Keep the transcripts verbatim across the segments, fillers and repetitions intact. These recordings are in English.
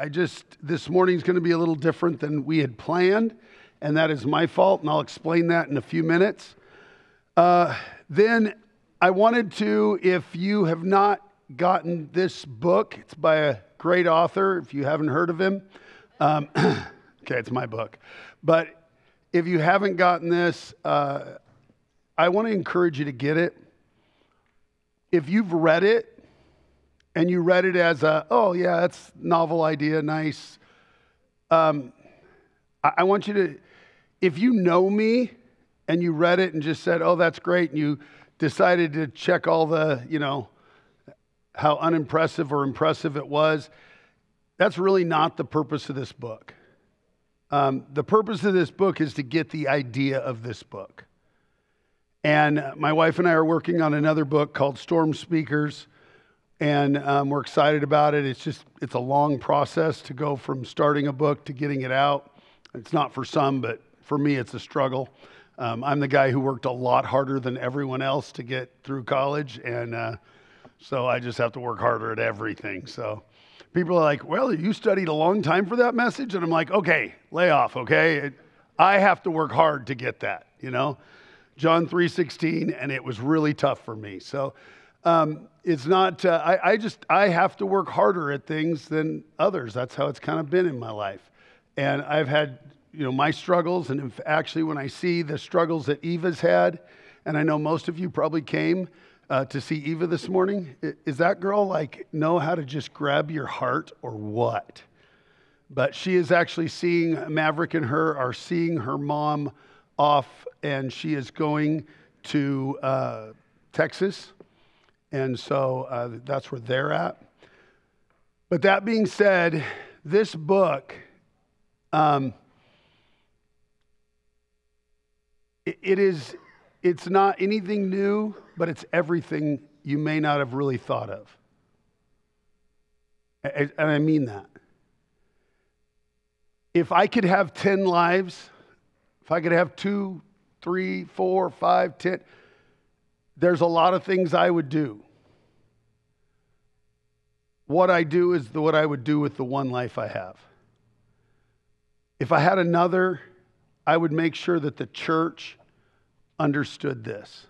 I just, this morning's going to be a little different than we had planned, and that is my fault, and I'll explain that in a few minutes. Uh, then I wanted to, if you have not gotten this book, it's by a great author, if you haven't heard of him. Um, okay, it's my book. But if you haven't gotten this, uh, I want to encourage you to get it. If you've read it, and you read it as a, oh yeah, that's novel idea, nice. Um, I, I want you to, if you know me and you read it and just said, oh, that's great, and you decided to check all the, you know, how unimpressive or impressive it was, that's really not the purpose of this book. Um, the purpose of this book is to get the idea of this book. And my wife and I are working on another book called Storm Speakers. And um, we're excited about it. It's just, it's a long process to go from starting a book to getting it out. It's not for some, but for me, it's a struggle. Um, I'm the guy who worked a lot harder than everyone else to get through college. And uh, so I just have to work harder at everything. So people are like, well, you studied a long time for that message? And I'm like, okay, lay off, okay? It, I have to work hard to get that, you know? John three sixteen, and it was really tough for me. So Um, it's not, uh, I, I just, I have to work harder at things than others. That's how it's kind of been in my life. And I've had, you know, my struggles. And if actually, when I see the struggles that Eva's had, and I know most of you probably came uh, to see Eva this morning, is that girl like know how to just grab your heart or what? But she is actually seeing, Maverick and her are seeing her mom off, and she is going to uh, Texas. And so uh, that's where they're at. But that being said, this book, um, it, it is, it's not anything new, but it's everything you may not have really thought of. And I mean that. If I could have ten lives, if I could have two, three, four, five, ten, there's a lot of things I would do. What I do is the, what I would do with the one life I have. If I had another, I would make sure that the church understood this.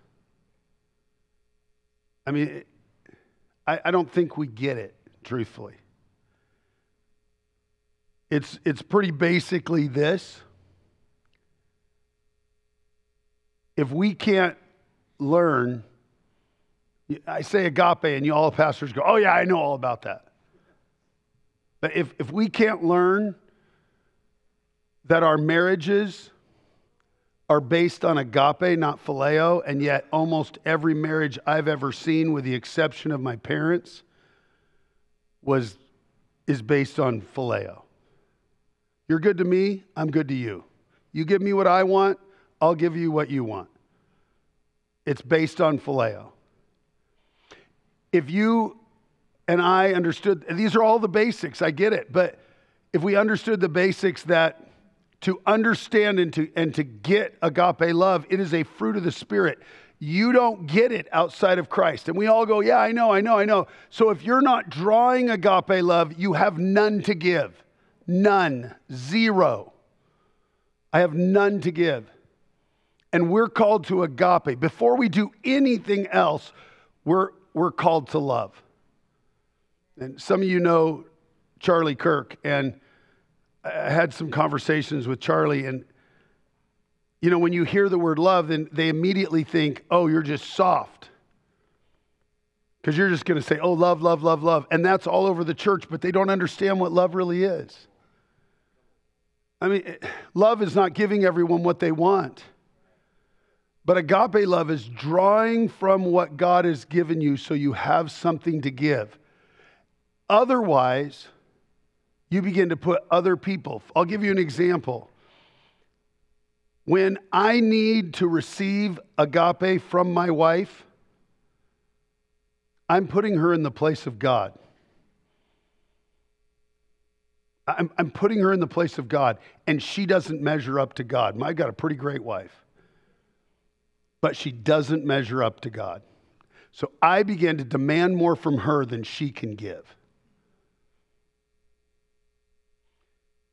I mean, I, I don't think we get it, truthfully. It's, it's pretty basically this. If we can't learn, I say agape and you all pastors go, oh yeah, I know all about that. But if, if we can't learn that our marriages are based on agape, not phileo, and yet almost every marriage I've ever seen, with the exception of my parents, was is based on phileo. You're good to me, I'm good to you. You give me what I want, I'll give you what you want. It's based on phileo. If you and I understood, these are all the basics, I get it, but if we understood the basics that to understand and to, and to get agape love, it is a fruit of the Spirit. You don't get it outside of Christ. And we all go, yeah, I know, I know, I know. So if you're not drawing agape love, you have none to give. None. Zero. I have none to give. And we're called to agape. Before we do anything else, we're we're called to love. And some of you know Charlie Kirk, and I had some conversations with Charlie, and you know, when you hear the word love, then they immediately think, oh, you're just soft. Because you're just going to say, oh, love, love, love, love. And that's all over the church, but they don't understand what love really is. I mean, love is not giving everyone what they want. But agape love is drawing from what God has given you so you have something to give. Otherwise, you begin to put other people. I'll give you an example. When I need to receive agape from my wife, I'm putting her in the place of God. I'm, I'm putting her in the place of God, and she doesn't measure up to God. I've got a pretty great wife, but she doesn't measure up to God. So I began to demand more from her than she can give.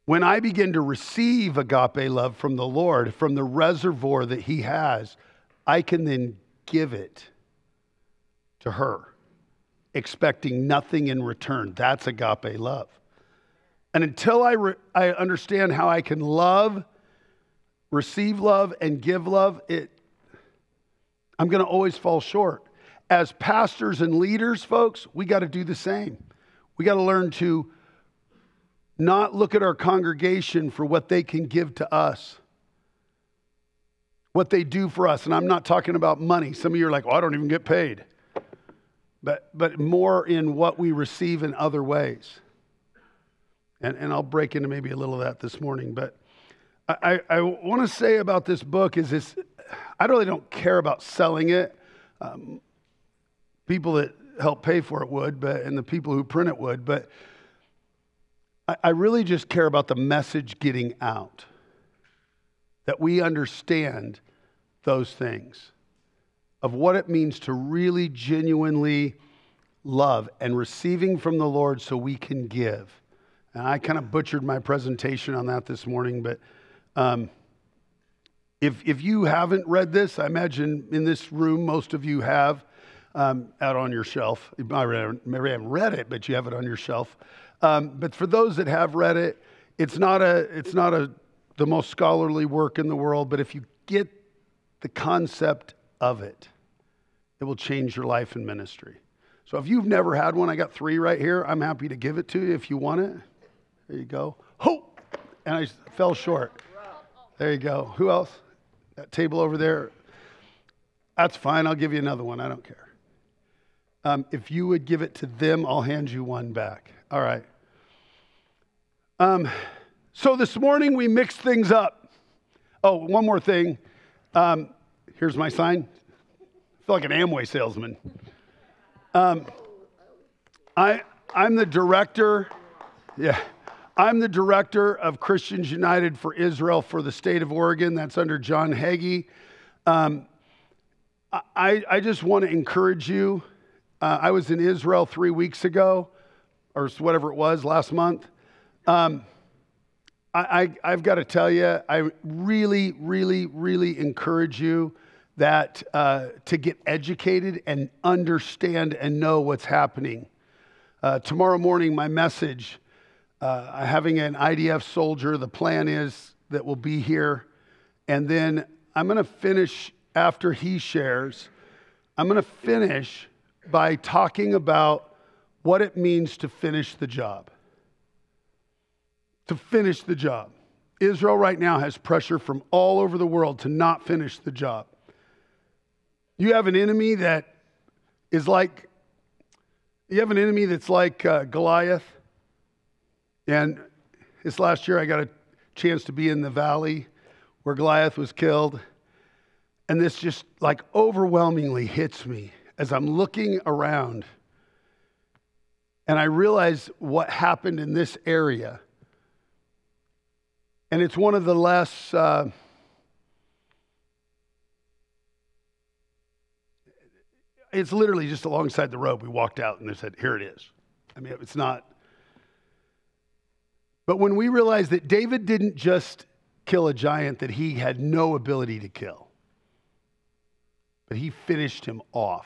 When I begin to receive agape love from the Lord, from the reservoir that he has, I can then give it to her, expecting nothing in return. That's agape love. And until I, re- I understand how I can love, receive love, and give love, it, I'm going to always fall short. As pastors and leaders, folks, we got to do the same. We got to learn to not look at our congregation for what they can give to us, what they do for us. And I'm not talking about money. Some of you are like, oh, I don't even get paid. But, but more in what we receive in other ways. And, and I'll break into maybe a little of that this morning. But I, I, I want to say about this book is this, I really don't care about selling it. Um, people that help pay for it would, but and the people who print it would. But I, I really just care about the message getting out. That we understand those things. Of what it means to really genuinely love and receiving from the Lord so we can give. And I kind of butchered my presentation on that this morning, but um, if if you haven't read this, I imagine in this room most of you have um, out on your shelf. You maybe haven't read it, but you have it on your shelf. Um, but for those that have read it, it's not a it's not a the most scholarly work in the world, but if you get the concept of it, it will change your life and ministry. So if you've never had one, I got three right here. I'm happy to give it to you if you want it. There you go. Ho! And I fell short. There you go. Who else? That table over there. That's fine. I'll give you another one. I don't care. Um, if you would give it to them, I'll hand you one back. All right. Um, so this morning we mixed things up. Oh, one more thing. Um, here's my sign. I feel like an Amway salesman. Um, I, I'm the director. Yeah. I'm the director of Christians United for Israel for the state of Oregon. That's under John Hagee. Um, I, I just want to encourage you. Uh, I was in Israel three weeks ago, or whatever it was, last month. Um, I, I, I've got to tell you, I really, really, really encourage you that uh, to get educated and understand and know what's happening. Uh, tomorrow morning, my message, uh, having an I D F soldier, the plan is that we'll be here. And then I'm going to finish after he shares. I'm going to finish by talking about what it means to finish the job. To finish the job. Israel right now has pressure from all over the world to not finish the job. You have an enemy that is like, you have an enemy that's like uh, Goliath. And this last year I got a chance to be in the valley where Goliath was killed. And this just like overwhelmingly hits me as I'm looking around. And I realize what happened in this area. And it's one of the less, uh, it's literally just alongside the road. We walked out and they said, here it is. I mean, it's not. But when we realized that David didn't just kill a giant that he had no ability to kill, but he finished him off.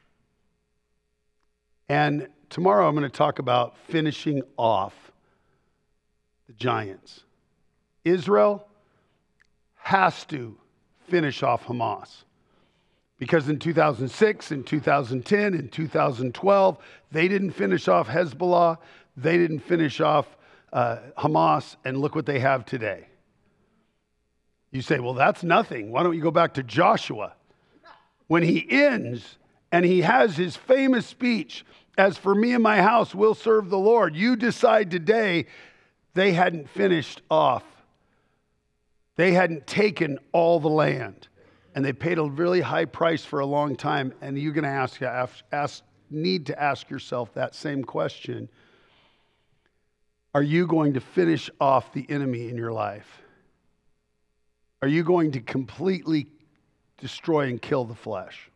And tomorrow I'm going to talk about finishing off the giants. Israel has to finish off Hamas. Because in two thousand six, in two thousand ten, in two thousand twelve, they didn't finish off Hezbollah. They didn't finish off uh, Hamas. And look what they have today. You say, well, that's nothing. Why don't you go back to Joshua? When he ends and he has his famous speech, as for me and my house, we'll serve the Lord. You decide today. They hadn't finished off. They hadn't taken all the land. And they paid a really high price for a long time. And you're going to ask, ask, need to ask yourself that same question. Are you going to finish off the enemy in your life? Are you going to completely destroy and kill the flesh?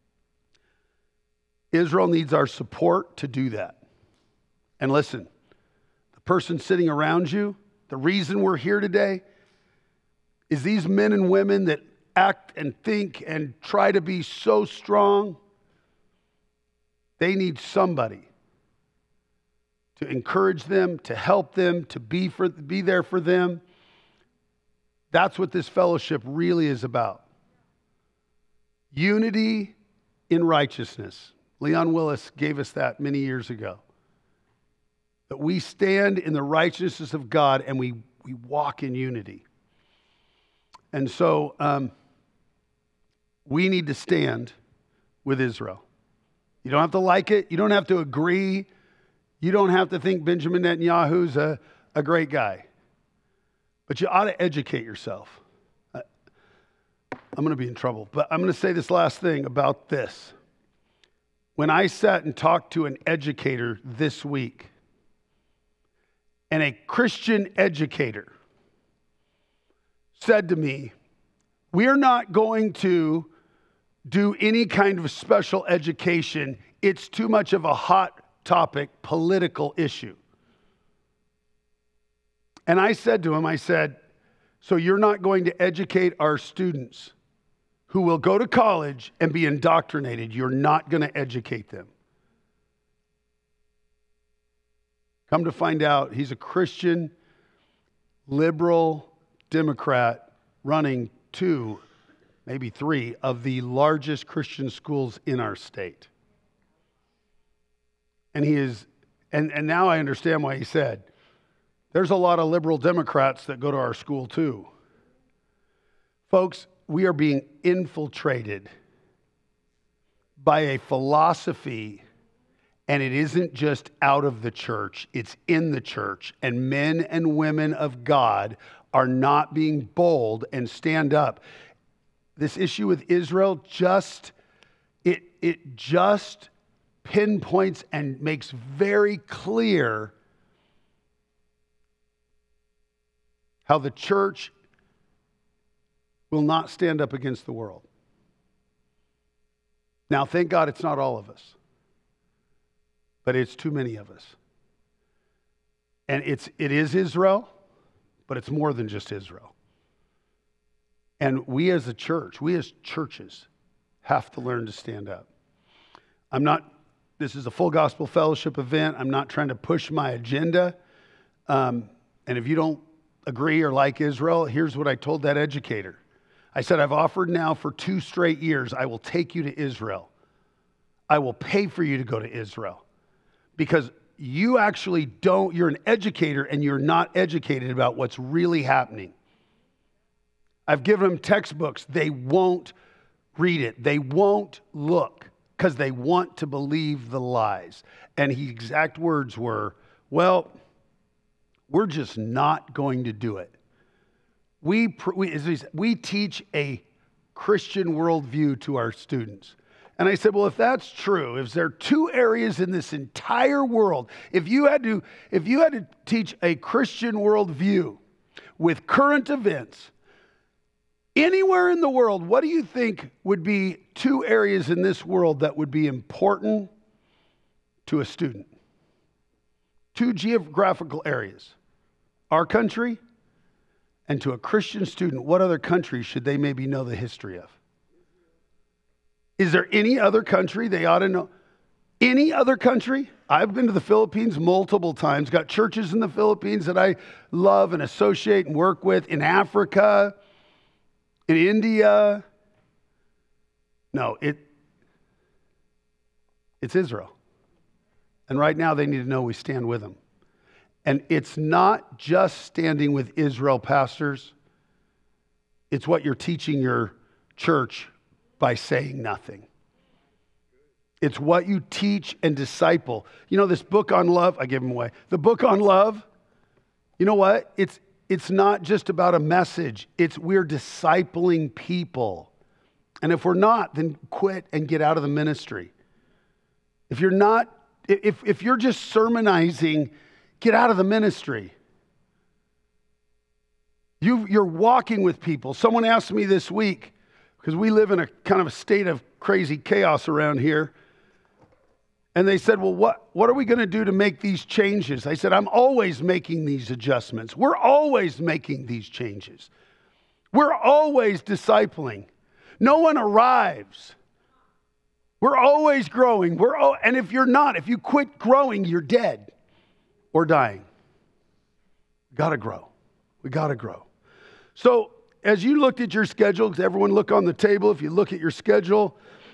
Israel needs our support to do that. And listen, the person sitting around you, The reason we're here today is these men and women that act and think and try to be so strong, they need somebody to encourage them, to help them, to be for be there for them. That's what this fellowship really is about. Unity in righteousness. Leon Willis gave us that many years ago. That we stand in the righteousness of God and we, we walk in unity. And so um, we need to stand with Israel. You don't have to like it. You don't have to agree. You don't have to think Benjamin Netanyahu's a, a great guy. But you ought to educate yourself. I, I'm going to be in trouble. But I'm going to say this last thing about this. When I sat and talked to an educator this week, and a Christian educator said to me, we're not going to do any kind of special education. It's too much of a hot topic, political issue. And I said to him, I said, so you're not going to educate our students who will go to college and be indoctrinated. You're not going to educate them. Come to find out, he's a Christian, liberal Democrat running two, maybe three, of the largest Christian schools in our state. And he is, and, and now I understand why he said, there's a lot of liberal Democrats that go to our school too. Folks, we are being infiltrated by a philosophy, and it isn't just out of the church, it's in the church. And men and women of God are not being bold and stand up. This issue with Israel just, it, it just pinpoints and makes very clear how the church will not stand up against the world. Now, thank God it's not all of us, but it's too many of us. And it's, it is Israel, but it's more than just Israel. And we as a church, we as churches have to learn to stand up. I'm not, this is a full gospel fellowship event. I'm not trying to push my agenda. Um, and if you don't agree or like Israel, here's what I told that educator. I said, I've offered now for two straight years, I will take you to Israel. I will pay for you to go to Israel. Because you actually don't, you're an educator and you're not educated about what's really happening. I've given them textbooks. They won't read it. They won't look because they want to believe the lies. And his exact words were, well, we're just not going to do it. We, we, we teach a Christian worldview to our students. And I said, well, if that's true, if there are two areas in this entire world, if you had to, if you had to teach a Christian worldview with current events, anywhere in the world, what do you think would be two areas in this world that would be important to a student? Two geographical areas. Our country, and to a Christian student, what other country should they maybe know the history of? Is there any other country they ought to know? Any other country? I've been to the Philippines multiple times, got churches in the Philippines that I love and associate and work with, in Africa, in India. No, it, it's Israel. And right now they need to know we stand with them. And it's not just standing with Israel, pastors. It's what you're teaching your church by saying nothing. It's what you teach and disciple. You know, this book on love, I give them away. The book on love, you know what? It's, it's not just about a message. It's we're discipling people. And if we're not, then quit and get out of the ministry. If you're not, if, if you're just sermonizing, get out of the ministry. You, you're walking with people. Someone asked me this week, because we live in a kind of a state of crazy chaos around here. And they said, well, what, what are we going to do to make these changes? I said, I'm always making these adjustments. We're always making these changes. We're always discipling. No one arrives. We're always growing. We're al- and if you're not, if you quit growing, you're dead or dying. Got to grow. We got to grow. So as you looked at your schedule, everyone look on the table. If you look at your schedule,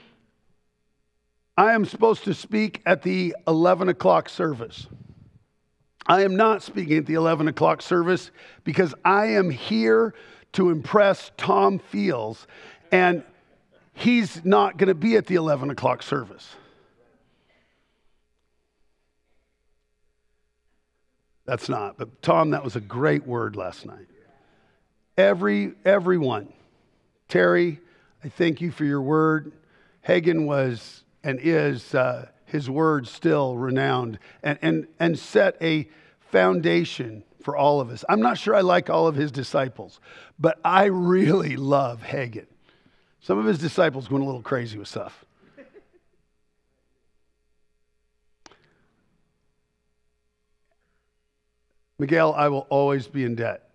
I am supposed to speak at the eleven o'clock service. I am not speaking at the eleven o'clock service because I am here to impress Tom Fields, and he's not going to be at the eleven o'clock service. That's not, but Tom, that was a great word last night. Every, everyone, Terry, I thank you for your word. Hagen was and is uh, his word still renowned and, and, and set a foundation for all of us. I'm not sure I like all of his disciples, but I really love Hagen. Some of his disciples went a little crazy with stuff. Miguel, I will always be in debt.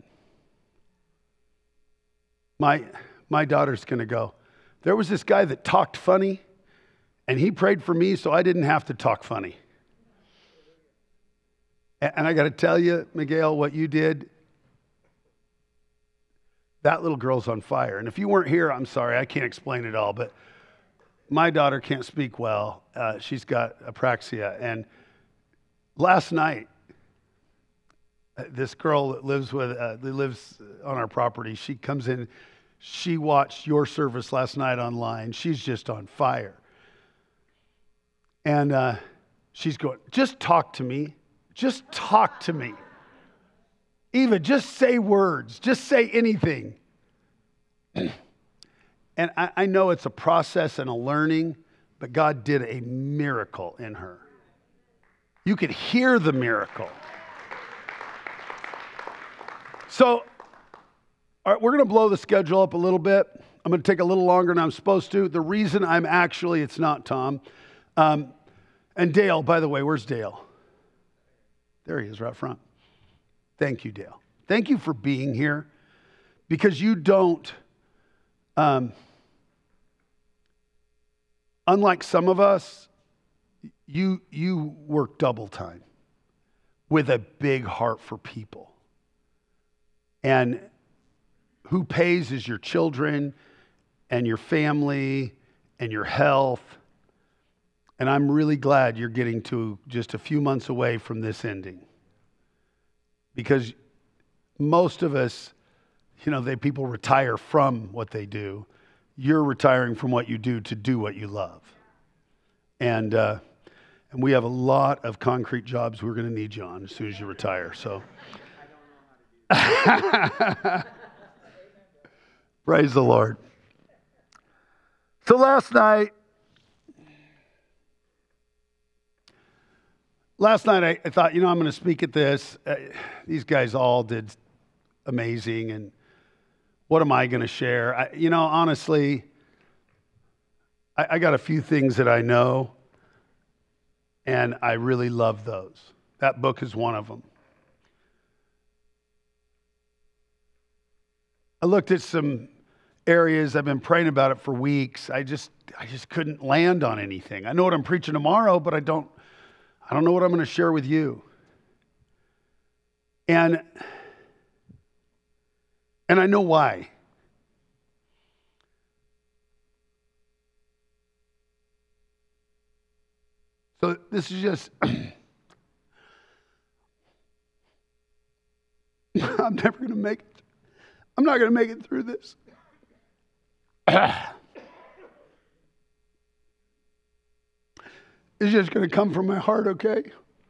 My, my daughter's going to go, there was this guy that talked funny, and he prayed for me so I didn't have to talk funny. And I got to tell you, Miguel, what you did, that little girl's on fire. And if you weren't here, I'm sorry, I can't explain it all, but my daughter can't speak well. Uh, she's got apraxia. And last night, this girl that lives with uh, that lives on our property, she comes in, she watched your service last night online. She's just on fire. And uh, she's going, just talk to me. Just talk to me. Eva, just say words. Just say anything. And I, I know it's a process and a learning, but God did a miracle in her. You could hear the miracle. So all right, we're going to blow the schedule up a little bit. I'm going to take a little longer than I'm supposed to. The reason I'm actually, it's not Tom. Um, and Dale, by the way, where's Dale? There he is, right up front. Thank you, Dale. Thank you for being here, because you don't, um, unlike some of us, you, you work double time with a big heart for people. And who pays is your children and your family and your health. And I'm really glad you're getting to just a few months away from this ending. Because most of us, you know, they people retire from what they do. You're retiring from what you do to do what you love. And uh, and we have a lot of concrete jobs we're going to need you on as soon as you retire. So, praise the Lord. So last night, Last night, I, I thought, you know, I'm going to speak at this. Uh, these guys all did amazing, and what am I going to share? I, you know, honestly, I, I got a few things that I know, and I really love those. That book is one of them. I looked at some areas. I've been praying about it for weeks. I just, I just couldn't land on anything. I know what I'm preaching tomorrow, but I don't. I don't know what I'm going to share with you. And, and I know why. So this is just, I'm never going to make it. I'm not going to make it through this. It's just going to come from my heart, okay?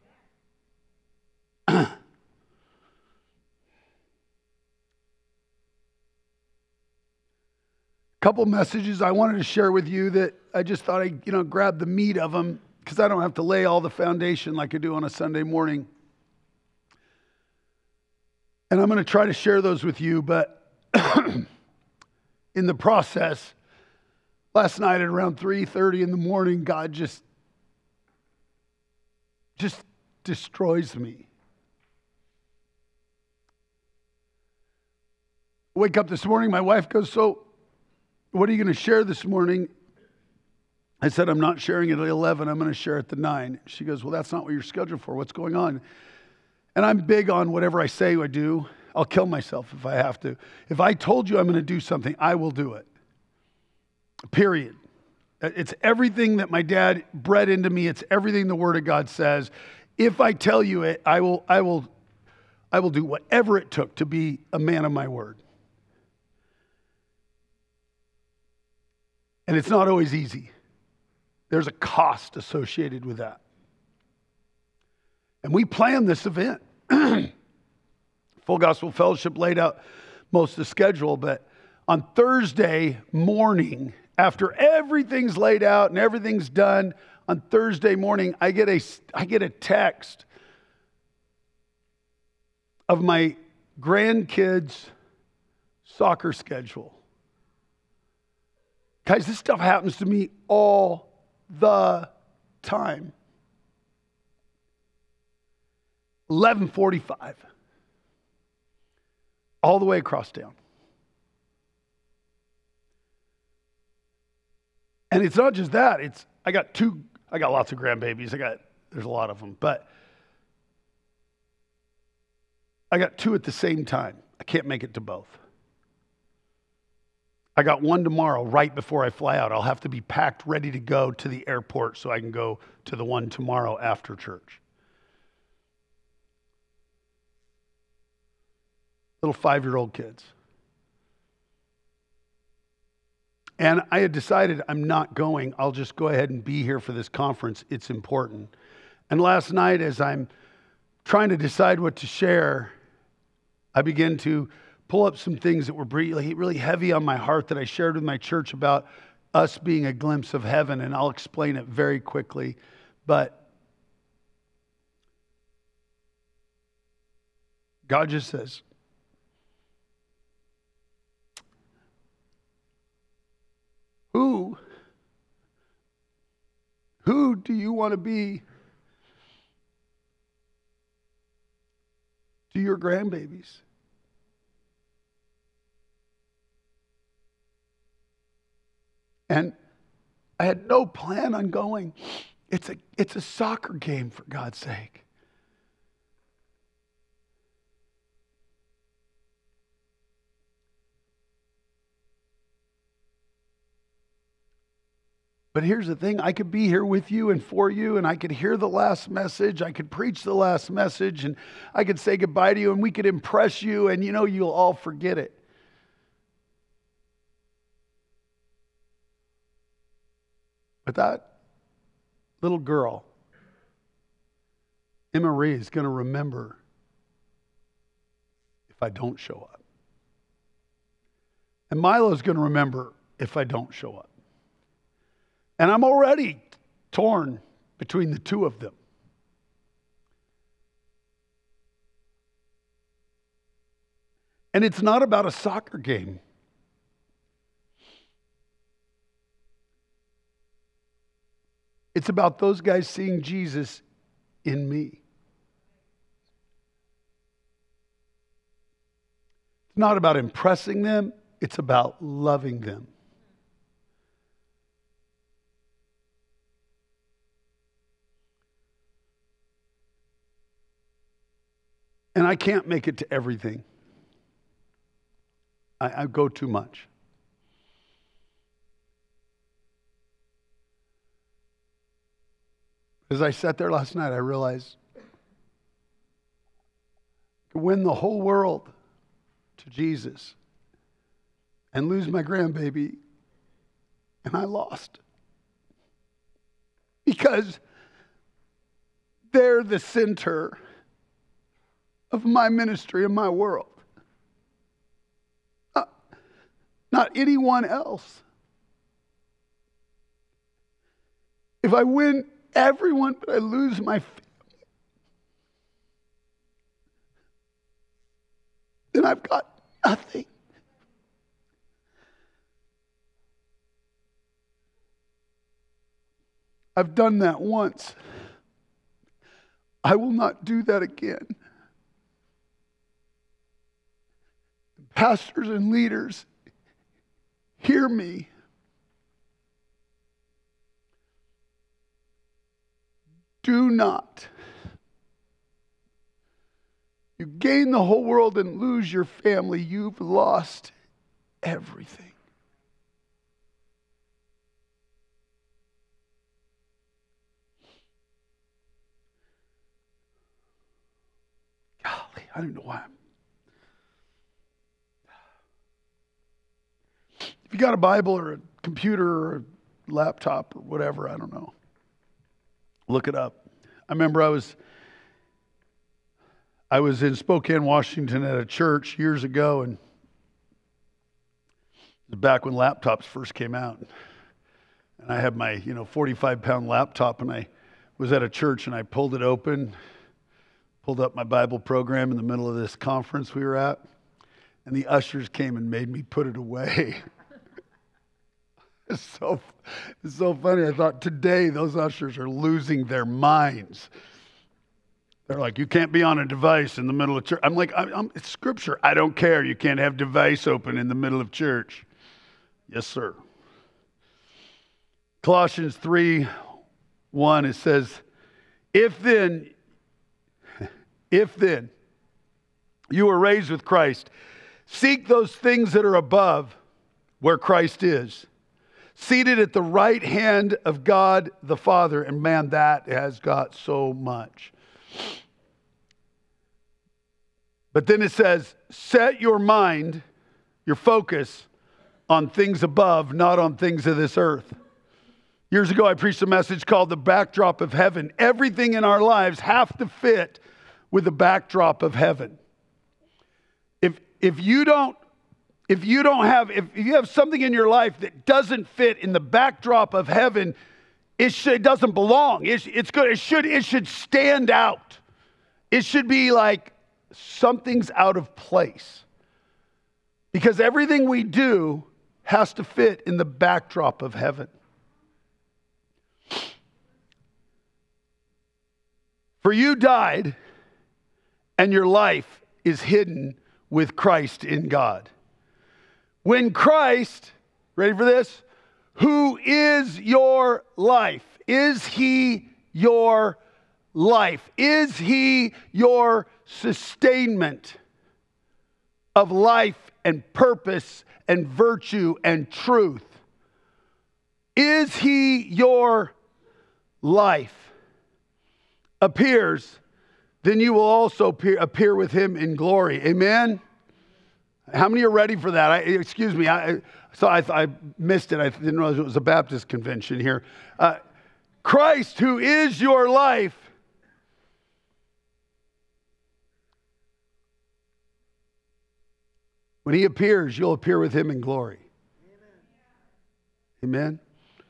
Couple messages I wanted to share with you that I just thought I'd, you know, grab the meat of them, because I don't have to lay all the foundation like I do on a Sunday morning. And I'm going to try to share those with you, but in the process, last night at around three thirty in the morning, God just just destroys me. Wake up this morning, my wife goes, so what are you going to share this morning? I said, I'm not sharing it at eleven. I'm going to share it at nine. She goes, well, that's not what you're scheduled for. What's going on? And I'm big on whatever I say I do. I'll kill myself if I have to. If I told you I'm going to do something, I will do it. Period. It's everything that my dad bred into me. It's everything the Word of God says. If I tell you it, I will, I will, I will do whatever it took to be a man of my word. And it's not always easy. There's a cost associated with that. And we planned this event. Full Gospel Fellowship laid out most of the schedule, but on Thursday morning, after everything's laid out and everything's done, on Thursday morning, I get a, I get a text of my grandkids' soccer schedule. Guys, this stuff happens to me all the time. eleven forty-five. All the way across town. And it's not just that. It's I got two, I got lots of grandbabies. I got, there's a lot of them. But I got two at the same time. I can't make it to both. I got one tomorrow right before I fly out. I'll have to be packed, ready to go to the airport so I can go to the one tomorrow after church. Little five-year-old kids. And I had decided I'm not going. I'll just go ahead and be here for this conference. It's important. And last night, as I'm trying to decide what to share, I began to pull up some things that were really, really heavy on my heart that I shared with my church about us being a glimpse of heaven. And I'll explain it very quickly. But God just says, Who, who do you want to be to your grandbabies? And I had no plan on going. It's a, it's a soccer game, for God's sake. But here's the thing, I could be here with you and for you, and I could hear the last message, I could preach the last message, and I could say goodbye to you, and we could impress you, and you know, you'll all forget it. But that little girl, Emma Marie, is going to remember if I don't show up. And Milo's going to remember if I don't show up. And I'm already torn between the two of them. And it's not about a soccer game. It's about those guys seeing Jesus in me. It's not about impressing them. It's about loving them. And I can't make it to everything. I, I go too much. As I sat there last night, I realized to win the whole world to Jesus and lose my grandbaby, and I lost. Because they're the center of my ministry and my world. Not, not anyone else. If I win everyone, but I lose my family, then I've got nothing. I've done that once. I will not do that again. Pastors and leaders, hear me. Do not. You gain the whole world and lose your family. You've lost everything. Golly, I don't know why I'm... If you got a Bible or a computer or a laptop or whatever, I don't know, look it up. I remember I was I was in Spokane, Washington at a church years ago, and it was back when laptops first came out. And I had my, you know, forty-five pound laptop, and I was at a church, and I pulled it open, pulled up my Bible program in the middle of this conference we were at, and the ushers came and made me put it away. It's so, it's so funny. I thought today those ushers are losing their minds. They're like, you can't be on a device in the middle of church. I'm like, I'm, I'm, it's scripture. I don't care. You can't have device open in the middle of church. Yes, sir. Colossians three one, it says, if then, if then you were raised with Christ, seek those things that are above where Christ is, seated at the right hand of God the Father. And man, that has got so much. But then it says, set your mind, your focus on things above, not on things of this earth. Years ago, I preached a message called The Backdrop of Heaven. Everything in our lives have to fit with the backdrop of heaven. If, if you don't If you don't have, if you have something in your life that doesn't fit in the backdrop of heaven, it, should, it doesn't belong. It, it's good. It should, it should stand out. It should be like something's out of place. Because everything we do has to fit in the backdrop of heaven. For you died, and your life is hidden with Christ in God. When Christ, ready for this? Who is your life? Is he your life? Is he your sustainment of life and purpose and virtue and truth? Is he your life? Appears, then you will also appear, appear with him in glory. Amen? How many are ready for that? I, excuse me, I, so I, I missed it. I didn't realize it was a Baptist convention here. Uh, Christ, who is your life, when he appears, you'll appear with him in glory. Amen? Amen?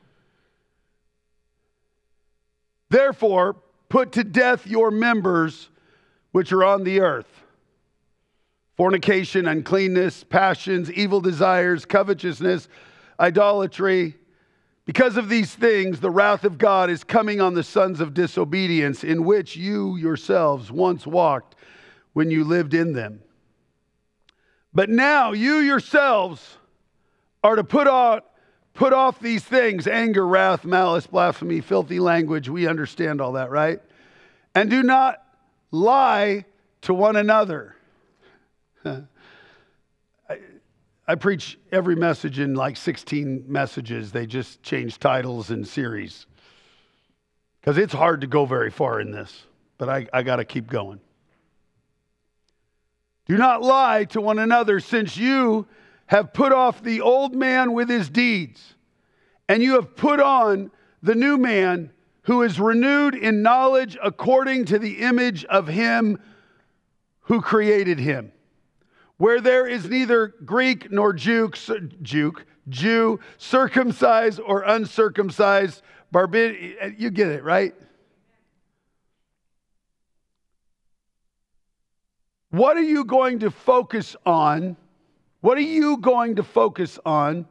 Therefore, put to death your members which are on the earth. Fornication, uncleanness, passions, evil desires, covetousness, idolatry. Because of these things, the wrath of God is coming on the sons of disobedience, in which you yourselves once walked when you lived in them. But now you yourselves are to put on, put off these things: anger, wrath, malice, blasphemy, filthy language. We understand all that, right? And do not lie to one another. I, I preach every message in like sixteen messages. They just change titles and series. Because it's hard to go very far in this. But I, I got to keep going. Do not lie to one another, since you have put off the old man with his deeds, and you have put on the new man, who is renewed in knowledge according to the image of him who created him. Where there is neither Greek nor Jew, Jew, Jew, circumcised or uncircumcised, barbarian. You get it, right? What are you going to focus on? What are you going to focus on?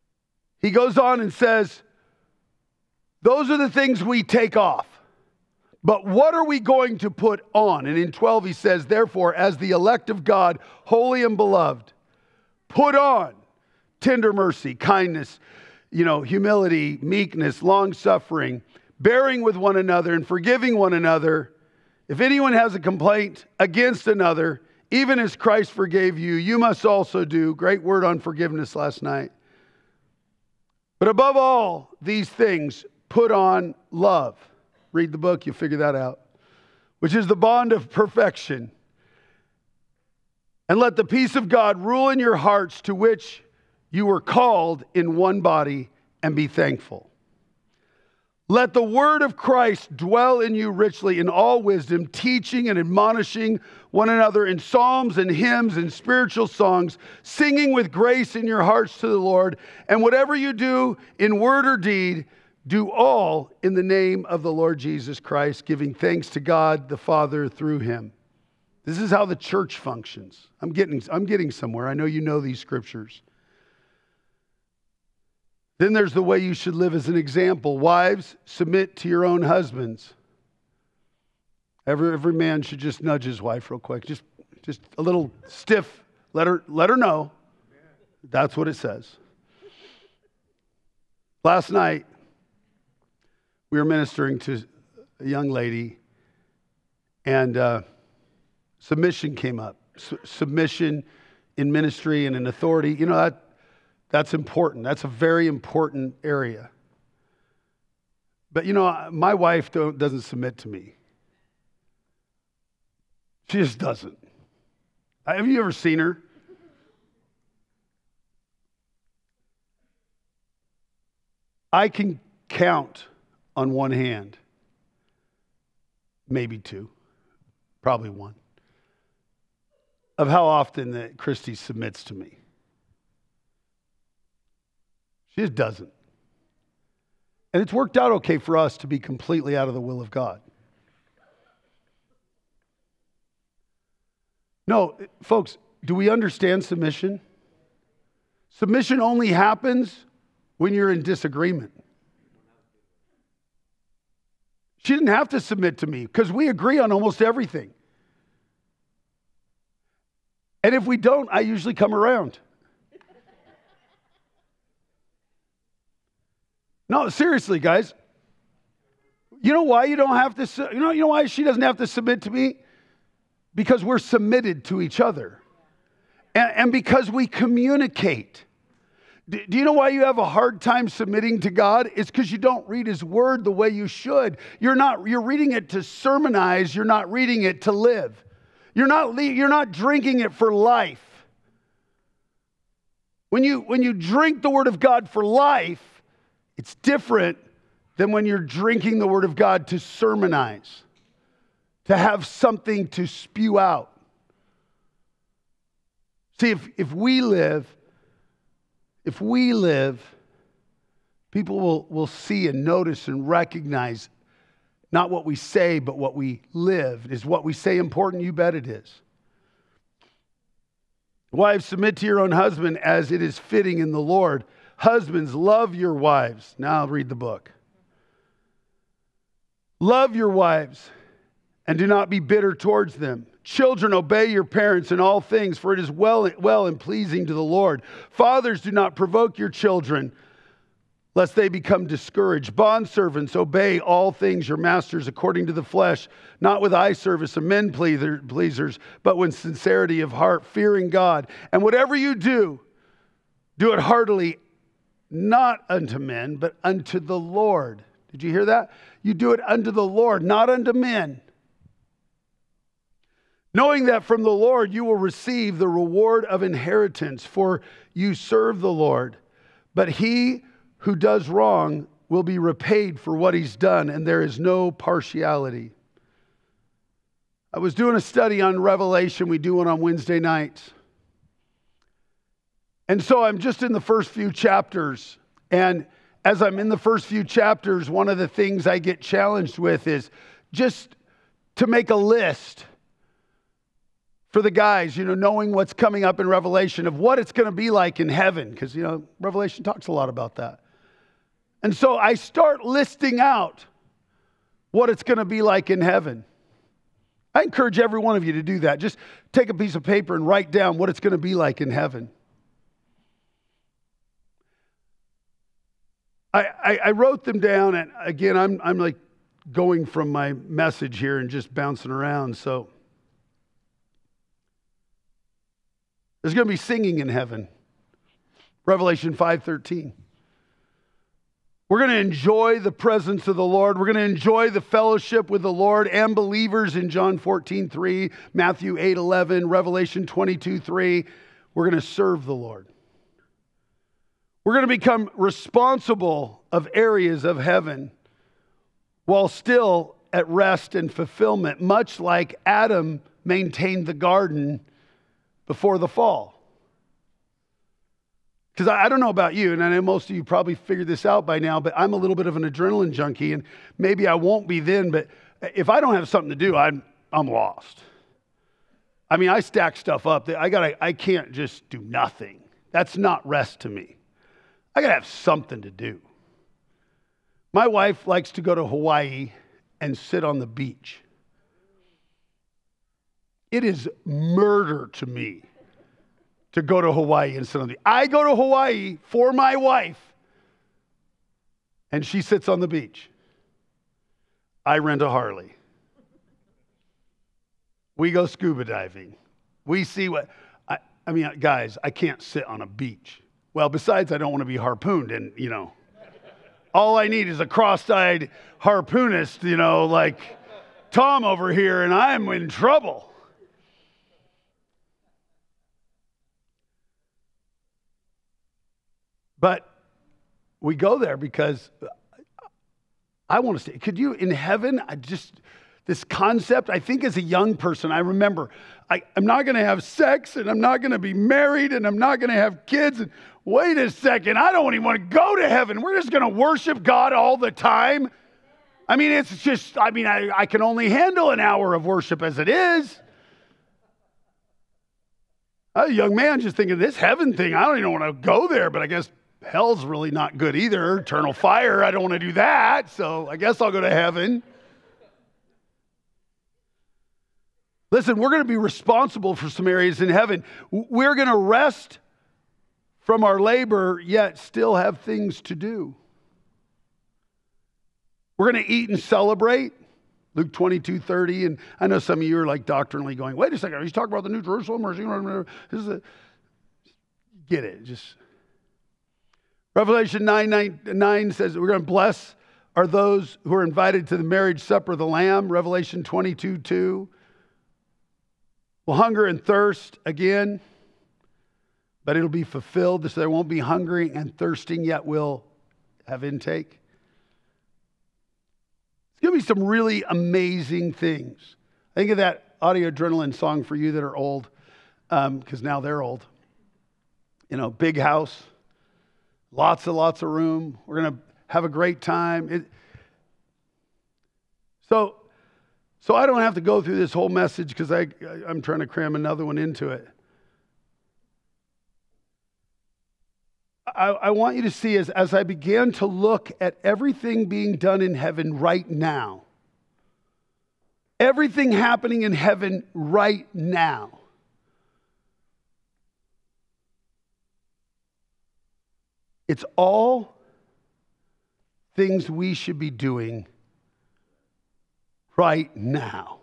He goes on and says, those are the things we take off. But what are we going to put on? And in twelve he says, therefore, as the elect of God, holy and beloved, put on tender mercy, kindness, you know, humility, meekness, long-suffering, bearing with one another and forgiving one another. If anyone has a complaint against another, even as Christ forgave you, you must also do. Great word on forgiveness last night. But above all these things, put on love. Read the book, you'll figure that out. Which is the bond of perfection. And let the peace of God rule in your hearts, to which you were called in one body, and be thankful. Let the word of Christ dwell in you richly in all wisdom, teaching and admonishing one another in psalms and hymns and spiritual songs, singing with grace in your hearts to the Lord. And whatever you do in word or deed, do all in the name of the Lord Jesus Christ, giving thanks to God the Father through him. This is how the church functions. I'm getting, I'm getting somewhere. I know you know these scriptures. Then there's the way you should live as an example. Wives, submit to your own husbands. Every, every man should just nudge his wife real quick. Just, just a little stiff. Let her, let her know. That's what it says. Last night, we were ministering to a young lady, and uh, submission came up. S- submission in ministry and in authority. You know, that that's important. That's a very important area. But you know, my wife don't, doesn't submit to me. She just doesn't. Have you ever seen her? I can count on one hand, maybe two, probably one, of how often that Christy submits to me. She just doesn't. And it's worked out okay for us to be completely out of the will of God. No, folks, do we understand submission? Submission only happens when you're in disagreement. She didn't have to submit to me because we agree on almost everything. And if we don't, I usually come around. No, seriously, guys. You know why you don't have to, you know, you know why she doesn't have to submit to me? Because we're submitted to each other. And, and because we communicate. Do, do you know why you have a hard time submitting to God? It's because you don't read his word the way you should. You're not, you're reading it to sermonize. You're not reading it to live. You're not, you're not drinking it for life. When you, when you drink the word of God for life, it's different than when you're drinking the word of God to sermonize, to have something to spew out. See, if, if we live, if we live, people will, will see and notice and recognize not what we say, but what we live. Is what we say important? You bet it is. Wives, submit to your own husband as it is fitting in the Lord. Husbands, love your wives. Now I'll read the book. Love your wives and do not be bitter towards them. Children, obey your parents in all things, for it is well, well and pleasing to the Lord. Fathers, do not provoke your children, lest they become discouraged. Bondservants, obey all things your masters according to the flesh, not with eye service of men pleasers, but with sincerity of heart, fearing God. And whatever you do, do it heartily, not unto men, but unto the Lord. Did you hear that? You do it unto the Lord, not unto men. Knowing that from the Lord you will receive the reward of inheritance, for you serve the Lord. But he who does wrong will be repaid for what he's done, and there is no partiality. I was doing a study on Revelation. We do one on Wednesday nights. And so I'm just in the first few chapters. And as I'm in the first few chapters, one of the things I get challenged with is just to make a list for the guys, you know, knowing what's coming up in Revelation of what it's going to be like in heaven. Because, you know, Revelation talks a lot about that. And so I start listing out what it's going to be like in heaven. I encourage every one of you to do that. Just take a piece of paper and write down what it's going to be like in heaven. I, I, I wrote them down, and again, I'm I'm like going from my message here and just bouncing around. So there's going to be singing in heaven. Revelation five thirteen. We're going to enjoy the presence of the Lord. We're going to enjoy the fellowship with the Lord and believers in John fourteen three, Matthew eight eleven, Revelation twenty-two three. We're going to serve the Lord. We're going to become responsible of areas of heaven while still at rest and fulfillment, much like Adam maintained the garden before the fall. Because I, I don't know about you, and I know most of you probably figured this out by now, but I'm a little bit of an adrenaline junkie, and maybe I won't be then, but if I don't have something to do, I'm, I'm lost. I mean, I stack stuff up. I gotta, I can't just do nothing. That's not rest to me. I gotta have something to do. My wife likes to go to Hawaii and sit on the beach. It is murder to me to go to Hawaii and sit on the beach. I go to Hawaii for my wife, and she sits on the beach. I rent a Harley. We go scuba diving. We see what, I, I mean, guys, I can't sit on a beach. Well, besides, I don't want to be harpooned, and, you know, all I need is a cross-eyed harpoonist, you know, like Tom over here, and I'm in trouble. But we go there because I want to stay. Could you, in heaven, I just, this concept, I think as a young person, I remember, I, I'm not going to have sex, and I'm not going to be married, and I'm not going to have kids. And wait a second, I don't even want to go to heaven. We're just going to worship God all the time. I mean, it's just, I mean, I, I can only handle an hour of worship as it is. A young man just thinking, this heaven thing, I don't even want to go there, but I guess hell's really not good either. Eternal fire, I don't want to do that, so I guess I'll go to heaven. Listen, we're going to be responsible for some areas in heaven. We're going to rest from our labor, yet still have things to do. We're going to eat and celebrate. Luke twenty-two thirty. And I know some of you are like doctrinally going, wait a second, he's talking about the New Jerusalem? Or is he, this is a, get it. Just Revelation nine, nine, nine says we're going to bless are those who are invited to the marriage supper of the Lamb. Revelation twenty-two two. Will hunger and thirst again, but it'll be fulfilled, so there won't be hungry and thirsting, yet will have intake. It's going to be some really amazing things. Think of that Audio Adrenaline song for you that are old, because um, now they're old. You know, big house, lots and lots of room. We're going to have a great time. It, so... So I don't have to go through this whole message because I, I'm trying to cram another one into it. I, I want you to see as, as I began to look at everything being done in heaven right now, everything happening in heaven right now, it's all things we should be doing right now.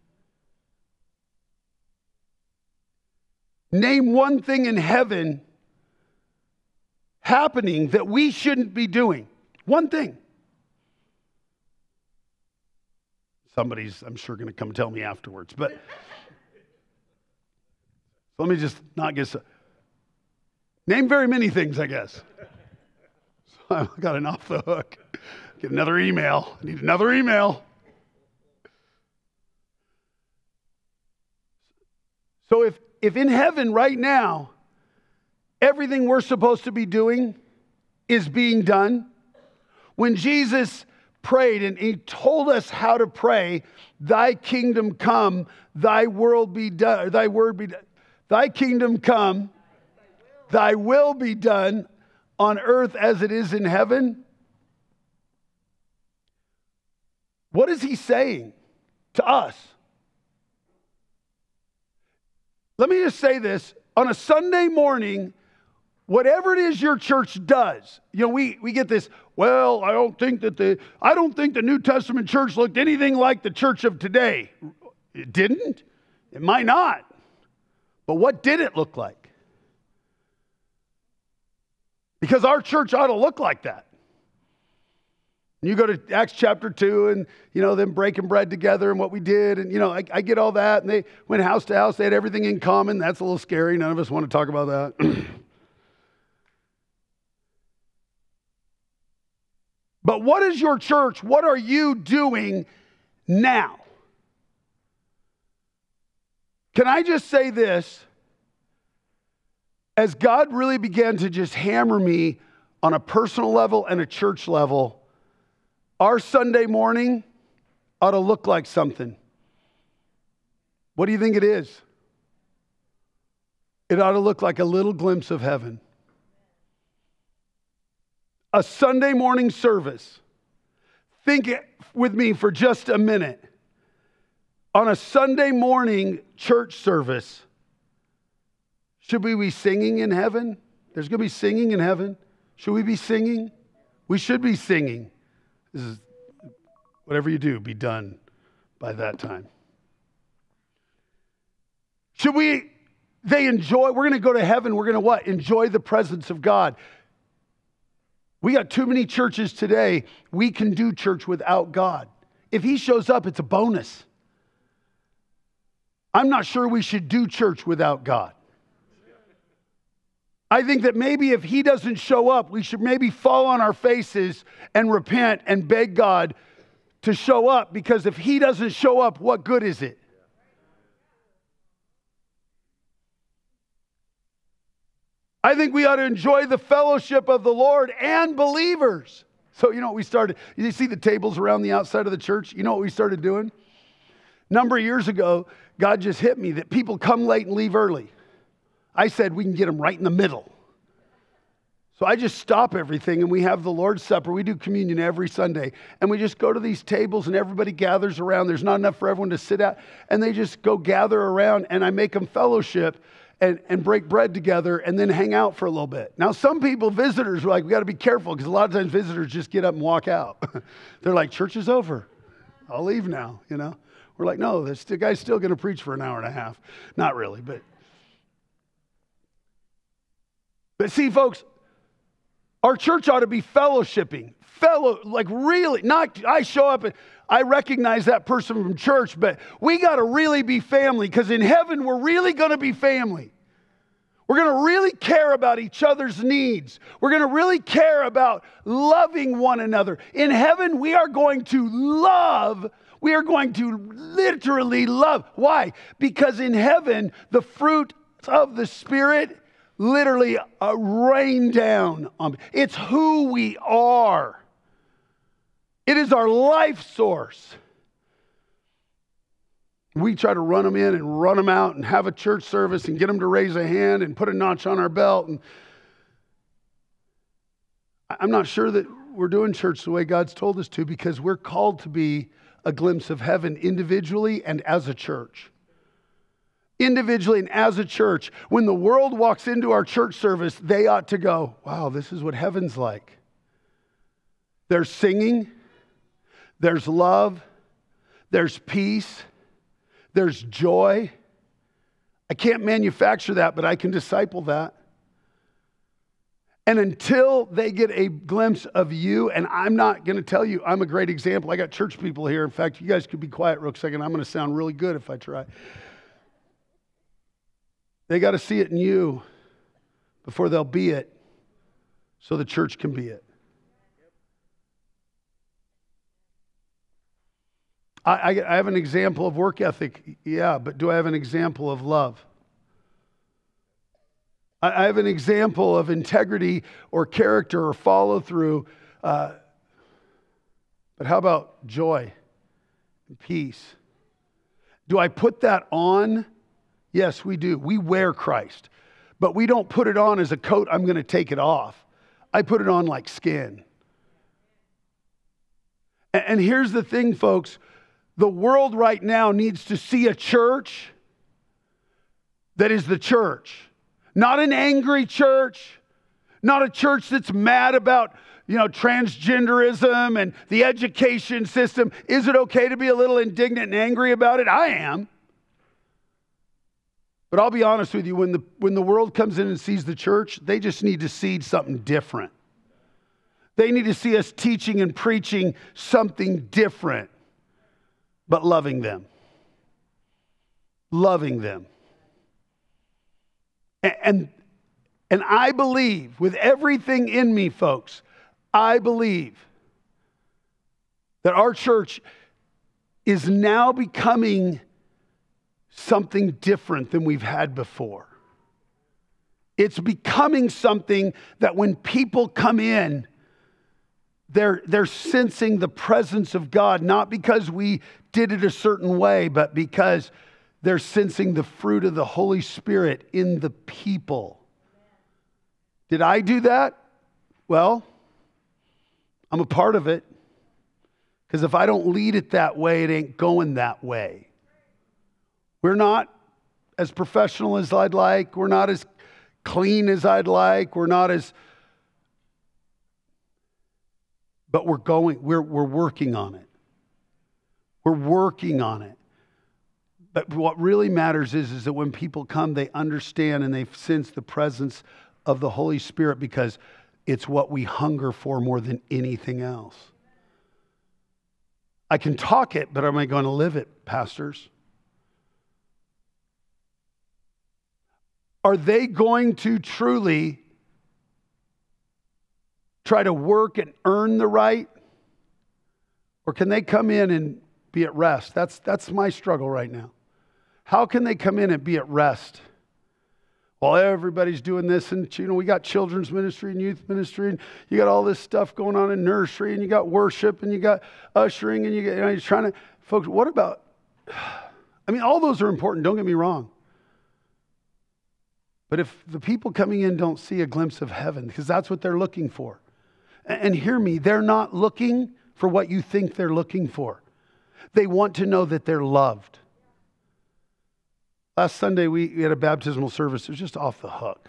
Name one thing in heaven happening that we shouldn't be doing. One thing. Somebody's, I'm sure, going to come tell me afterwards. But let me just not get so. Name very many things, I guess. So I got an off the hook. Get another email. I need another email. So if, if in heaven right now, everything we're supposed to be doing is being done, when Jesus prayed and he told us how to pray, thy kingdom come, thy world be done, thy word be done, thy kingdom come, thy will be done on earth as it is in heaven. What is he saying to us? Let me just say this. On a Sunday morning, whatever it is your church does, you know, we, we get this, well, I don't think that the I don't think the New Testament church looked anything like the church of today. It didn't. It might not. But what did it look like? Because our church ought to look like that. You go to Acts chapter two and, you know, them breaking bread together and what we did. And, you know, I, I get all that. And they went house to house. They had everything in common. That's a little scary. None of us want to talk about that. But what is your church? What are you doing now? Can I just say this? As God really began to just hammer me on a personal level and a church level, our Sunday morning ought to look like something. What do you think it is? It ought to look like a little glimpse of heaven. A Sunday morning service. Think with me for just a minute. On a Sunday morning church service, should we be singing in heaven? There's going to be singing in heaven. Should we be singing? We should be singing. This is, whatever you do, be done by that time. Should we, they enjoy, we're going to go to heaven, we're going to what? Enjoy the presence of God. We got too many churches today, we can do church without God. If he shows up, it's a bonus. I'm not sure we should do church without God. I think that maybe if he doesn't show up, we should maybe fall on our faces and repent and beg God to show up, because if he doesn't show up, what good is it? I think we ought to enjoy the fellowship of the Lord and believers. So you know what we started? You see the tables around the outside of the church? You know what we started doing? A number of years ago, God just hit me that people come late and leave early. I said we can get them right in the middle. So I just stop everything and we have the Lord's Supper. We do communion every Sunday. And we just go to these tables and everybody gathers around. There's not enough for everyone to sit at. And they just go gather around and I make them fellowship and, and break bread together and then hang out for a little bit. Now some people, visitors, are like, we got to be careful because a lot of times visitors just get up and walk out. They're like, church is over. I'll leave now, you know. We're like, no, this the guy's still going to preach for an hour and a half. Not really, but... But see, folks, our church ought to be fellowshipping. Fellow, like really, not I show up and I recognize that person from church, but we got to really be family, because in heaven, we're really going to be family. We're going to really care about each other's needs. We're going to really care about loving one another. In heaven, we are going to love. We are going to literally love. Why? Because in heaven, the fruit of the Spirit literally uh, rain down on me. It's who we are. It is our life source. We try to run them in and run them out and have a church service and get them to raise a hand and put a notch on our belt. And I'm not sure that we're doing church the way God's told us to, because we're called to be a glimpse of heaven individually and as a church. Individually and as a church, when the world walks into our church service, they ought to go, wow, this is what heaven's like. There's singing, there's love, there's peace, there's joy. I can't manufacture that, but I can disciple that. And until they get a glimpse of you, and I'm not going to tell you, I'm a great example. I got church people here. In fact, you guys could be quiet real second. I'm going to sound really good if I try. They got to see it in you before they'll be it, so the church can be it. I, I, I have an example of work ethic, yeah, but do I have an example of love? I, I have an example of integrity or character or follow through. Uh, but how about joy and peace? Do I put that on? Yes, we do. We wear Christ, but we don't put it on as a coat. I'm going to take it off. I put it on like skin. And here's the thing, folks. The world right now needs to see a church that is the church. Not an angry church. Not a church that's mad about, you know, transgenderism and the education system. Is it okay to be a little indignant and angry about it? I am. But I'll be honest with you, when the, when the world comes in and sees the church, they just need to see something different. They need to see us teaching and preaching something different, but loving them. Loving them. And, and, and I believe, with everything in me, folks, I believe that our church is now becoming something different than we've had before. It's becoming something that when people come in, they're, they're sensing the presence of God, not because we did it a certain way, but because they're sensing the fruit of the Holy Spirit in the people. Did I do that? Well, I'm a part of it. Because if I don't lead it that way, it ain't going that way. We're not as professional as I'd like. We're not as clean as I'd like. We're not as... But we're going, we're, we're working on it. We're working on it. But what really matters is, is that when people come, they understand and they sense the presence of the Holy Spirit, because it's what we hunger for more than anything else. I can talk it, but am I going to live it, pastors? Are they going to truly try to work and earn the right? Or can they come in and be at rest? That's, that's my struggle right now. How can they come in and be at rest? While everybody's doing this, and you know, we got children's ministry and youth ministry, and you got all this stuff going on in nursery, and you got worship, and you got ushering, and you, get, you know, you're trying to, folks, what about, I mean, all those are important, don't get me wrong. But if the people coming in don't see a glimpse of heaven, because that's what they're looking for. And hear me, they're not looking for what you think they're looking for. They want to know that they're loved. Last Sunday, we had a baptismal service. It was just off the hook.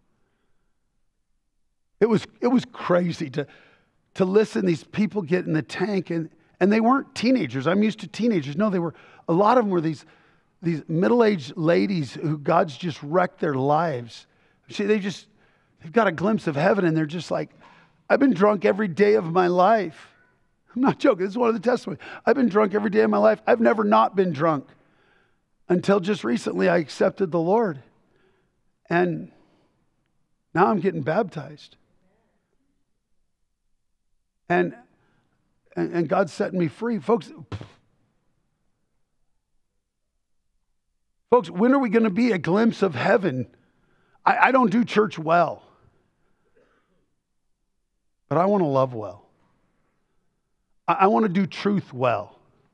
It was, it was crazy to, to listen. These people get in the tank, and, and they weren't teenagers. I'm used to teenagers. No, they were, a lot of them were these, these middle-aged ladies who God's just wrecked their lives. See, they just, they've got a glimpse of heaven, and they're just like, I've been drunk every day of my life. I'm not joking. This is one of the testimonies. I've been drunk every day of my life. I've never not been drunk. Until just recently, I accepted the Lord. And now I'm getting baptized. And, and, and God's setting me free. Folks, folks, when are we going to be a glimpse of heaven? I, I don't do church well. But I want to love well. I, I want to do truth well.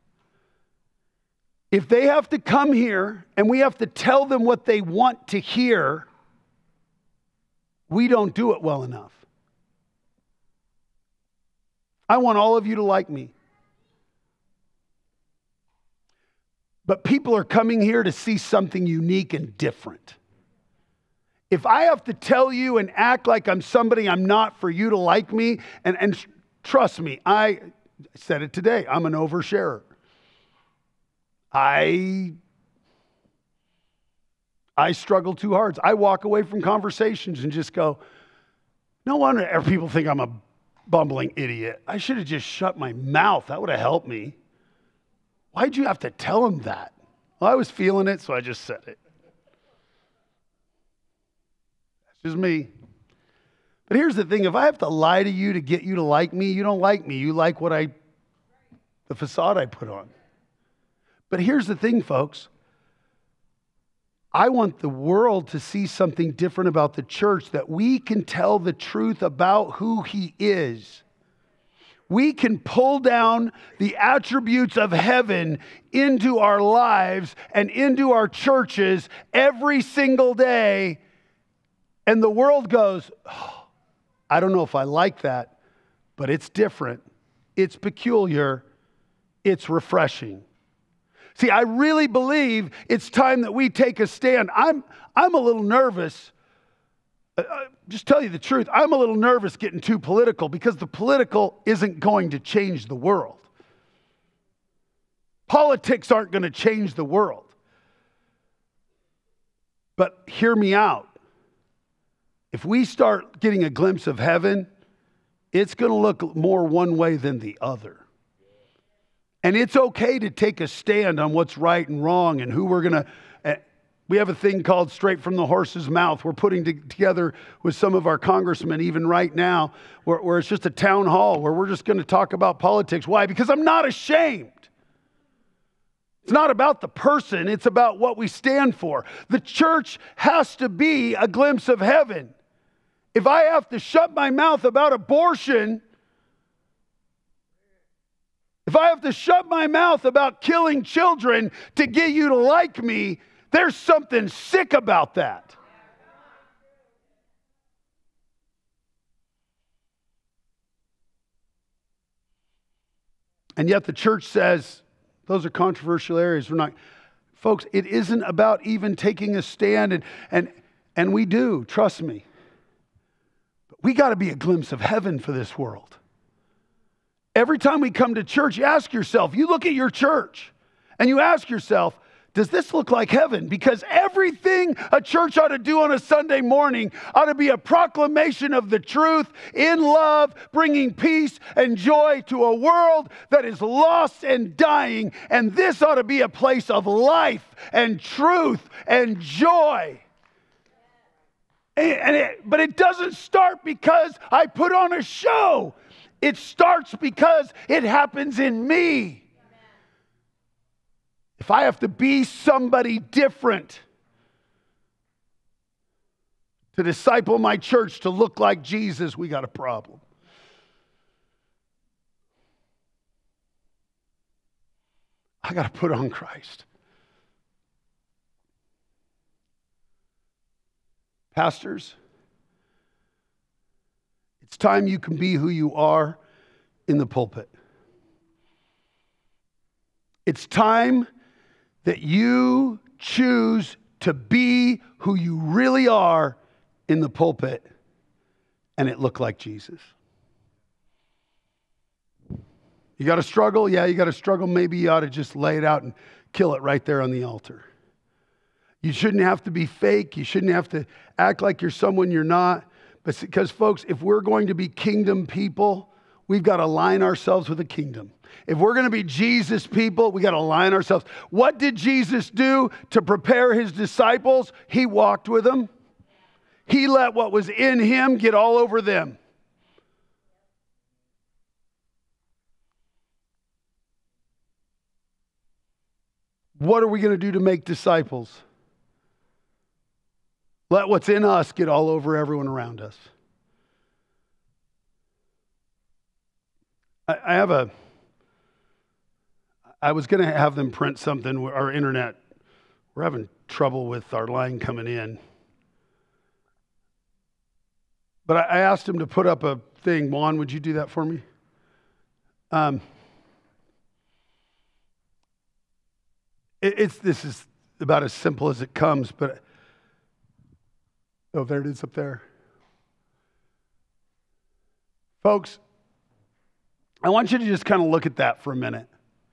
If they have to come here and we have to tell them what they want to hear, we don't do it well enough. I want all of you to like me. But people are coming here to see something unique and different. If I have to tell you and act like I'm somebody I'm not for you to like me, and, and trust me, I said it today, I'm an oversharer. I, I struggle too hard. I walk away from conversations and just go, no wonder people think I'm a bumbling idiot. I should have just shut my mouth. That would have helped me. Why'd you have to tell him that? Well, I was feeling it, so I just said it. That's just me. But here's the thing. If I have to lie to you to get you to like me, you don't like me. You like what I, the facade I put on. But here's the thing, folks. I want the world to see something different about the church, that we can tell the truth about who He is. We can pull down the attributes of heaven into our lives and into our churches every single day. And the world goes, oh, I don't know if I like that, but it's different. it's peculiar, it's refreshing. See, I really believe it's time that we take a stand. I'm, I'm a little nervous. Uh, just tell you the truth, I'm a little nervous getting too political because the political isn't going to change the world. Politics aren't going to change the world. But hear me out. If we start getting a glimpse of heaven, it's going to look more one way than the other. And it's okay to take a stand on what's right and wrong and who we're going to... Uh, we have a thing called Straight from the Horse's Mouth. We're putting to, together with some of our congressmen, even right now, where, where it's just a town hall where we're just going to talk about politics. Why? Because I'm not ashamed. It's not about the person. It's about what we stand for. The church has to be a glimpse of heaven. If I have to shut my mouth about abortion, if I have to shut my mouth about killing children to get you to like me, there's something sick about that. And yet the church says, those are controversial areas. We're not, folks, it isn't about even taking a stand, and and and we do, trust me. But we got to be a glimpse of heaven for this world. Every time we come to church, you ask yourself, you look at your church, and you ask yourself, does this look like heaven? Because everything a church ought to do on a Sunday morning ought to be a proclamation of the truth in love, bringing peace and joy to a world that is lost and dying. And this ought to be a place of life and truth and joy. And it, but it doesn't start because I put on a show. It starts because it happens in me. If I have to be somebody different to disciple my church to look like Jesus, we got a problem. I got to put on Christ. Pastors, it's time you can be who you are in the pulpit. It's time that you choose to be who you really are in the pulpit and it look like Jesus. You got to struggle? Yeah, you got to struggle. Maybe you ought to just lay it out and kill it right there on the altar. You shouldn't have to be fake. You shouldn't have to act like you're someone you're not. But because, folks, if we're going to be kingdom people, we've got to align ourselves with the kingdom. If we're going to be Jesus people, we got to align ourselves. What did Jesus do to prepare his disciples? He walked with them. He let what was in him get all over them. What are we going to do to make disciples? Let what's in us get all over everyone around us. I, I have a... I was going to have them print something. Our internet, we're having trouble with our line coming in. But I asked him to put up a thing. Juan, would you do that for me? Um, it, it's this is about as simple as it comes. But oh, there it is up there, folks. I want you to just kind of look at that for a minute.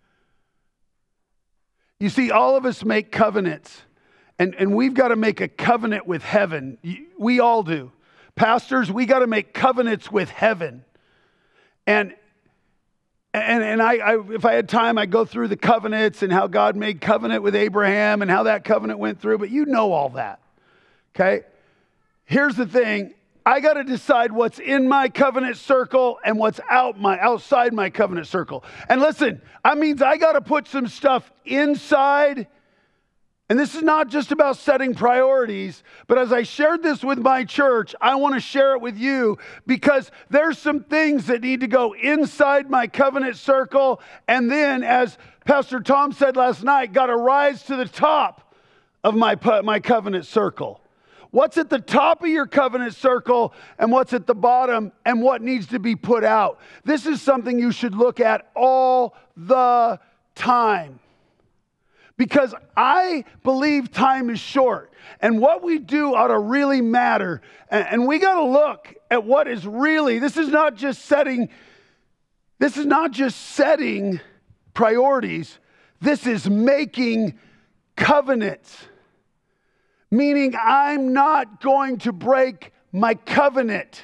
You see, all of us make covenants, and, and we've got to make a covenant with heaven. We all do. Pastors, we got to make covenants with heaven. And and, and I, I, if I had time, I'd go through the covenants and how God made covenant with Abraham and how that covenant went through, but you know all that, okay? Here's the thing. I got to decide what's in my covenant circle and what's out my outside my covenant circle. And listen, that means I got to put some stuff inside. And this is not just about setting priorities, but as I shared this with my church, I want to share it with you because there's some things that need to go inside my covenant circle. And then, as Pastor Tom said last night, got to rise to the top of my, my covenant circle. What's at the top of your covenant circle and what's at the bottom and what needs to be put out. This is something you should look at all the time. Because I believe time is short. And what we do ought to really matter. And, and we got to look at what is really, this is not just setting, this is not just setting priorities. This is making covenants. Meaning I'm not going to break my covenant.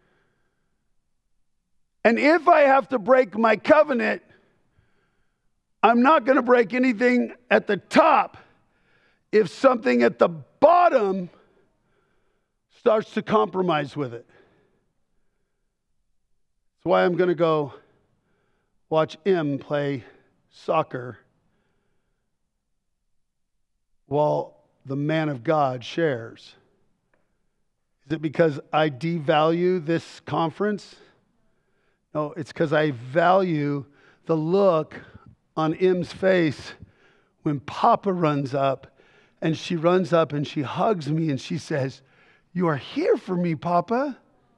And if I have to break my covenant, I'm not going to break anything at the top if something at the bottom starts to compromise with it. That's why I'm going to go watch M play soccer while the man of God shares. Is it because I devalue this conference? No, it's because I value the look on M's face when Papa runs up, and she runs up and she hugs me and she says, "You are here for me, Papa."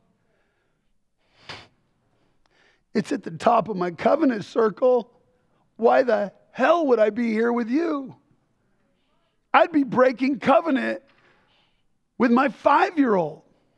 It's at the top of my covenant circle. Why the hell would I be here with you? I'd be breaking covenant with my five-year-old.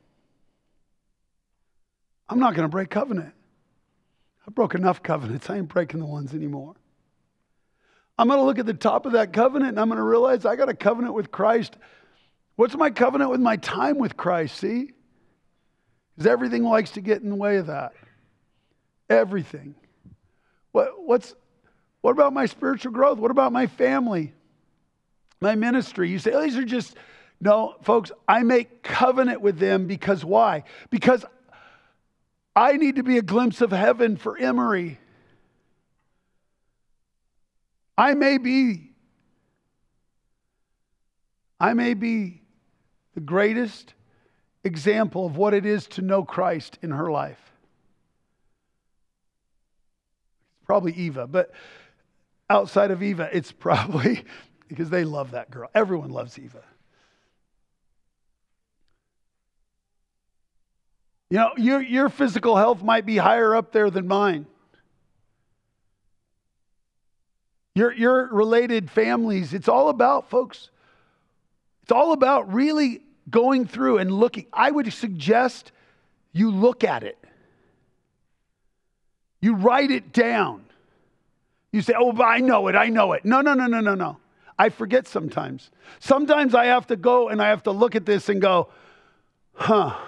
I'm not going to break covenant. I broke enough covenants. I ain't breaking the ones anymore. I'm going to look at the top of that covenant and I'm going to realize I got a covenant with Christ. What's my covenant with my time with Christ, see? Because everything likes to get in the way of that. Everything. What, what's, what about my spiritual growth? What about my family? My ministry? You say, oh, these are just... No, folks, I make covenant with them because why? Because I need to be a glimpse of heaven for Emory. I may be, I may be the greatest example of what it is to know Christ in her life. It's probably Eva, but outside of Eva, it's probably because they love that girl. Everyone loves Eva. You know, your, your physical health might be higher up there than mine. Your, your related families, it's all about, folks, it's all about really going through and looking. I would suggest you look at it. You write it down. You say, oh, but I know it, I know it. No, no, no, no, no, no. I forget sometimes. Sometimes I have to go and I have to look at this and go, huh.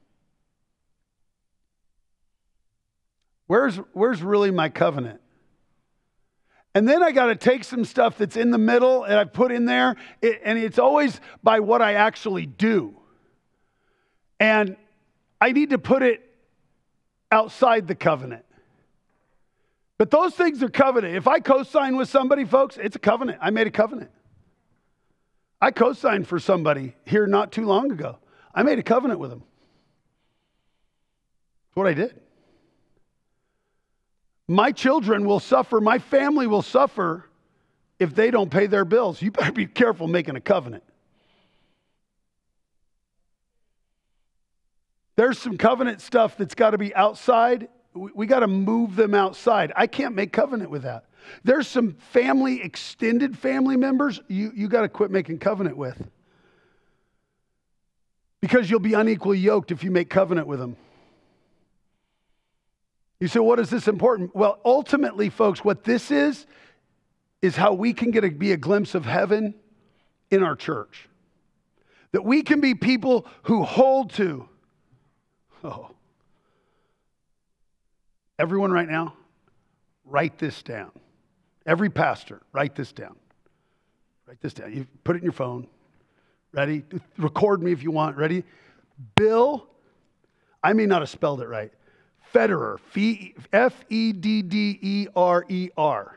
Where's, where's really my covenant? And then I got to take some stuff that's in the middle and I put in there, it, and it's always by what I actually do. And I need to put it outside the covenant. But those things are covenant. If I co-sign with somebody, folks, it's a covenant. I made a covenant. I co-signed for somebody here not too long ago. I made a covenant with them. That's what I did. My children will suffer, my family will suffer if they don't pay their bills. You better be careful making a covenant. There's some covenant stuff that's got to be outside. We, we got to move them outside. I can't make covenant with that. There's some family, extended family members you, you got to quit making covenant with. Because you'll be unequally yoked if you make covenant with them. You say, what is this important? Well, ultimately, folks, what this is, is how we can get a, be a glimpse of heaven in our church. That we can be people who hold to. Oh. Everyone right now, write this down. Every pastor, write this down. Write this down. You put it in your phone. Ready? Record me if you want. Ready? Bill, I may not have spelled it right. Federer, F E D D E R E R.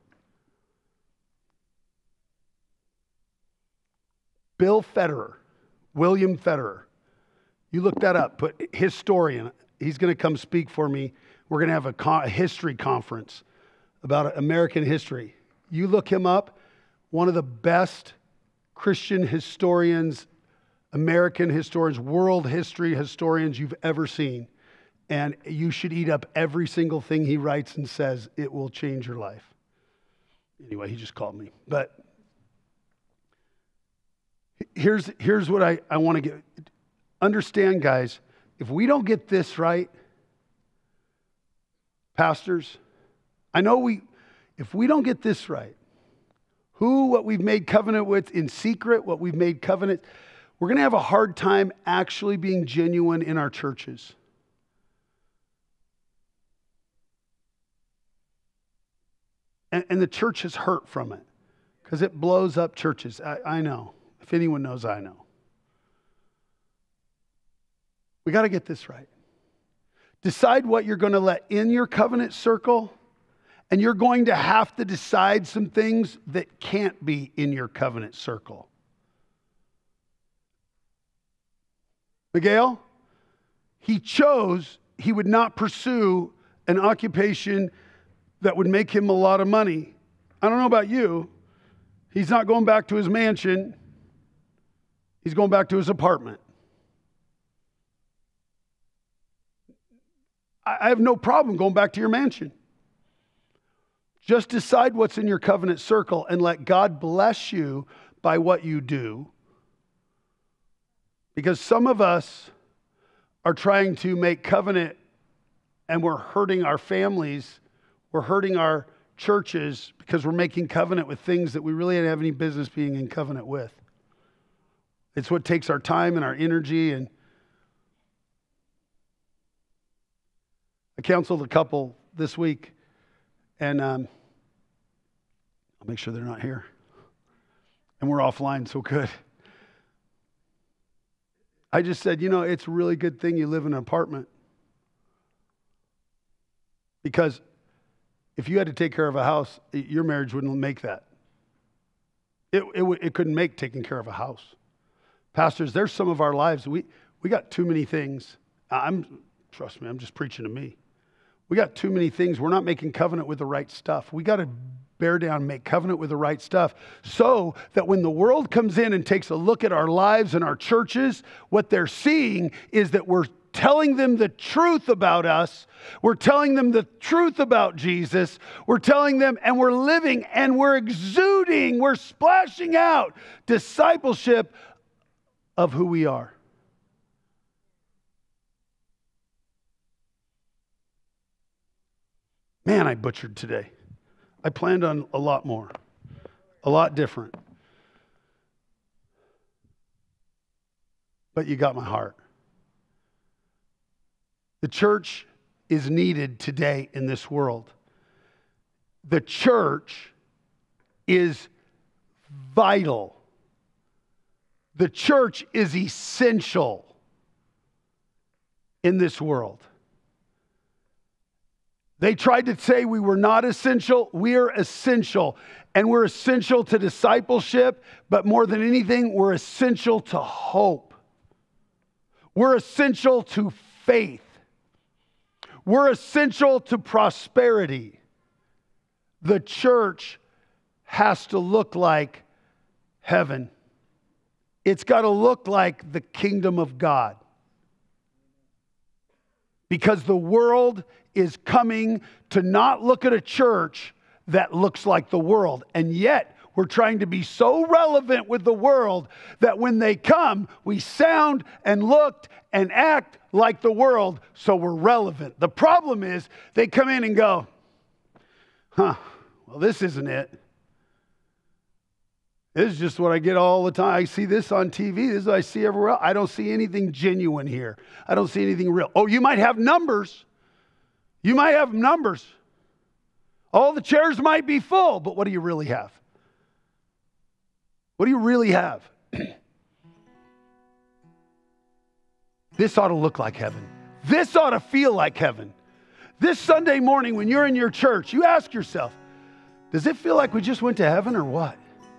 Bill Federer, William Federer. You look that up, put historian. He's going to come speak for me. We're going to have a, con- a history conference about American history. You look him up, one of the best Christian historians American historians, world history historians you've ever seen. And you should eat up every single thing he writes and says. It will change your life. Anyway, he just called me. But here's, here's what I, I want to get. Understand, guys, if we don't get this right, pastors, I know we, if we don't get this right, who, what we've made covenant with in secret, what we've made covenant, we're going to have a hard time actually being genuine in our churches. And, and the church has hurt from it because it blows up churches. I, I know. If anyone knows, I know. We got to get this right. Decide what you're going to let in your covenant circle, and you're going to have to decide some things that can't be in your covenant circle. Miguel, he chose he would not pursue an occupation that would make him a lot of money. I don't know about you. He's not going back to his mansion. He's going back to his apartment. I have no problem going back to your mansion. Just decide what's in your covenant circle and let God bless you by what you do. Because some of us are trying to make covenant and we're hurting our families. We're hurting our churches because we're making covenant with things that we really don't have any business being in covenant with. It's what takes our time and our energy. And I counseled a couple this week, and um, I'll make sure they're not here. And we're offline, so good. I just said, you know, it's a really good thing you live in an apartment. Because if you had to take care of a house, your marriage wouldn't make that. It, it, it couldn't make taking care of a house. Pastors, there's some of our lives, we, we got too many things. I'm, trust me, I'm just preaching to me. We got too many things. We're not making covenant with the right stuff. We got to bear down and make covenant with the right stuff so that when the world comes in and takes a look at our lives and our churches, what they're seeing is that we're telling them the truth about us. We're telling them the truth about Jesus. We're telling them, and we're living, and we're exuding, we're splashing out discipleship of who we are. Man, I butchered today. I planned on a lot more, a lot different. But you got my heart. The church is needed today in this world. The church is vital. The church is essential in this world. They tried to say we were not essential. We're essential. And we're essential to discipleship, but more than anything, we're essential to hope. We're essential to faith. We're essential to prosperity. The church has to look like heaven. It's got to look like the kingdom of God. Because the world is coming to not look at a church that looks like the world. And yet, we're trying to be so relevant with the world that when they come, we sound and look and act like the world, so we're relevant. The problem is, they come in and go, huh, well, this isn't it. This is just what I get all the time. I see this on T V. This is what I see everywhere else. I don't see anything genuine here. I don't see anything real. Oh, you might have numbers. You might have numbers. All the chairs might be full, but what do you really have? What do you really have? This ought to look like heaven. This ought to feel like heaven. This Sunday morning when you're in your church, you ask yourself, does it feel like we just went to heaven or what?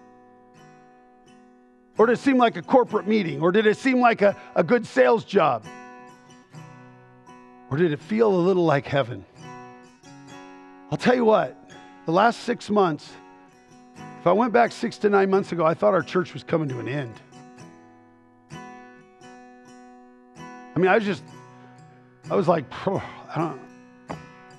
Or did it seem like a corporate meeting? Or did it seem like a, a good sales job? Or did it feel a little like heaven? I'll tell you what, the last six months, if I went back six to nine months ago, I thought our church was coming to an end. I mean, I was just, I was like, I don't know.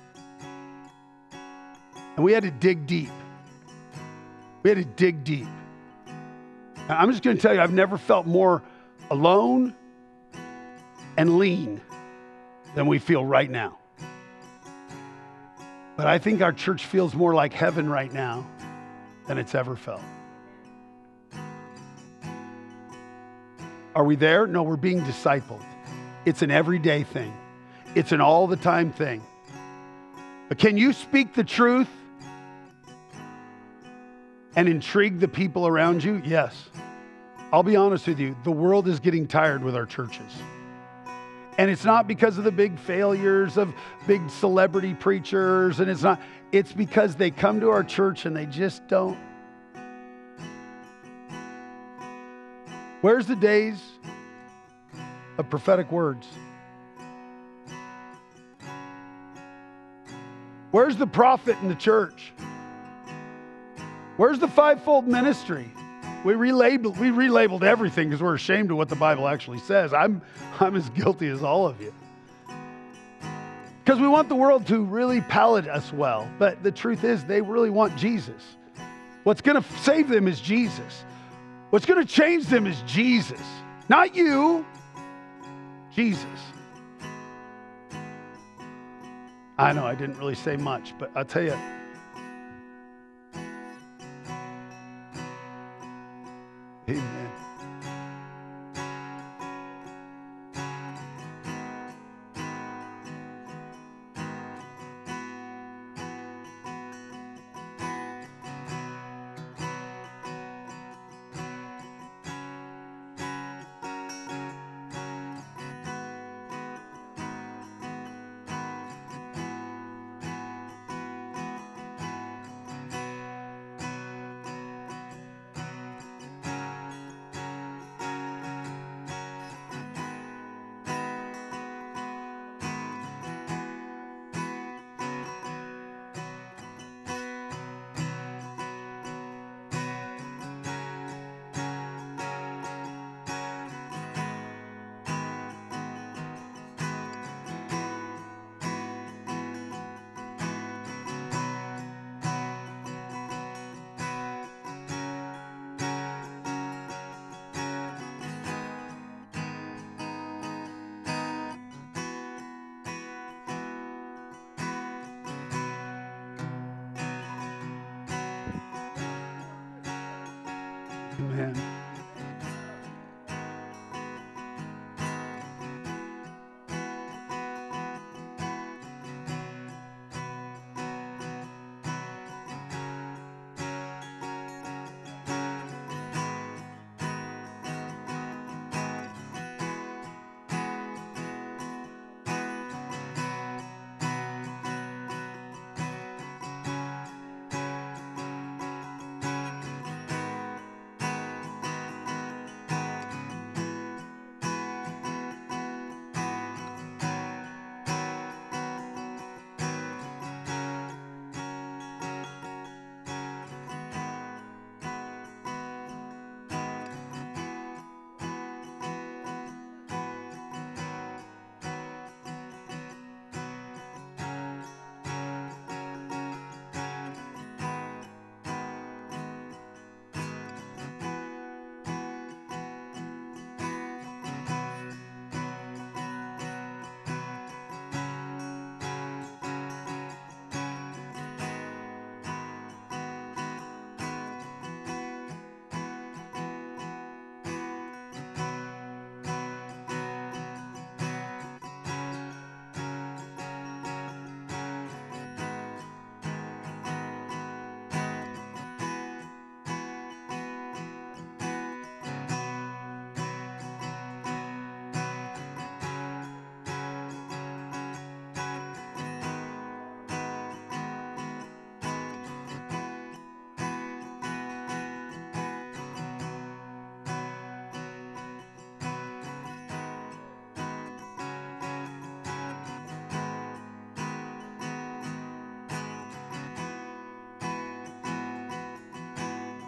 And we had to dig deep. We had to dig deep. And I'm just going to tell you, I've never felt more alone and lean than we feel right now. But I think our church feels more like heaven right now than it's ever felt. Are we there? No, we're being discipled. It's an everyday thing. It's an all the time thing. But can you speak the truth and intrigue the people around you? Yes. I'll be honest with you. The world is getting tired with our churches. And it's not because of the big failures of big celebrity preachers. And it's not, it's because they come to our church and they just don't. Where's the days of prophetic words? Where's the prophet in the church? Where's the fivefold ministry? We relabeled, we relabeled everything because we're ashamed of what the Bible actually says. I'm, I'm as guilty as all of you. Because we want the world to really palate us well. But the truth is, they really want Jesus. What's going to save them is Jesus. What's going to change them is Jesus. Not you, Jesus. I know I didn't really say much, but I'll tell you. Amen. Amen.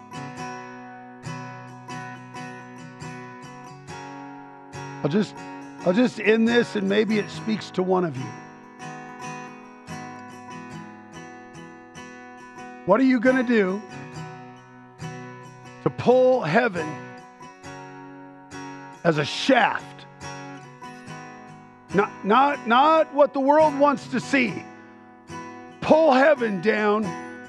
I'll just I'll just end this and maybe it speaks to one of you. What are you going to do to pull heaven as a shaft? Not, not, not what the world wants to see. Pull heaven down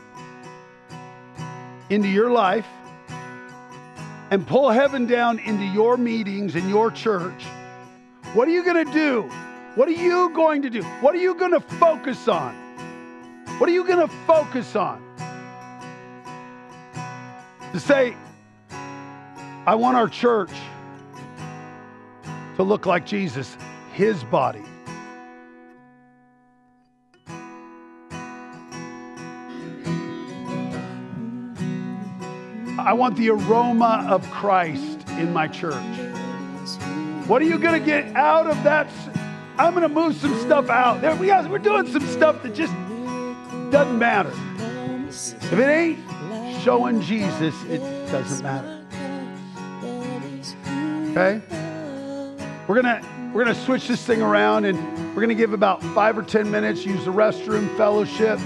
into your life and pull heaven down into your meetings in your church. What are you going to do? What are you going to do? What are you going to focus on? What are you going to focus on? To say, I want our church to look like Jesus, his body. I want the aroma of Christ in my church. What are you going to get out of that? I'm going to move some stuff out. There, we got, we're doing some stuff that just doesn't matter. If it ain't showing Jesus, it doesn't matter. Okay? We're gonna we're gonna switch this thing around, and we're gonna give about five or ten minutes. Use the restroom, fellowship.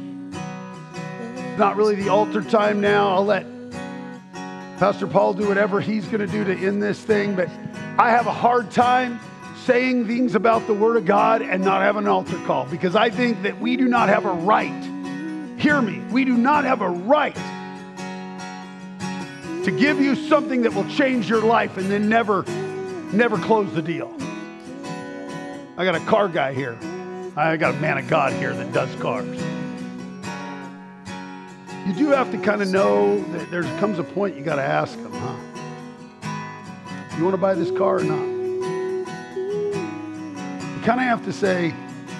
Not really the altar time now. I'll let Pastor Paul do whatever he's gonna do to end this thing. But I have a hard time saying things about the Word of God and not have an altar call, because I think that we do not have a right. Hear me. We do not have a right to give you something that will change your life and then never, never close the deal. I got a car guy here. I got a man of God here that does cars. You do have to kind of know that there comes a point you got to ask them, huh? You want to buy this car or not? You kind of have to say,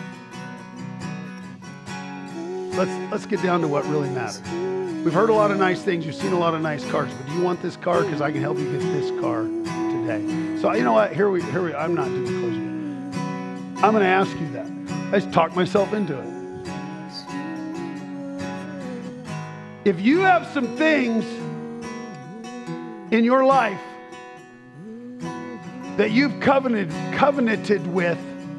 let's let's get down to what really matters. We've heard a lot of nice things. You've seen a lot of nice cars, but do you want this car? Because I can help you get this car today. So you know what? Here we, here we. I'm not doing close yet. I'm going to ask you that. I just talked myself into it. If you have some things in your life that you've covenanted, covenanted with,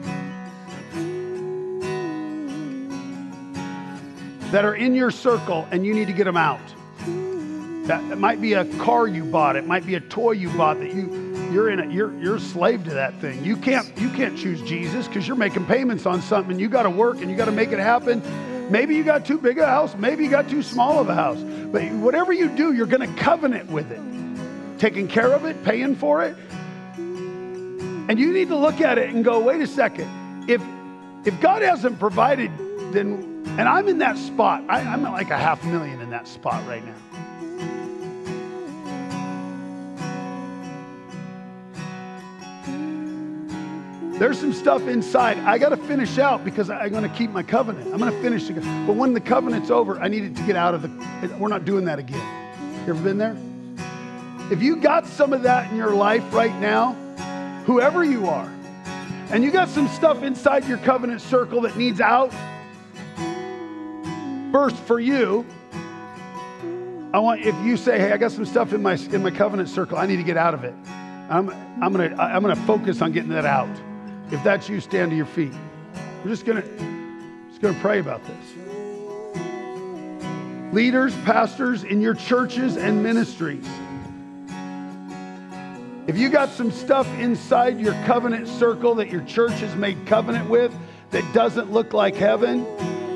that are in your circle and you need to get them out. That it might be a car you bought. It might be a toy you bought that you you're in. A, you're you're a slave to that thing. You can't you can't choose Jesus because you're making payments on something. And you got to work and you got to make it happen. Maybe you got too big a house. Maybe you got too small of a house. But whatever you do, you're going to covenant with it, taking care of it, paying for it. And you need to look at it and go, wait a second. If if God hasn't provided, then. And I'm in that spot. I, I'm at like a half million in that spot right now. There's some stuff inside I got to finish out because I'm going to keep my covenant. I'm going to finish it. But when the covenant's over, I need it to get out of the... We're not doing that again. You ever been there? If you got some of that in your life right now, whoever you are, and you got some stuff inside your covenant circle that needs out, first, for you, I want if you say, "Hey, I got some stuff in my in my covenant circle. I need to get out of it." I'm I'm gonna I'm gonna focus on getting that out. If that's you, stand to your feet. We're just gonna just gonna pray about this. Leaders, pastors in your churches and ministries. If you got some stuff inside your covenant circle that your church has made covenant with that doesn't look like heaven.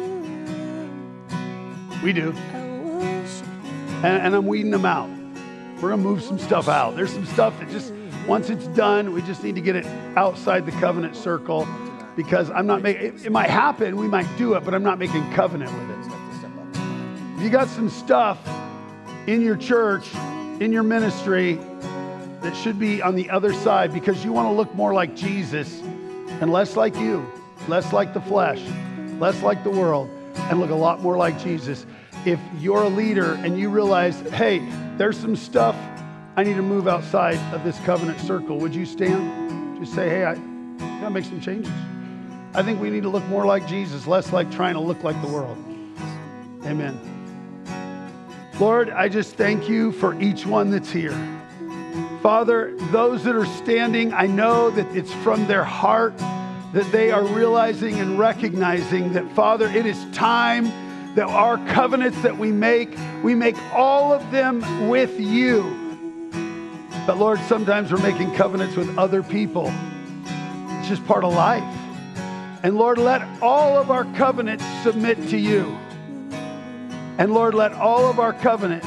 We do. And, and I'm weeding them out. We're going to move some stuff out. There's some stuff that just, once it's done, we just need to get it outside the covenant circle because I'm not making, it, it might happen, we might do it, but I'm not making covenant with it. If you got some stuff in your church, in your ministry, that should be on the other side because you want to look more like Jesus and less like you, less like the flesh, less like the world, and look a lot more like Jesus. If you're a leader and you realize, hey, there's some stuff I need to move outside of this covenant circle, would you stand? Just say, hey, I gotta make some changes. I think we need to look more like Jesus, less like trying to look like the world. Amen. Lord, I just thank you for each one that's here. Father, those that are standing, I know that it's from their heart that they are realizing and recognizing that, Father, it is time that our covenants that we make, we make all of them with you. But Lord, sometimes we're making covenants with other people. It's just part of life. And Lord, let all of our covenants submit to you. And Lord, let all of our covenants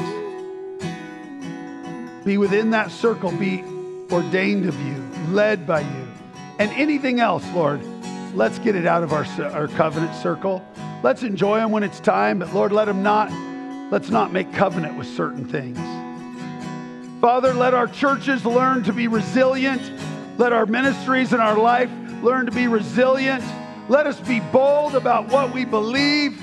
be within that circle, be ordained of you, led by you. And anything else, Lord, let's get it out of our, our covenant circle. Let's enjoy them when it's time, but Lord, let them not, let's not make covenant with certain things. Father, let our churches learn to be resilient. Let our ministries and our life learn to be resilient. Let us be bold about what we believe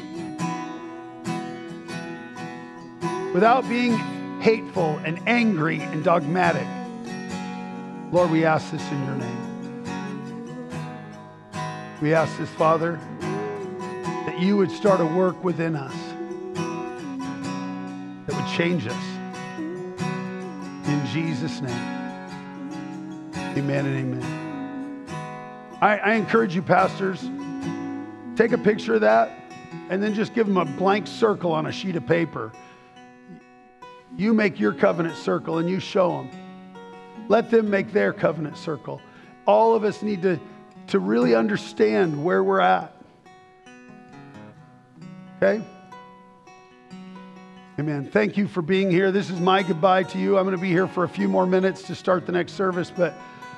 without being hateful and angry and dogmatic. Lord, we ask this in your name. We ask this, Father, that you would start a work within us that would change us. In Jesus' name, amen and amen. I, I encourage you, pastors, take a picture of that and then just give them a blank circle on a sheet of paper. You make your covenant circle and you show them. Let them make their covenant circle. All of us need to, to really understand where we're at. Okay? Amen. Thank you for being here. This is my goodbye to you. I'm going to be here for a few more minutes to start the next service, but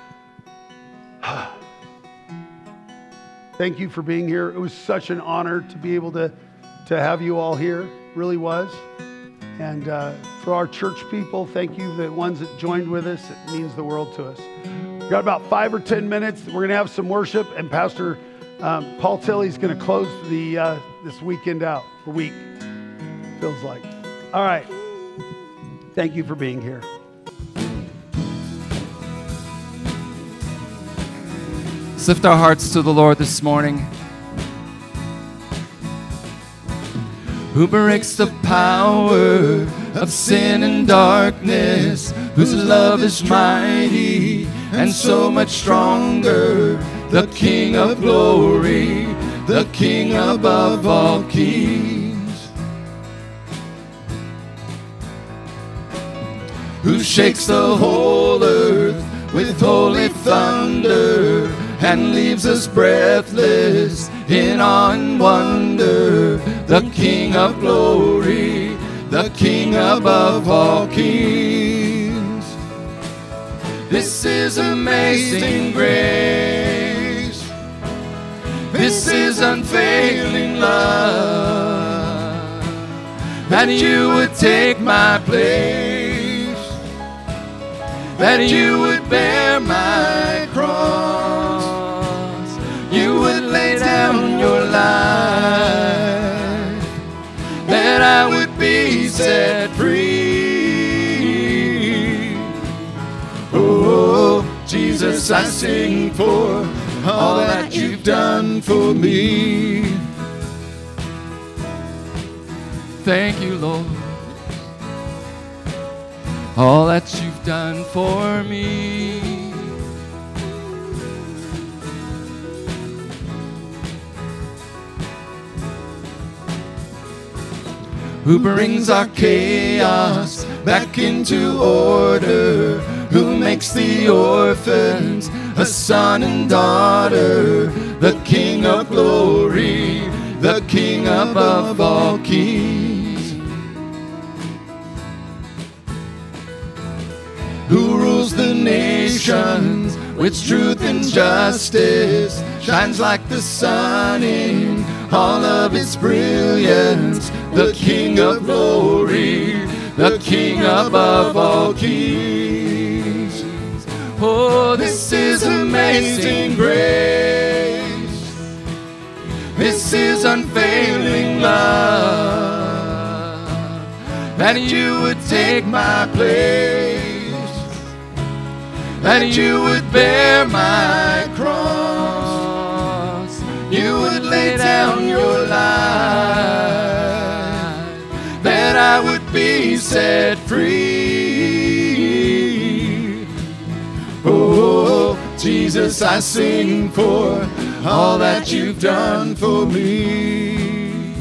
thank you for being here. It was such an honor to be able to, to have you all here. It really was. And uh, for our church people, thank you, the ones that joined with us. It means the world to us. We've got about five or ten minutes. We're going to have some worship, and Pastor um, Paul Tilley is going to close the uh, this weekend out, a week, feels like. All right. Thank you for being here. Let's lift our hearts to the Lord this morning. Who breaks the power of sin and darkness, whose love is mighty and so much stronger, the King of glory, the King above all kings. Who shakes the whole earth with holy thunder and leaves us breathless in awe and wonder, the King of glory, the King above all kings. This is amazing grace. This is unfailing love, that you would take my place, that you would bear my cross, you would lay down your life, that I would be set free. Oh, Jesus, I sing for all that you've done for me. Thank you, Lord, all that you've done for me. Who brings our chaos back into order, who makes the orphans a son and daughter, the King of glory, the King above all kings. Who rules the nations with truth and justice, shines like the sun in all of its brilliance, the King of glory, the King above all kings. Oh, this is amazing grace. This is unfailing love, that you would take my place, that you would bear my cross, you would lay down your life, that I would be set free. Jesus, I sing for all that you've done for me.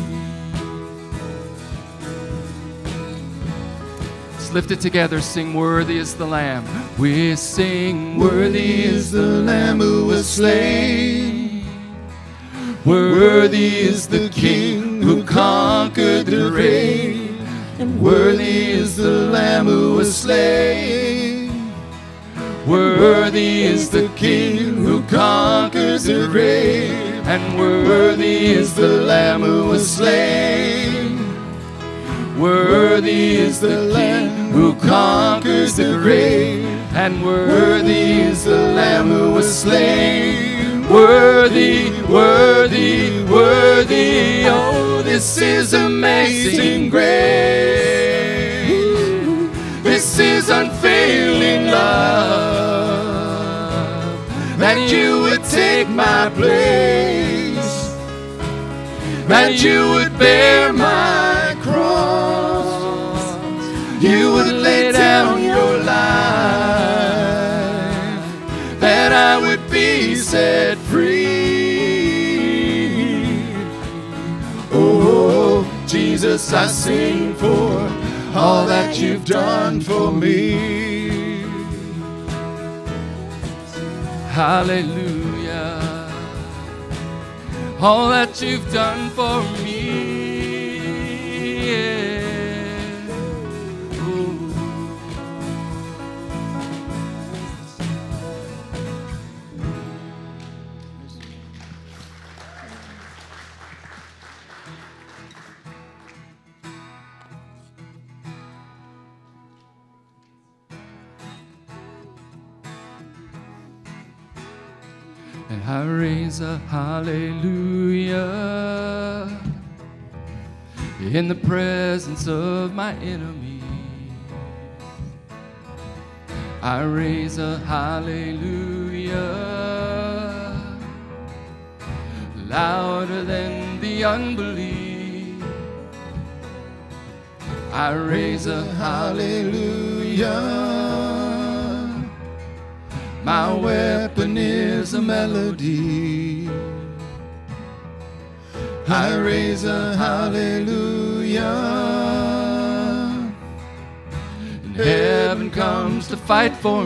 Let's lift it together. Sing, worthy is the Lamb. We sing, worthy is the Lamb who was slain. Worthy is the King who conquered the grave. And worthy is the Lamb who was slain. Worthy is the King who conquers the grave. And worthy is the Lamb who was slain. Worthy is the Lamb who conquers the grave. And worthy is the Lamb who was slain. Worthy, worthy, worthy, oh, this is amazing grace. This is unfailing love, that you would take my place, that you would bear my cross, you would lay down your life, that I would be set free. Oh, Jesus, I sing for all that you've done for me. Hallelujah. All that you've done for me. Yeah. Ooh. And I raise a hallelujah in the presence of my enemy. I raise a hallelujah louder than the unbelief. I raise a hallelujah. My weapon is a melody. I raise a hallelujah. And heaven comes to fight for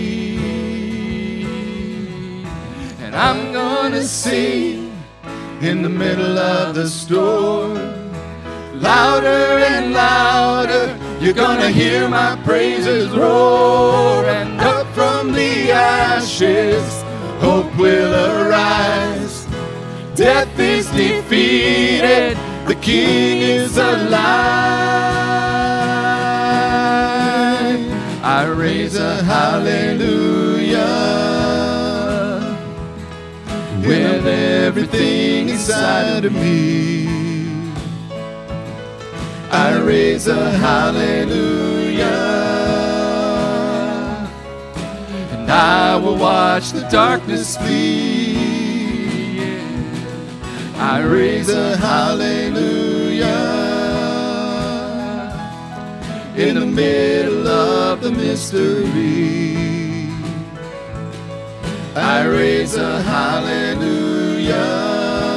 me. And I'm gonna sing in the middle of the storm. Louder and louder, you're gonna hear my praises roar. And up from the ashes, hope will arise. Death is defeated, the King is alive. I raise a hallelujah with everything inside of me. I raise a hallelujah, and I will watch the darkness flee. Yeah. I raise a hallelujah in the middle of the mystery. I raise a hallelujah.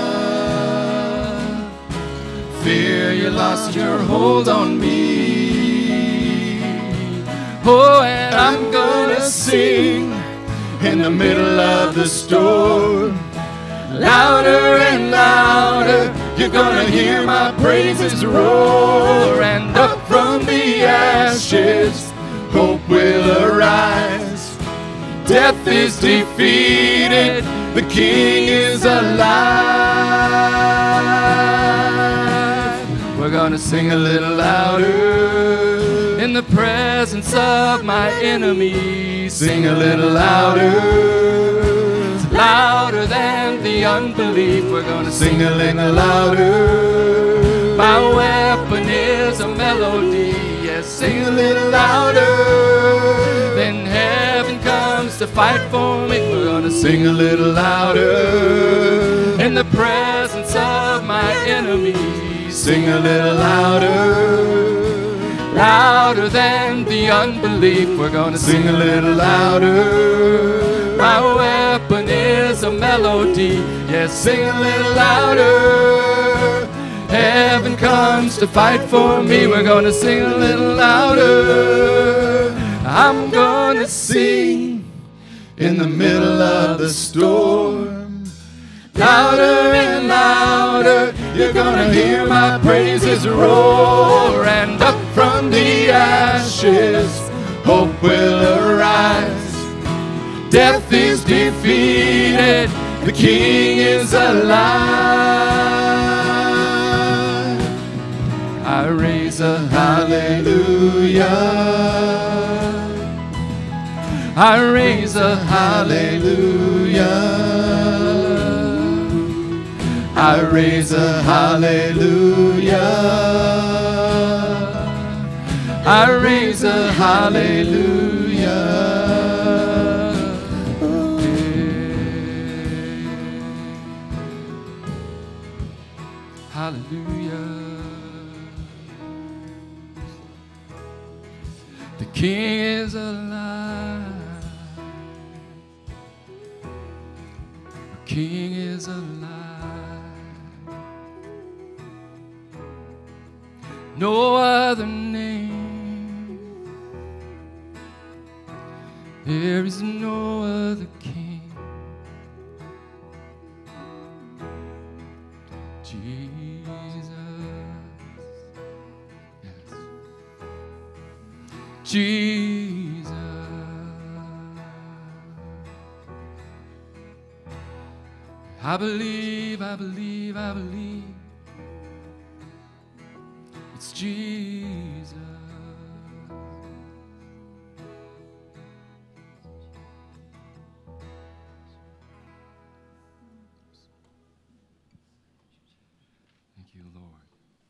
Fear you lost your hold on me. Oh, and I'm gonna sing in the middle of the storm. Louder and louder, you're gonna hear my praises roar. And up from the ashes, hope will arise. Death is defeated, the King is alive. We're gonna sing a little louder in the presence of my enemies. Sing a little louder, louder than the unbelief. We're gonna sing a little louder. My weapon is a melody. Yes, sing a little louder. Then heaven comes to fight for me. We're gonna sing a little louder in the presence of my enemies. Sing a little louder, louder than the unbelief. We're gonna sing a little louder. My weapon is a melody. Yes, sing a little louder. Heaven comes to fight for me. We're gonna sing a little louder. I'm gonna sing in the middle of the storm. Louder and louder, you're gonna hear my praises roar. And up from the ashes, hope will arise. Death is defeated, the King is alive. I raise a hallelujah. I raise a hallelujah. I raise a hallelujah. I raise a hallelujah. Hallelujah. The King is alive. The King is alive. No other name. There is no other King. Jesus. Yes. Jesus. I believe, I believe, I believe. It's Jesus. Thank you, Lord.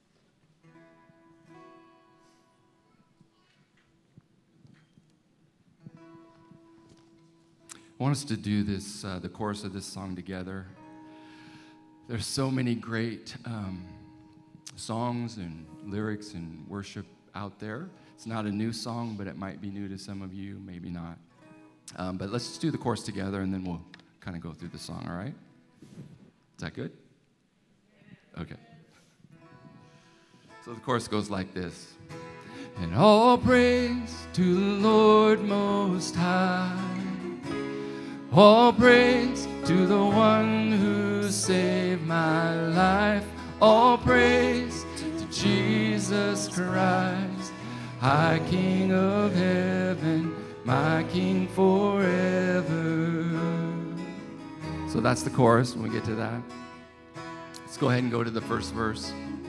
I want us to do this, uh, the chorus of this song together. There's so many great um, songs and lyrics and worship out there. It's not a new song, but it might be new to some of you, maybe not. Um, but let's just do the chorus together, and then we'll kind of go through the song, all right? Is that good? Okay. So the chorus goes like this. And all praise to the Lord Most High. All praise to the one who saved my life. All praise to Jesus Christ, High King of heaven, my King forever. So that's the chorus when we get to that. Let's go ahead and go to the first verse.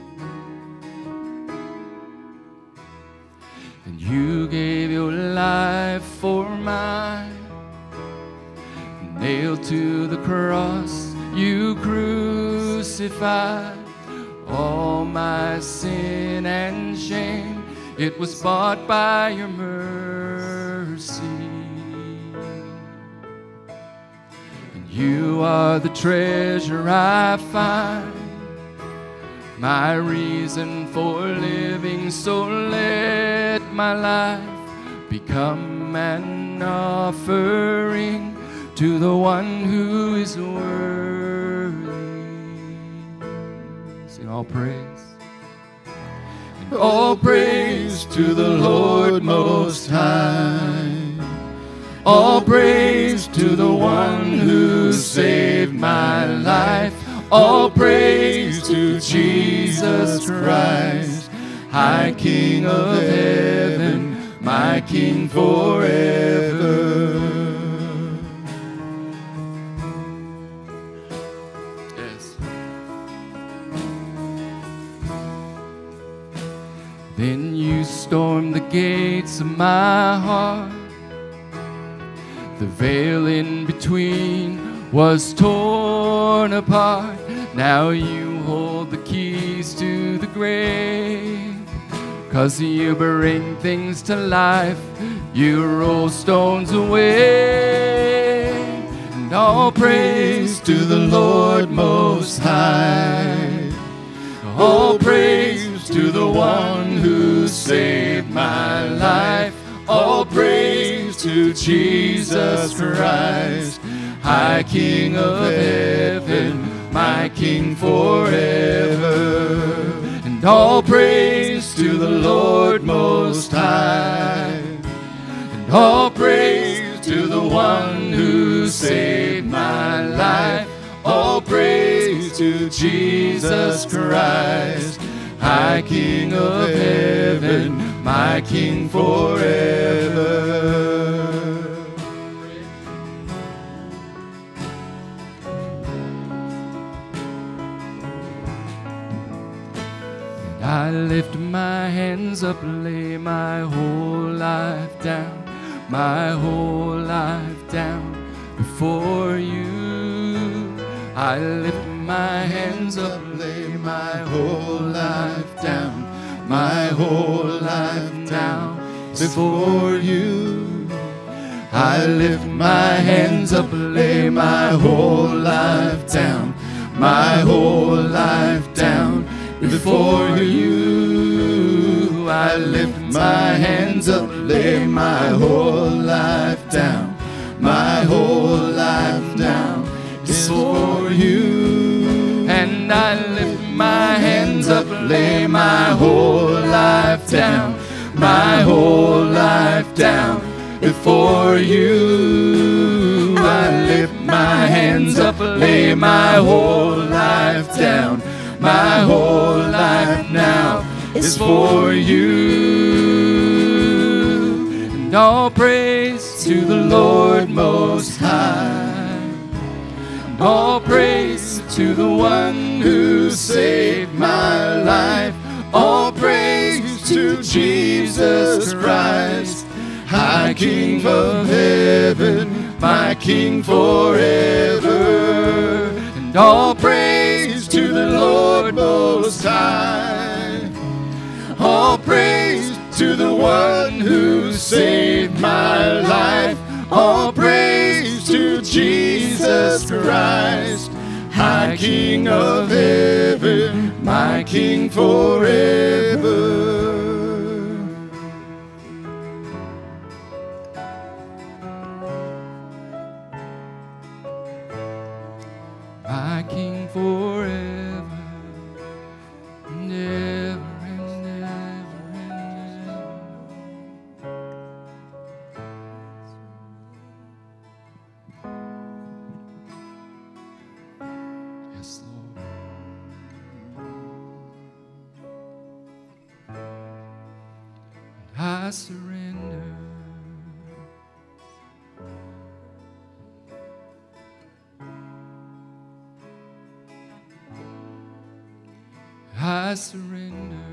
And you gave your life for mine. Nailed to the cross, you crucified all my sin and shame. It was bought by your mercy. And you are the treasure I find, my reason for living. So let my life become an offering to the one who is worthy. Sing all praise. And all praise to the Lord Most High. All praise to the one who saved my life. All praise to Jesus Christ, High King of heaven, my King forever. Then you stormed the gates of my heart. The veil in between was torn apart. Now you hold the keys to the grave. 'Cause you bring things to life. You roll stones away. And all praise to the Lord Most High. All praise to the one who saved my life. All praise to Jesus Christ, High King of heaven, my King forever. And all praise to the Lord Most High. And all praise to the one who saved my life. All praise to Jesus Christ. High King of heaven, my King forever. I lift my hands up, lay my whole life down, my whole life down before you. I lift my hands up, lay my whole life down, my whole life down before you. I lift my hands up, lay my whole life down, my whole life down before you. I lift my hands up, lay my whole life down, my whole life down before you. And I lift my hands up, lay my whole life down, my whole life down before you. I lift my hands up, lay my whole life down, my whole life now is for you. And all praise to the Lord Most High. And all praise to the one who saved my life. All praise to Jesus Christ, High King of heaven, my King forever. And all praise to the Lord Most High. All praise to the one who saved my life. All praise to Jesus Christ, High King of heaven, my King forever. My King forever and ever and ever and ever. Yes, Lord. I surrender. I surrender.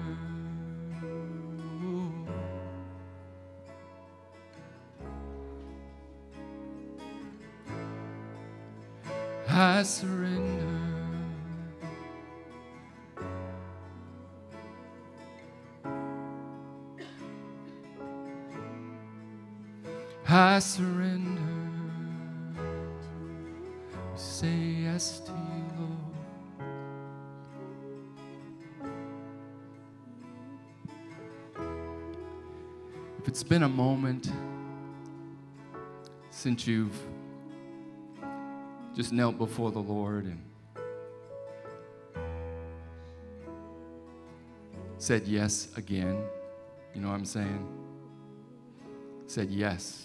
I surrender. I surrender. We say yes to you, Lord. If it's been a moment since you've just knelt before the Lord and said yes again, you know what I'm saying? Said yes.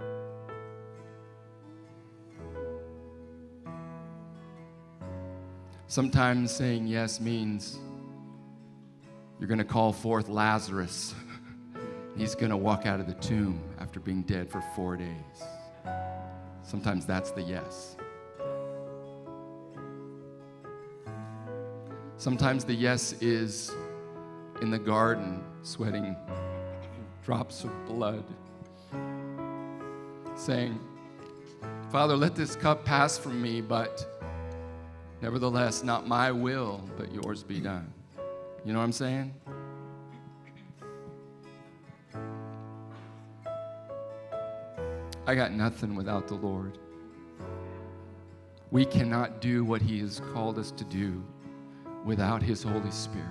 Sometimes saying yes means you're going to call forth Lazarus. He's going to walk out of the tomb after being dead for four days. Sometimes that's the yes. Sometimes the yes is in the garden, sweating drops of blood, saying, Father, let this cup pass from me, but nevertheless, not my will, but yours be done. You know what I'm saying? I got nothing without the Lord. We cannot do what He has called us to do without His Holy Spirit.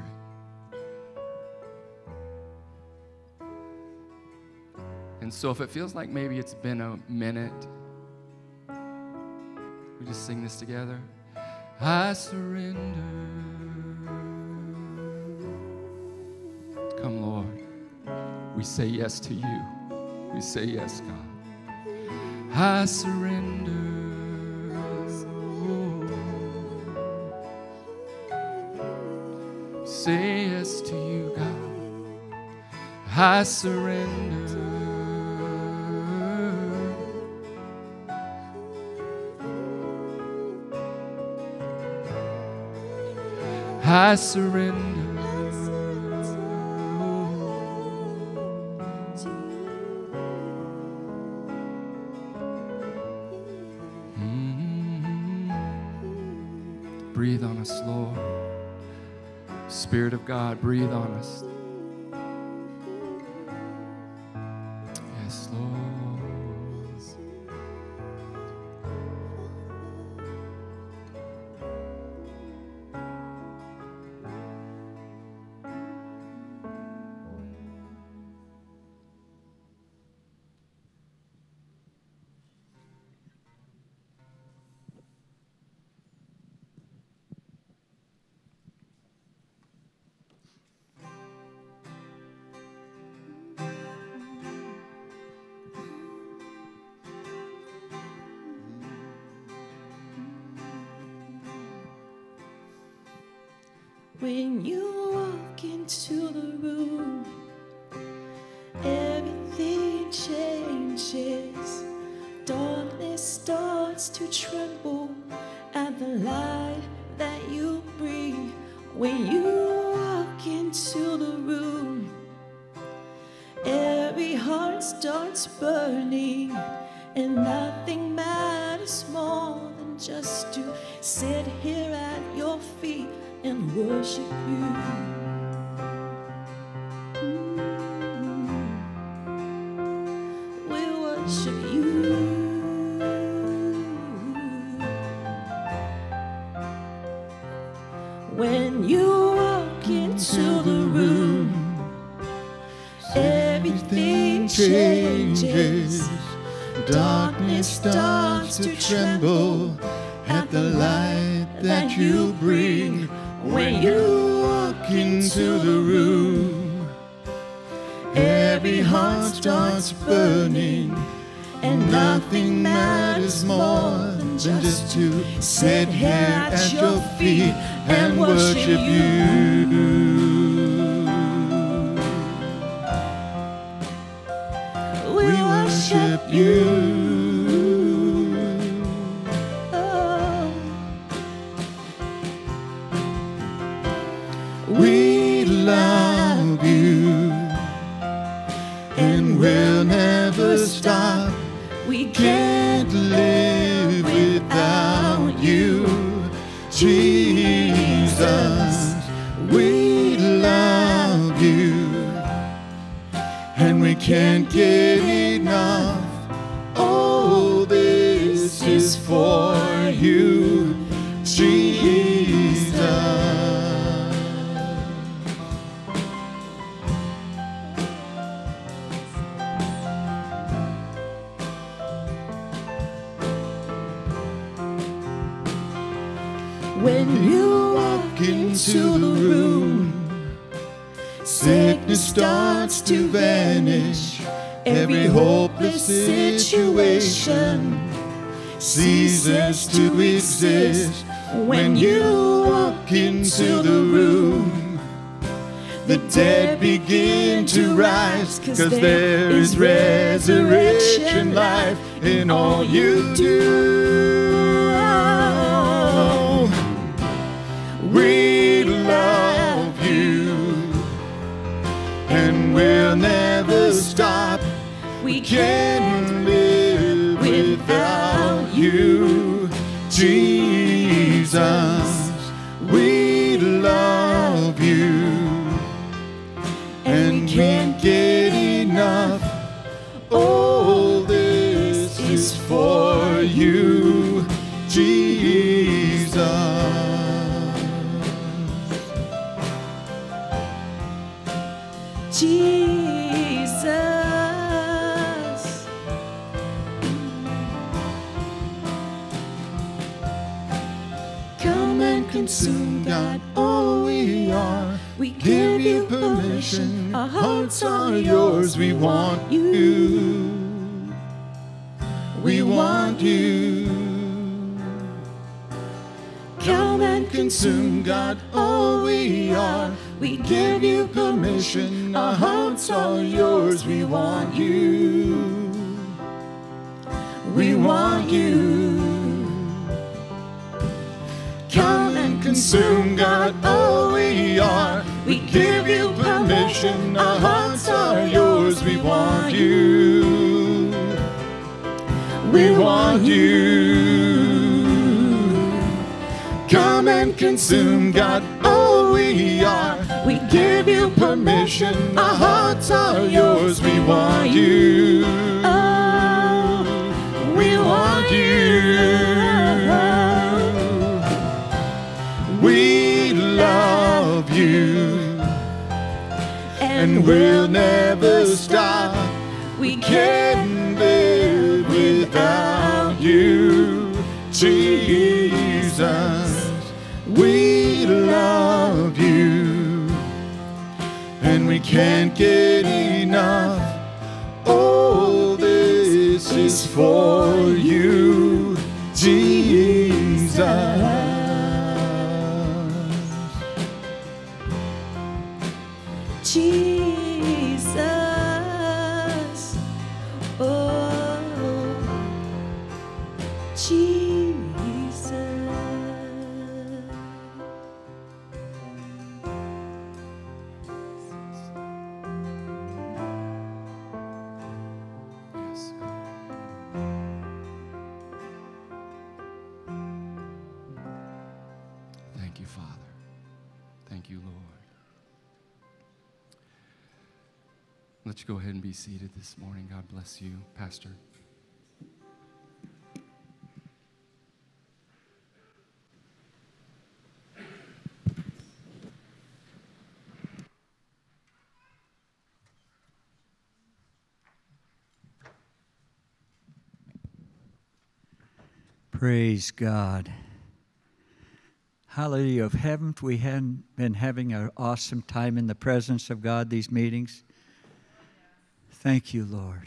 And so if it feels like maybe it's been a minute, We just sing this together. I surrender. Come, Lord. We say yes to you. We say yes, God. I surrender. Say yes to you, God. I surrender. I surrender. Breathe on us, Lord. Spirit of God, breathe on us. Yes, Lord. When you walk into the room, everything changes. Darkness starts to tremble at the light that you bring. When you walk into the room, every heart starts burning, and nothing matters more than just to sit here at your feet and worship you. Mm-hmm. We worship you. When you walk into the room, everything changes. Darkness starts to tremble at the light that you bring. When you walk into the room, every heart starts burning, and nothing matters more than just to sit here at your feet and worship you. We worship you. We love you, and we'll never stop. We can't live without you, Jesus. We love you, and we can't get enough. Oh, this is for you, Jesus. When you walk into the room, sickness starts to vanish. Every hopeless situation ceases to exist. When you walk into the room, the dead begin to rise, 'cause there is resurrection life in all you do. We love you, and we'll never stop. We can't live without you, Jesus. We love you, and can't get enough. Oh, this is for you, Jesus. Jesus. consume, God, all we are. We give you permission. Our hearts are yours. We want you. We want you. Come and consume, God, all we are. We give you permission. Our hearts are yours. We want you. We want you. Come and consume, God, all we are. We give you permission. Our hearts are yours. We want you. We want you. Come and consume, God, all we are. We give you permission. Our hearts are yours. We want you. Oh, we want you. We love you, and we'll never stop. We can't live without you, Jesus. We love you, and we can't get enough. Oh, this is for you, Jesus. Jesus, oh, Jesus. Yes. Thank you, Father. Thank you, Lord. Let's go ahead and be seated this morning. God bless you, Pastor. Praise God. Hallelujah. Haven't we had been having an awesome time in the presence of God, these meetings? Thank you, Lord.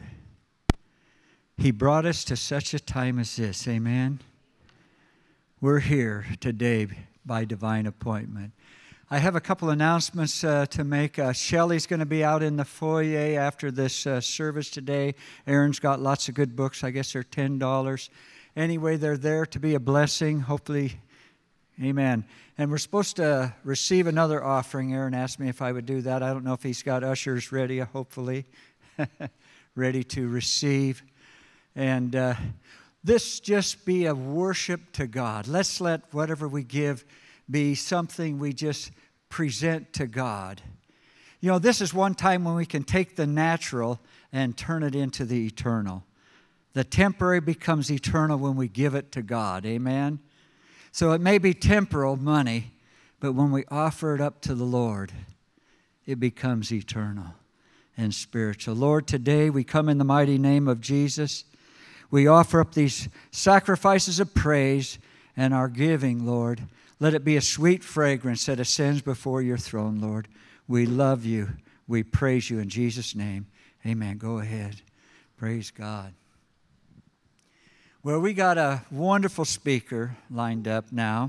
He brought us to such a time as this. Amen. We're here today by divine appointment. I have a couple announcements uh, to make. Uh, Shelley's going to be out in the foyer after this uh, service today. Aaron's got lots of good books. I guess they're ten dollars. Anyway, they're there to be a blessing. Hopefully, amen. And we're supposed to receive another offering. Aaron asked me if I would do that. I don't know if he's got ushers ready, hopefully, ready to receive. And uh, this just be a worship to God. Let's let whatever we give be something we just present to God. You know, this is one time when we can take the natural and turn it into the eternal. The temporary becomes eternal when we give it to God. Amen? So it may be temporal money, but when we offer it up to the Lord, it becomes eternal and spiritual. Lord, today we come in the mighty name of Jesus. We offer up these sacrifices of praise and our giving, Lord. Let it be a sweet fragrance that ascends before your throne, Lord. We love you. We praise you in Jesus' name. Amen. Go ahead. Praise God. Well, we got a wonderful speaker lined up now.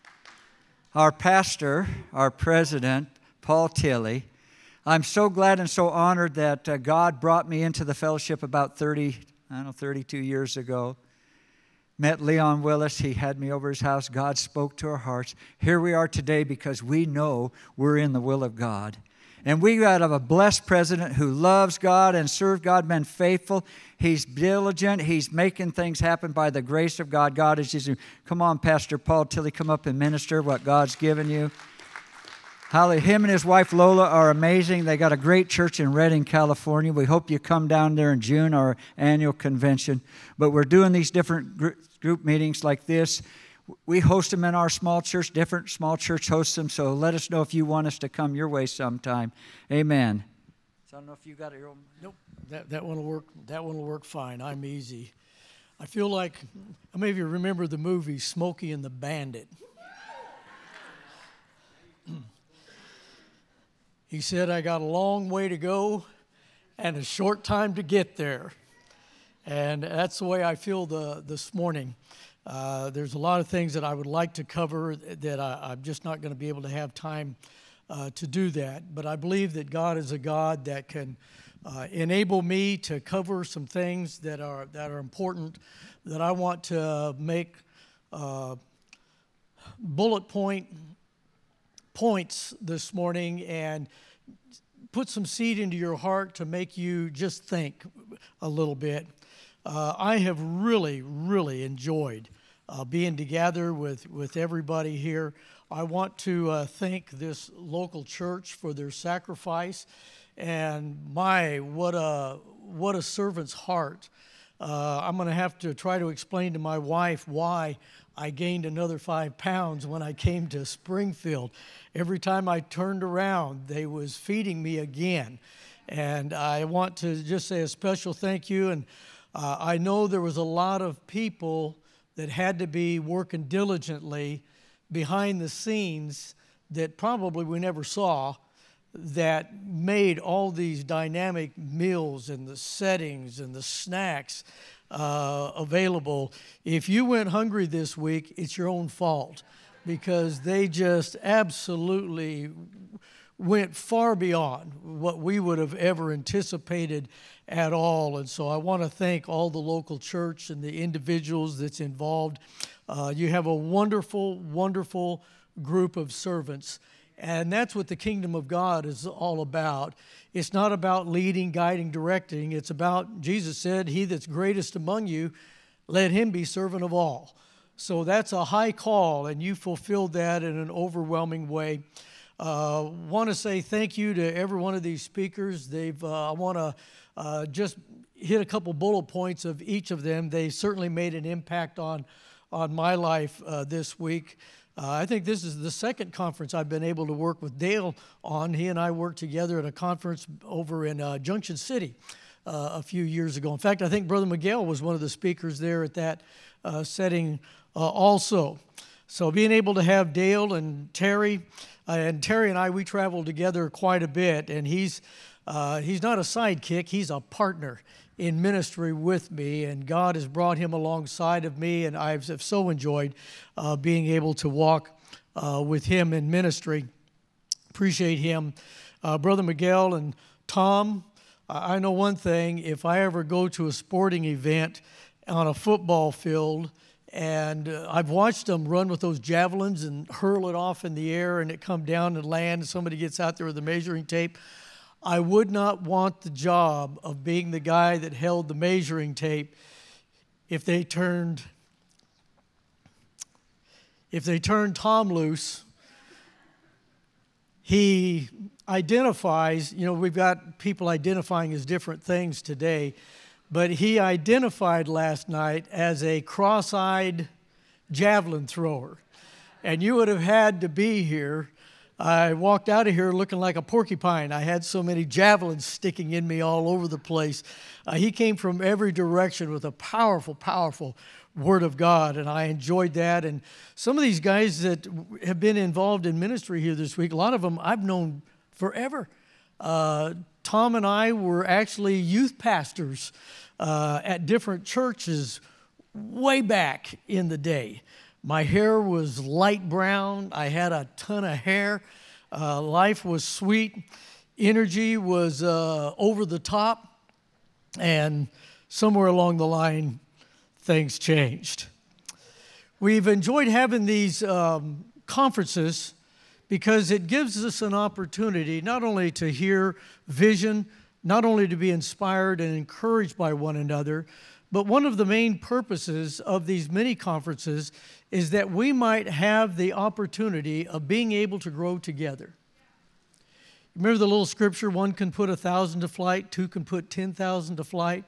Our pastor, our president, Paul Tilley. I'm so glad and so honored that uh, God brought me into the fellowship about thirty, I don't know, thirty-two years ago. Met Leon Willis. He had me over his house. God spoke to our hearts. Here we are today because we know we're in the will of God. And we got a blessed president who loves God and serves God, been faithful. He's diligent. He's making things happen by the grace of God. God is just, come on, Pastor Paul Tilley, come up and minister what God's given you. Holly, him and his wife Lola are amazing. They got a great church in Redding, California. We hope you come down there in June, our annual convention. But we're doing these different group meetings like this. We host them in our small church. Different small church hosts them. So let us know if you want us to come your way sometime. Amen. So I don't know if you got your own. Nope. That that one will work. That one will work fine. I'm easy. I feel like how many of you remember the movie Smokey and the Bandit? He said, I got a long way to go and a short time to get there. And that's the way I feel the, this morning. Uh, there's a lot of things that I would like to cover that I, I'm just not going to be able to have time uh, to do that. But I believe that God is a God that can uh, enable me to cover some things that are that are important, that I want to make uh, bullet point points this morning and put some seed into your heart to make you just think a little bit. Uh, I have really, really enjoyed uh, being together with, with everybody here. I want to uh, thank this local church for their sacrifice, and my, what a, what a servant's heart. Uh, I'm going to have to try to explain to my wife why I gained another five pounds when I came to Springfield. Every time I turned around, they was feeding me again. And I want to just say a special thank you. And uh, I know there was a lot of people that had to be working diligently behind the scenes that probably we never saw, that made all these dynamic meals and the settings and the snacks uh, available. If you went hungry this week, it's your own fault, because they just absolutely went far beyond what we would have ever anticipated at all. And so I want to thank all the local church and the individuals that's involved. Uh, you have a wonderful, wonderful group of servants. And that's what the kingdom of God is all about. It's not about leading, guiding, directing. It's about, Jesus said, he that's greatest among you, let him be servant of all. So that's a high call, and you fulfilled that in an overwhelming way. Uh, want to say thank you to every one of these speakers. They've. Uh, I want to uh, just hit a couple bullet points of each of them. They certainly made an impact on, on my life uh, this week. Uh, I think this is the second conference I've been able to work with Dale on. He and I worked together at a conference over in uh, Junction City uh, a few years ago. In fact, I think Brother Miguel was one of the speakers there at that uh, setting uh, also. So being able to have Dale and Terry, uh, and Terry and I, we traveled together quite a bit, and he's uh, he's not a sidekick, he's a partner in ministry with me, and God has brought him alongside of me, and I've so enjoyed uh, being able to walk uh, with him in ministry. Appreciate him. Uh, Brother Miguel and Tom, I know one thing: if I ever go to a sporting event on a football field, and uh, I've watched them run with those javelins and hurl it off in the air, and it come down and land, and somebody gets out there with a measuring tape, I would not want the job of being the guy that held the measuring tape if they turned if they turned Tom loose. He identifies, you know, we've got people identifying as different things today, but he identified last night as a cross-eyed javelin thrower. And you would have had to be here. I walked out of here looking like a porcupine. I had so many javelins sticking in me all over the place. Uh, he came from every direction with a powerful, powerful Word of God, and I enjoyed that. And some of these guys that have been involved in ministry here this week, a lot of them I've known forever. Uh, Tom and I were actually youth pastors uh, at different churches way back in the day. My hair was light brown. I had a ton of hair. Uh, life was sweet. Energy was uh, over the top. And somewhere along the line, things changed. We've enjoyed having these um, conferences because it gives us an opportunity not only to hear vision, not only to be inspired and encouraged by one another, but one of the main purposes of these mini conferences is that we might have the opportunity of being able to grow together. Remember the little scripture, one can put a thousand to flight, two can put ten thousand to flight.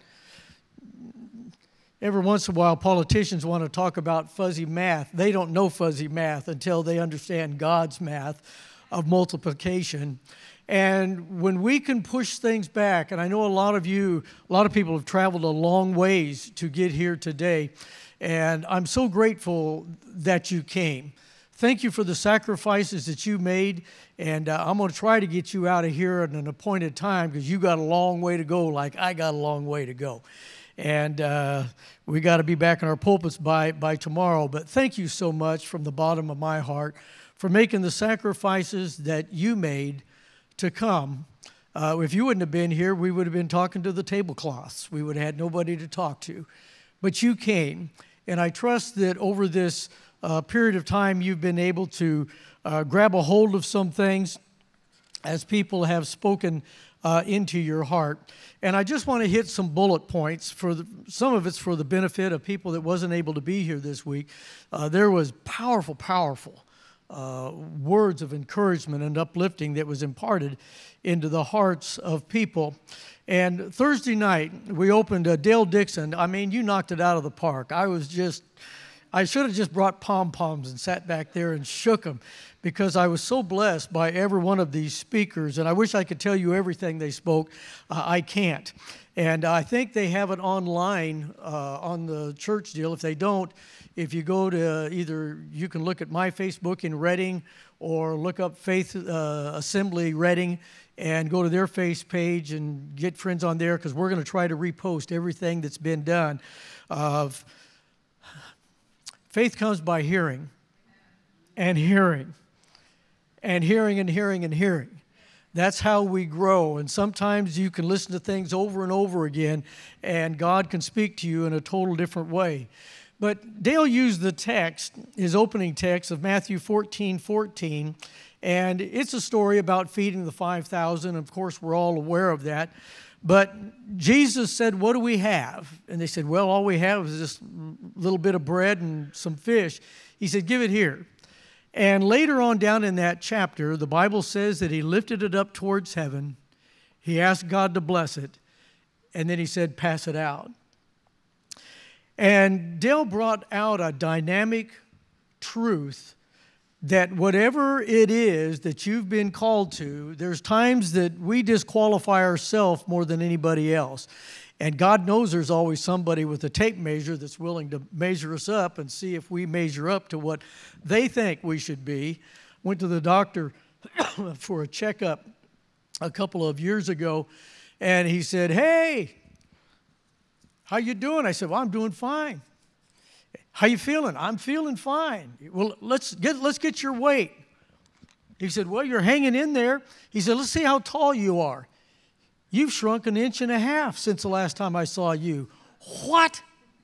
Every once in a while, politicians want to talk about fuzzy math. They don't know fuzzy math until they understand God's math of multiplication. And when we can push things back, and I know a lot of you, a lot of people have traveled a long ways to get here today, and I'm so grateful that you came. thank you for the sacrifices that you made. And uh, I'm going to try to get you out of here at an appointed time because you got a long way to go like I got a long way to go. And uh, we got to be back in our pulpits by, by tomorrow. But thank you so much from the bottom of my heart for making the sacrifices that you made to come. Uh, if you wouldn't have been here, we would have been talking to the tablecloths. We would have had nobody to talk to. But you came, and I trust that over this uh, period of time, you've been able to uh, grab a hold of some things as people have spoken uh, into your heart. And I just want to hit some bullet points. For the, some of it's for the benefit of people that wasn't able to be here this week. Uh, there was powerful, powerful uh, words of encouragement and uplifting that was imparted into the hearts of people. And Thursday night, we opened uh, Dale Dixon. I mean, you knocked it out of the park. I was just, I should have just brought pom-poms and sat back there and shook them because I was so blessed by every one of these speakers. And I wish I could tell you everything they spoke. Uh, I can't. And I think they have it online uh, on the church deal. If they don't, if you go to either, you can look at my Facebook in Reading or look up Faith uh, Assembly Reading and go to their face page and get friends on there because we're going to try to repost everything that's been done. Uh, faith comes by hearing and hearing and hearing and hearing and hearing. That's how we grow. And sometimes you can listen to things over and over again and God can speak to you in a total different way. But Dale used the text, his opening text of Matthew fourteen fourteen, and it's a story about feeding the five thousand. Of course, we're all aware of that. But Jesus said, what do we have? And they said, well, all we have is this little bit of bread and some fish. He said, give it here. And later on down in that chapter, the Bible says that he lifted it up towards heaven. He asked God to bless it. And then he said, pass it out. And Dale brought out a dynamic truth that whatever it is that you've been called to, there's times that we disqualify ourselves more than anybody else. And God knows there's always somebody with a tape measure that's willing to measure us up and see if we measure up to what they think we should be. Went to the doctor for a checkup a couple of years ago, and he said, hey, how you doing? I said, well, I'm doing fine. How you feeling? I'm feeling fine. Well, let's get let's get your weight. He said, well, you're hanging in there. He said, let's see how tall you are. You've shrunk an inch and a half since the last time I saw you. What?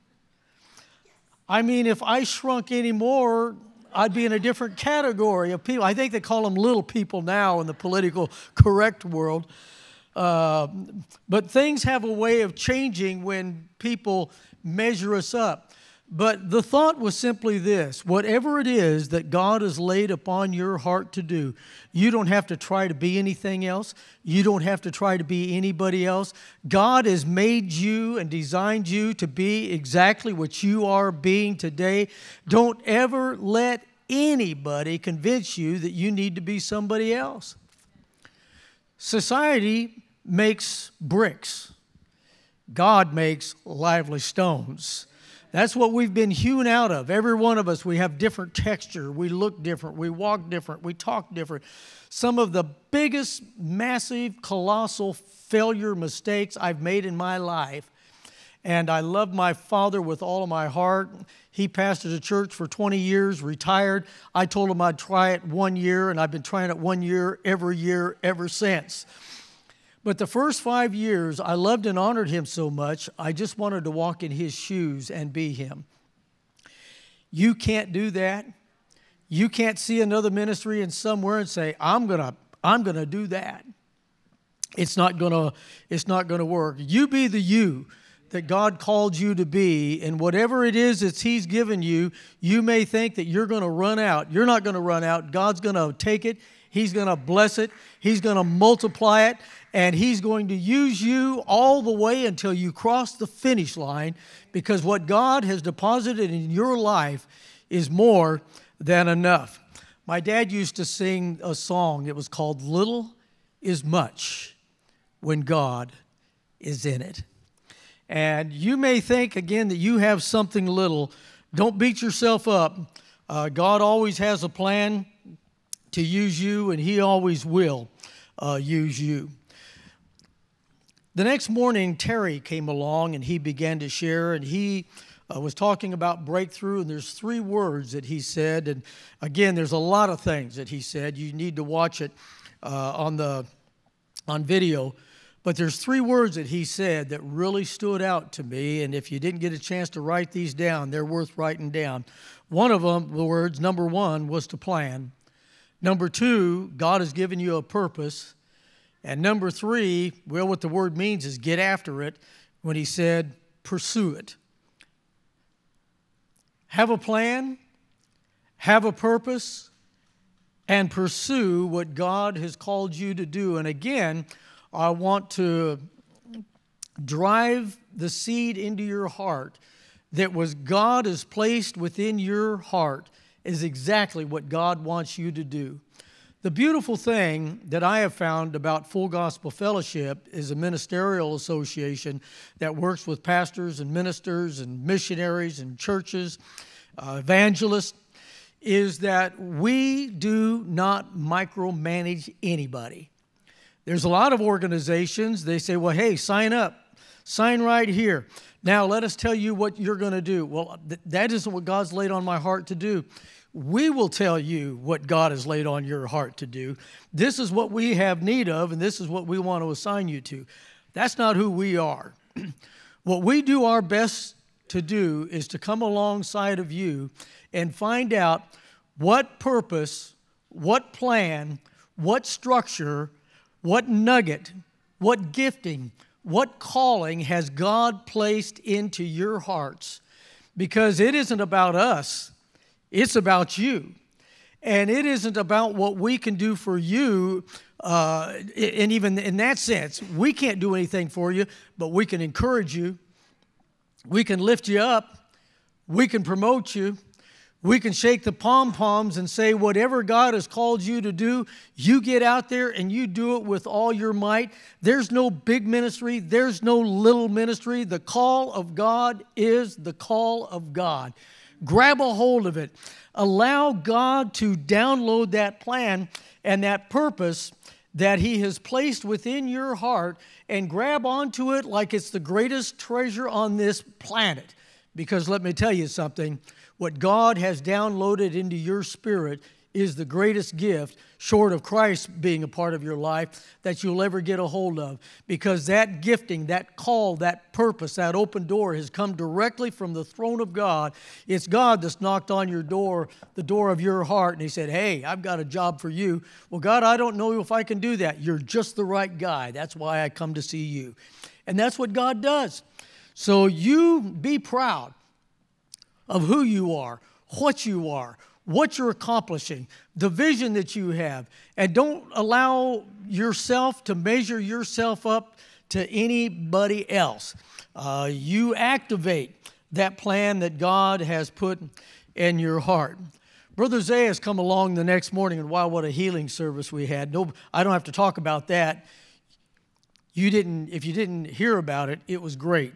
I mean, if I shrunk any more, I'd be in a different category of people. I think they call them little people now in the political correct world. Uh, but things have a way of changing when people measure us up. But the thought was simply this: whatever it is that God has laid upon your heart to do, you don't have to try to be anything else. You don't have to try to be anybody else. God has made you and designed you to be exactly what you are being today. Don't ever let anybody convince you that you need to be somebody else. Society makes bricks. God makes lively stones. That's what we've been hewn out of. Every one of us, we have different texture. We look different. We walk different. We talk different. Some of the biggest, massive, colossal failure mistakes I've made in my life. And I love my father with all of my heart. He pastored a church for twenty years, retired. I told him I'd try it one year, and I've been trying it one year, every year, ever since. But the first five years, I loved and honored him so much, I just wanted to walk in his shoes and be him. You can't do that. You can't see another ministry in somewhere and say, I'm gonna, I'm gonna do that. It's not gonna, it's not gonna work. You be the you that God called you to be, and whatever it is that He's given you, you may think that you're gonna run out. You're not gonna run out. God's gonna take it. He's going to bless it. He's going to multiply it. And He's going to use you all the way until you cross the finish line, because what God has deposited in your life is more than enough. My dad used to sing a song. It was called Little is Much When God is in It. And you may think, again, that you have something little. Don't beat yourself up. Uh, God always has a plan to use you, and He always will uh, use you. The next morning, Terry came along, and he began to share, and he uh, was talking about breakthrough, and there's three words that he said, and again, there's a lot of things that he said. You need to watch it uh, on the on video, but there's three words that he said that really stood out to me, and if you didn't get a chance to write these down, they're worth writing down. One of them, the words, number one, was to plan. Number two, God has given you a purpose. And number three, well, what the word means is get after it, when he said, pursue it. Have a plan, have a purpose, and pursue what God has called you to do. And again, I want to drive the seed into your heart that what God has placed within your heart is exactly what God wants you to do. The beautiful thing that I have found about Full Gospel Fellowship is a ministerial association that works with pastors and ministers and missionaries and churches, uh, evangelists, is that we do not micromanage anybody. There's a lot of organizations, they say, well, hey, sign up, sign right here. Now let us tell you what you're going to do. Well, th- that isn't what God's laid on my heart to do. We will tell you what God has laid on your heart to do. This is what we have need of, and this is what we want to assign you to. That's not who we are. What we do our best to do is to come alongside of you and find out what purpose, what plan, what structure, what nugget, what gifting, what calling has God placed into your hearts. Because it isn't about us. It's about you. And it isn't about what we can do for you. Uh, and even in that sense, we can't do anything for you, but we can encourage you. We can lift you up. We can promote you. We can shake the pom-poms and say, whatever God has called you to do, you get out there and you do it with all your might. There's no big ministry. There's no little ministry. The call of God is the call of God. Grab a hold of it. Allow God to download that plan and that purpose that He has placed within your heart and grab onto it like it's the greatest treasure on this planet. Because let me tell you something, what God has downloaded into your spirit is the greatest gift, short of Christ being a part of your life, that you'll ever get a hold of. Because that gifting, that call, that purpose, that open door has come directly from the throne of God. It's God that's knocked on your door, the door of your heart, and He said, hey, I've got a job for you. Well, God, I don't know if I can do that. You're just the right guy. That's why I come to see you. And that's what God does. So you be proud of who you are, what you are, what you're accomplishing, the vision that you have, and don't allow yourself to measure yourself up to anybody else. Uh, you activate that plan that God has put in your heart. Brother Zay has come along the next morning, and wow, what a healing service we had. No, I don't have to talk about that. You didn't, if you didn't hear about it, it was great.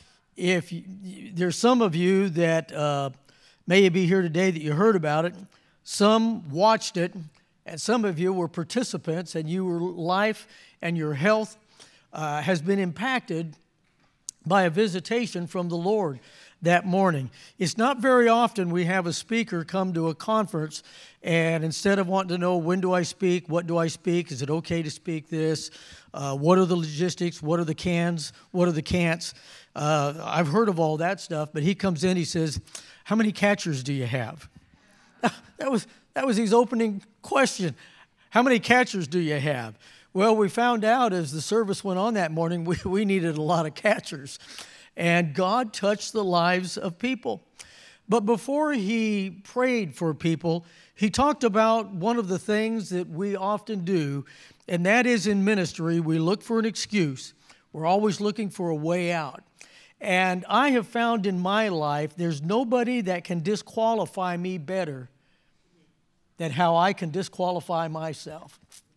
If you, there's some of you that uh, may be here today that you heard about it, some watched it, and some of you were participants, and your life and your health uh, has been impacted by a visitation from the Lord that morning. It's not very often we have a speaker come to a conference, and instead of wanting to know, when do I speak, what do I speak, is it okay to speak this, uh, what are the logistics, what are the cans, what are the can'ts, uh, I've heard of all that stuff, but he comes in, he says, how many catchers do you have? That was, that was his opening question. How many catchers do you have? Well, we found out as the service went on that morning, we, we needed a lot of catchers. And God touched the lives of people. But before He prayed for people, He talked about one of the things that we often do, and that is in ministry, we look for an excuse. We're always looking for a way out. And I have found in my life, there's nobody that can disqualify me better than how I can disqualify myself.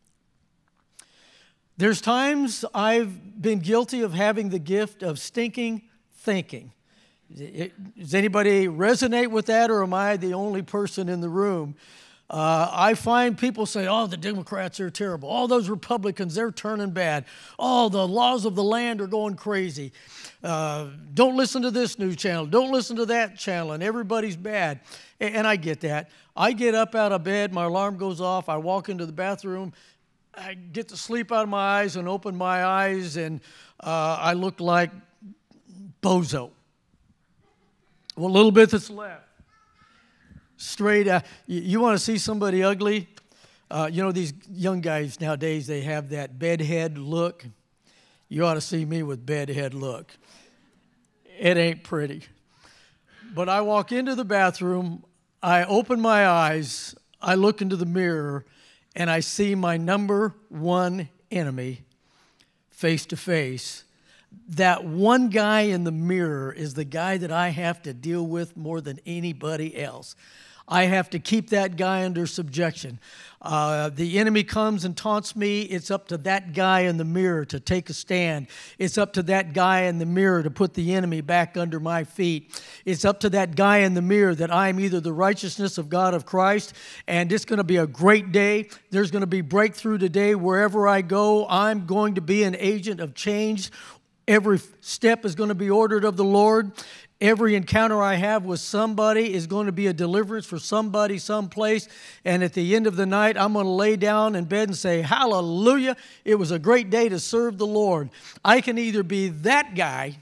There's times I've been guilty of having the gift of stinking thinking. Does anybody resonate with that, or am I the only person in the room? Uh, I find people say, oh, the Democrats are terrible. All those Republicans, they're turning bad. Oh, the laws of the land are going crazy. Uh, don't listen to this news channel. Don't listen to that channel, and everybody's bad. And, and I get that. I get up out of bed, my alarm goes off, I walk into the bathroom, I get the sleep out of my eyes and open my eyes, and uh, I look like bozo. Well, a little bit that's left. Straight out. You, you want to see somebody ugly? Uh, you know, these young guys nowadays, they have that bedhead look. You ought to see me with bedhead look. It ain't pretty. But I walk into the bathroom, I open my eyes, I look into the mirror, and I see my number one enemy face to face. That one guy in the mirror is the guy that I have to deal with more than anybody else. I have to keep that guy under subjection. Uh, the enemy comes and taunts me. It's up to that guy in the mirror to take a stand. It's up to that guy in the mirror to put the enemy back under my feet. It's up to that guy in the mirror that I'm either the righteousness of God of Christ, and it's going to be a great day. There's going to be breakthrough today. Wherever I go, I'm going to be an agent of change. Every step is going to be ordered of the Lord. Every encounter I have with somebody is going to be a deliverance for somebody someplace. And at the end of the night, I'm going to lay down in bed and say, hallelujah, it was a great day to serve the Lord. I can either be that guy,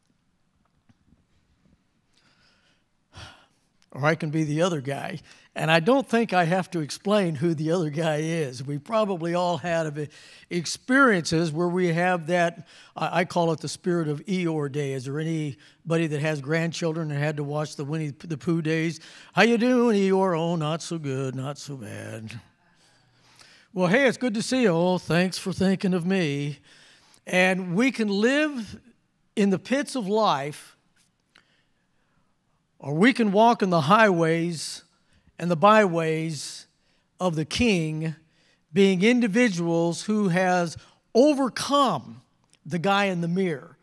or I can be the other guy. And I don't think I have to explain who the other guy is. We probably all had experiences where we have that, I call it the spirit of Eeyore day. Is there anybody that has grandchildren and had to watch the Winnie the Pooh days? How you doing, Eeyore? Oh, not so good, not so bad. Well, hey, it's good to see you. Oh, thanks for thinking of me. And we can live in the pits of life, or we can walk in the highways and the byways of the King, being individuals who has overcome the guy in the mirror,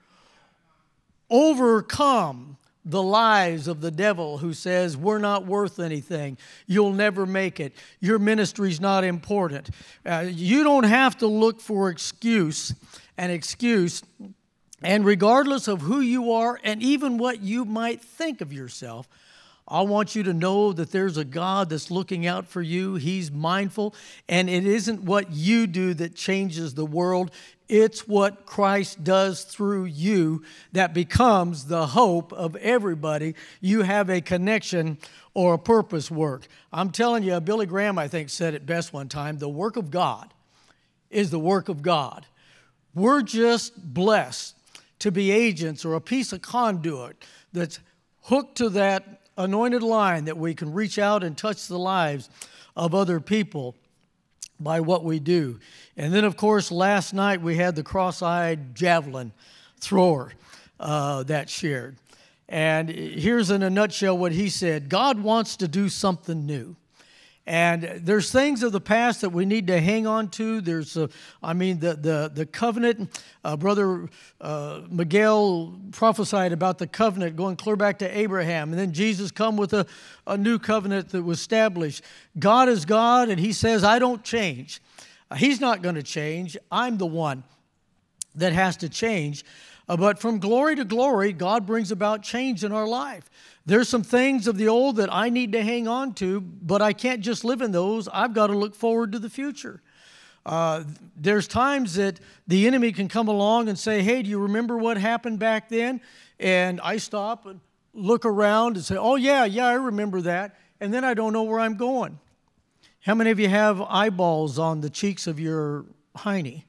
overcome the lies of the devil who says, we're not worth anything, you'll never make it, your ministry's not important. Uh, you don't have to look for excuse, an excuse, and regardless of who you are and even what you might think of yourself, I want you to know that there's a God that's looking out for you. He's mindful, and it isn't what you do that changes the world. It's what Christ does through you that becomes the hope of everybody. You have a connection or a purpose work. I'm telling you, Billy Graham, I think, said it best one time, the work of God is the work of God. We're just blessed to be agents or a piece of conduit that's hooked to that anointed line that we can reach out and touch the lives of other people by what we do. And then, of course, last night we had the cross-eyed javelin thrower uh, that shared. And here's in a nutshell what he said. God wants to do something new. And there's things of the past that we need to hang on to. There's, uh, I mean, the the the covenant. Uh, Brother uh, Miguel prophesied about the covenant going clear back to Abraham. And then Jesus come with a, a new covenant that was established. God is God, and he says, I don't change. Uh, he's not going to change. I'm the one that has to change. Uh, but from glory to glory, God brings about change in our life. There's some things of the old that I need to hang on to, but I can't just live in those. I've got to look forward to the future. Uh, there's times that the enemy can come along and say, hey, do you remember what happened back then? And I stop and look around and say, oh, yeah, yeah, I remember that. And then I don't know where I'm going. How many of you have eyeballs on the cheeks of your hiney?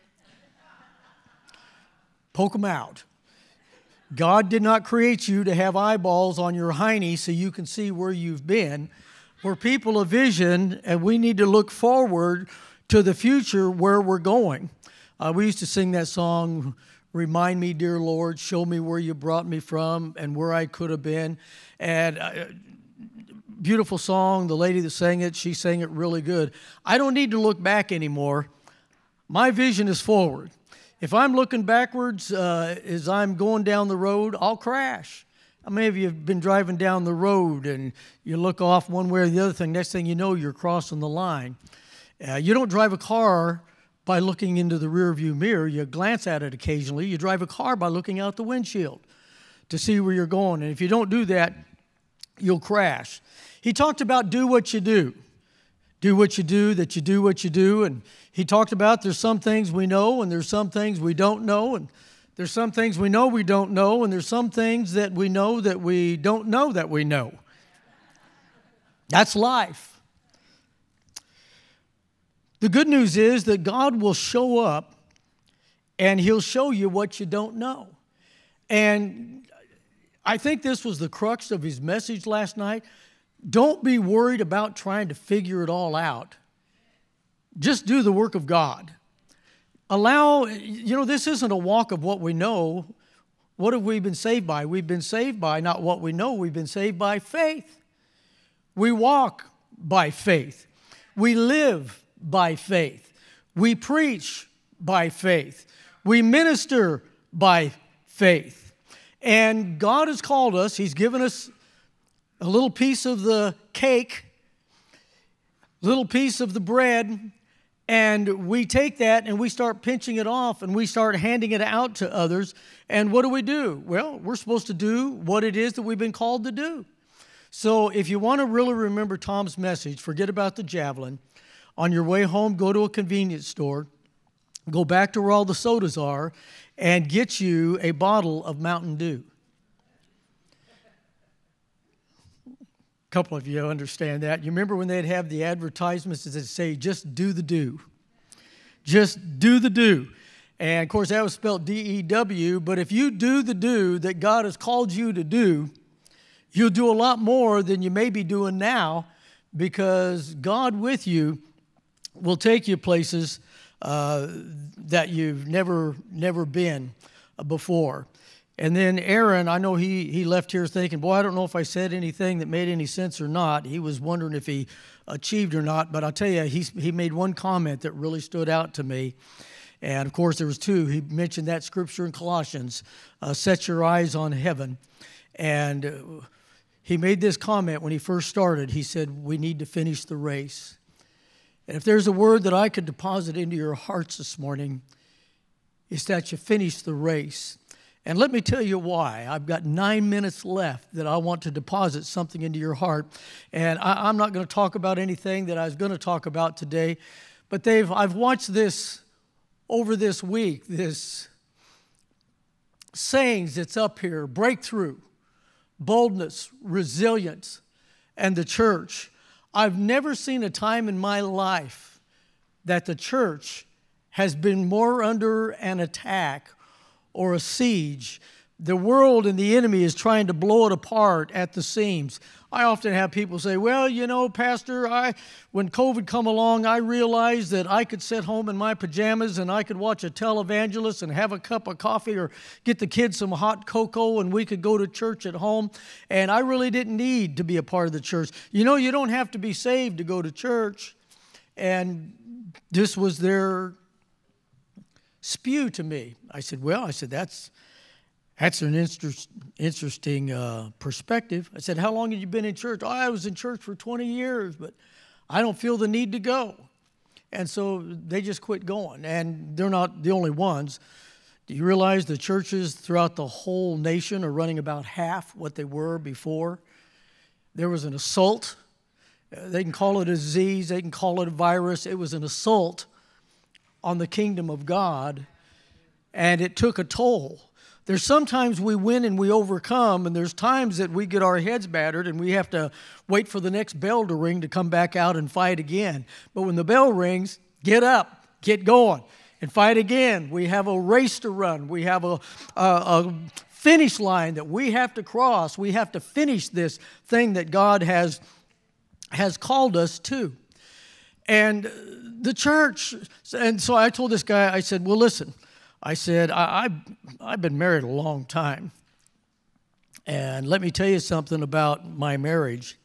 Poke them out. God did not create you to have eyeballs on your hiney so you can see where you've been. We're people of vision, and we need to look forward to the future where we're going. Uh, we used to sing that song, Remind Me, Dear Lord, show me where you brought me from and where I could have been. And uh, beautiful song. The lady that sang it, she sang it really good. I don't need to look back anymore. My vision is forward. If I'm looking backwards uh, as I'm going down the road, I'll crash. How many of you have been driving down the road and you look off one way or the other thing, next thing you know, you're crossing the line? Uh, you don't drive a car by looking into the rearview mirror. You glance at it occasionally. You drive a car by looking out the windshield to see where you're going. And if you don't do that, you'll crash. He talked about do what you do. Do what you do, that you do what you do. And he talked about there's some things we know and there's some things we don't know. And there's some things we know we don't know. And there's some things that we know that we don't know that we know. That's life. The good news is that God will show up and he'll show you what you don't know. And I think this was the crux of his message last night. Don't be worried about trying to figure it all out. Just do the work of God. Allow, you know, this isn't a walk of what we know. What have we been saved by? We've been saved by not what we know. We've been saved by faith. We walk by faith. We live by faith. We preach by faith. We minister by faith. And God has called us. He's given us a little piece of the cake, a little piece of the bread, and we take that and we start pinching it off and we start handing it out to others. And what do we do? Well, we're supposed to do what it is that we've been called to do. So if you want to really remember Tom's message, forget about the javelin. On your way home, go to a convenience store, go back to where all the sodas are, and get you a bottle of Mountain Dew. A couple of you understand that. You remember when they'd have the advertisements that say, just do the do. Just do the do. And, of course, that was spelled D E W, but if you do the do that God has called you to do, you'll do a lot more than you may be doing now, because God with you will take you places uh, that you've never never been before. And then Aaron, I know he he left here thinking, boy, I don't know if I said anything that made any sense or not. He was wondering if he achieved or not. But I'll tell you, he, he made one comment that really stood out to me. And, of course, there was two. He mentioned that scripture in Colossians, uh, set your eyes on heaven. And uh, he made this comment when he first started. He said, we need to finish the race. And if there's a word that I could deposit into your hearts this morning, it's that you finish the race. And let me tell you why. I've got nine minutes left that I want to deposit something into your heart. And I, I'm not going to talk about anything that I was going to talk about today. But they've, I've watched this over this week, this sayings that's up here, breakthrough, boldness, resilience, and the church. I've never seen a time in my life that the church has been more under an attack or a siege. The world and the enemy is trying to blow it apart at the seams. I often have people say, well, you know, Pastor, I, when COVID come along, I realized that I could sit home in my pajamas and I could watch a televangelist and have a cup of coffee or get the kids some hot cocoa and we could go to church at home. And I really didn't need to be a part of the church. You know, you don't have to be saved to go to church. And this was their spew to me. I said, well, I said, that's that's an interest, interesting uh, perspective. I said, how long have you been in church? Oh, I was in church for twenty years, but I don't feel the need to go. And so they just quit going. And they're not the only ones. Do you realize the churches throughout the whole nation are running about half what they were before? There was an assault. They can call it a disease. They can call it a virus. It was an assault on the kingdom of God, and it took a toll. There's sometimes we win and we overcome, and there's times that we get our heads battered and we have to wait for the next bell to ring to come back out and fight again. But when the bell rings, get up, get going, and fight again. We have a race to run. We have a, a, a finish line that we have to cross. We have to finish this thing that God has, has called us to. And the church, and so I told this guy, I said, well, listen, I said, I, I've, I've been married a long time. And let me tell you something about my marriage.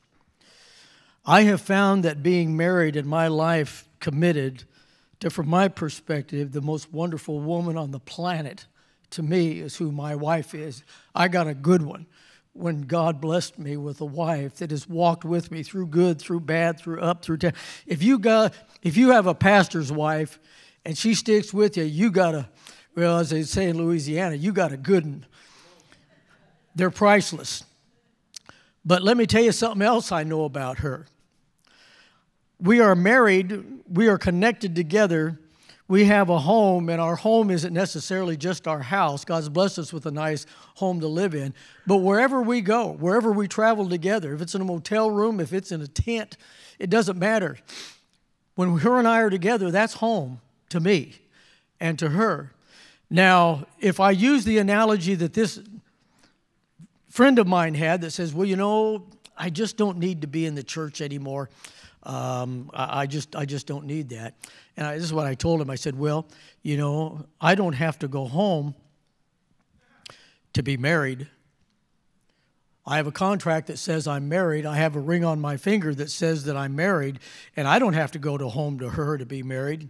I have found that being married in my life, committed to, from my perspective, the most wonderful woman on the planet to me is who my wife is. I got a good one. when God blessed me with a wife that has walked with me through good, through bad, through up, through down. If you got, if you have a pastor's wife and she sticks with you, you got a, well, as they say in Louisiana, you got a good one. They're priceless. But let me tell you something else I know about her. We are married. We are connected together. We have a home, and our home isn't necessarily just our house. God's blessed us with a nice home to live in. But wherever we go, wherever we travel together, if it's in a motel room, if it's in a tent, it doesn't matter. When her and I are together, that's home to me and to her. Now, if I use the analogy that this friend of mine had that says, well, you know, I just don't need to be in the church anymore. Um, I, I just I just don't need that. And I, this is what I told him. I said, well, you know, I don't have to go home to be married. I have a contract that says I'm married. I have a ring on my finger that says that I'm married. And I don't have to go to home to her to be married.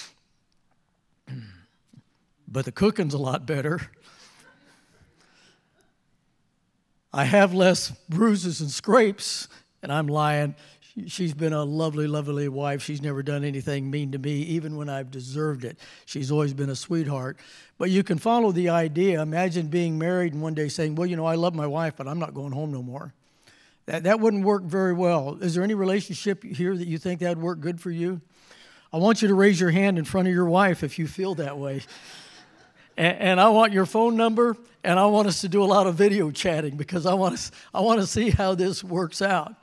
But the cooking's a lot better. I have less bruises and scrapes, and I'm lying. She's been a lovely, lovely wife. She's never done anything mean to me, even when I've deserved it. She's always been a sweetheart. But you can follow the idea. Imagine being married and one day saying, well, you know, I love my wife, but I'm not going home no more. That, that wouldn't work very well. Is there any relationship here that you think that would work good for you? I want you to raise your hand in front of your wife if you feel that way. And, and I want your phone number, and I want us to do a lot of video chatting because I want to, I want to see how this works out.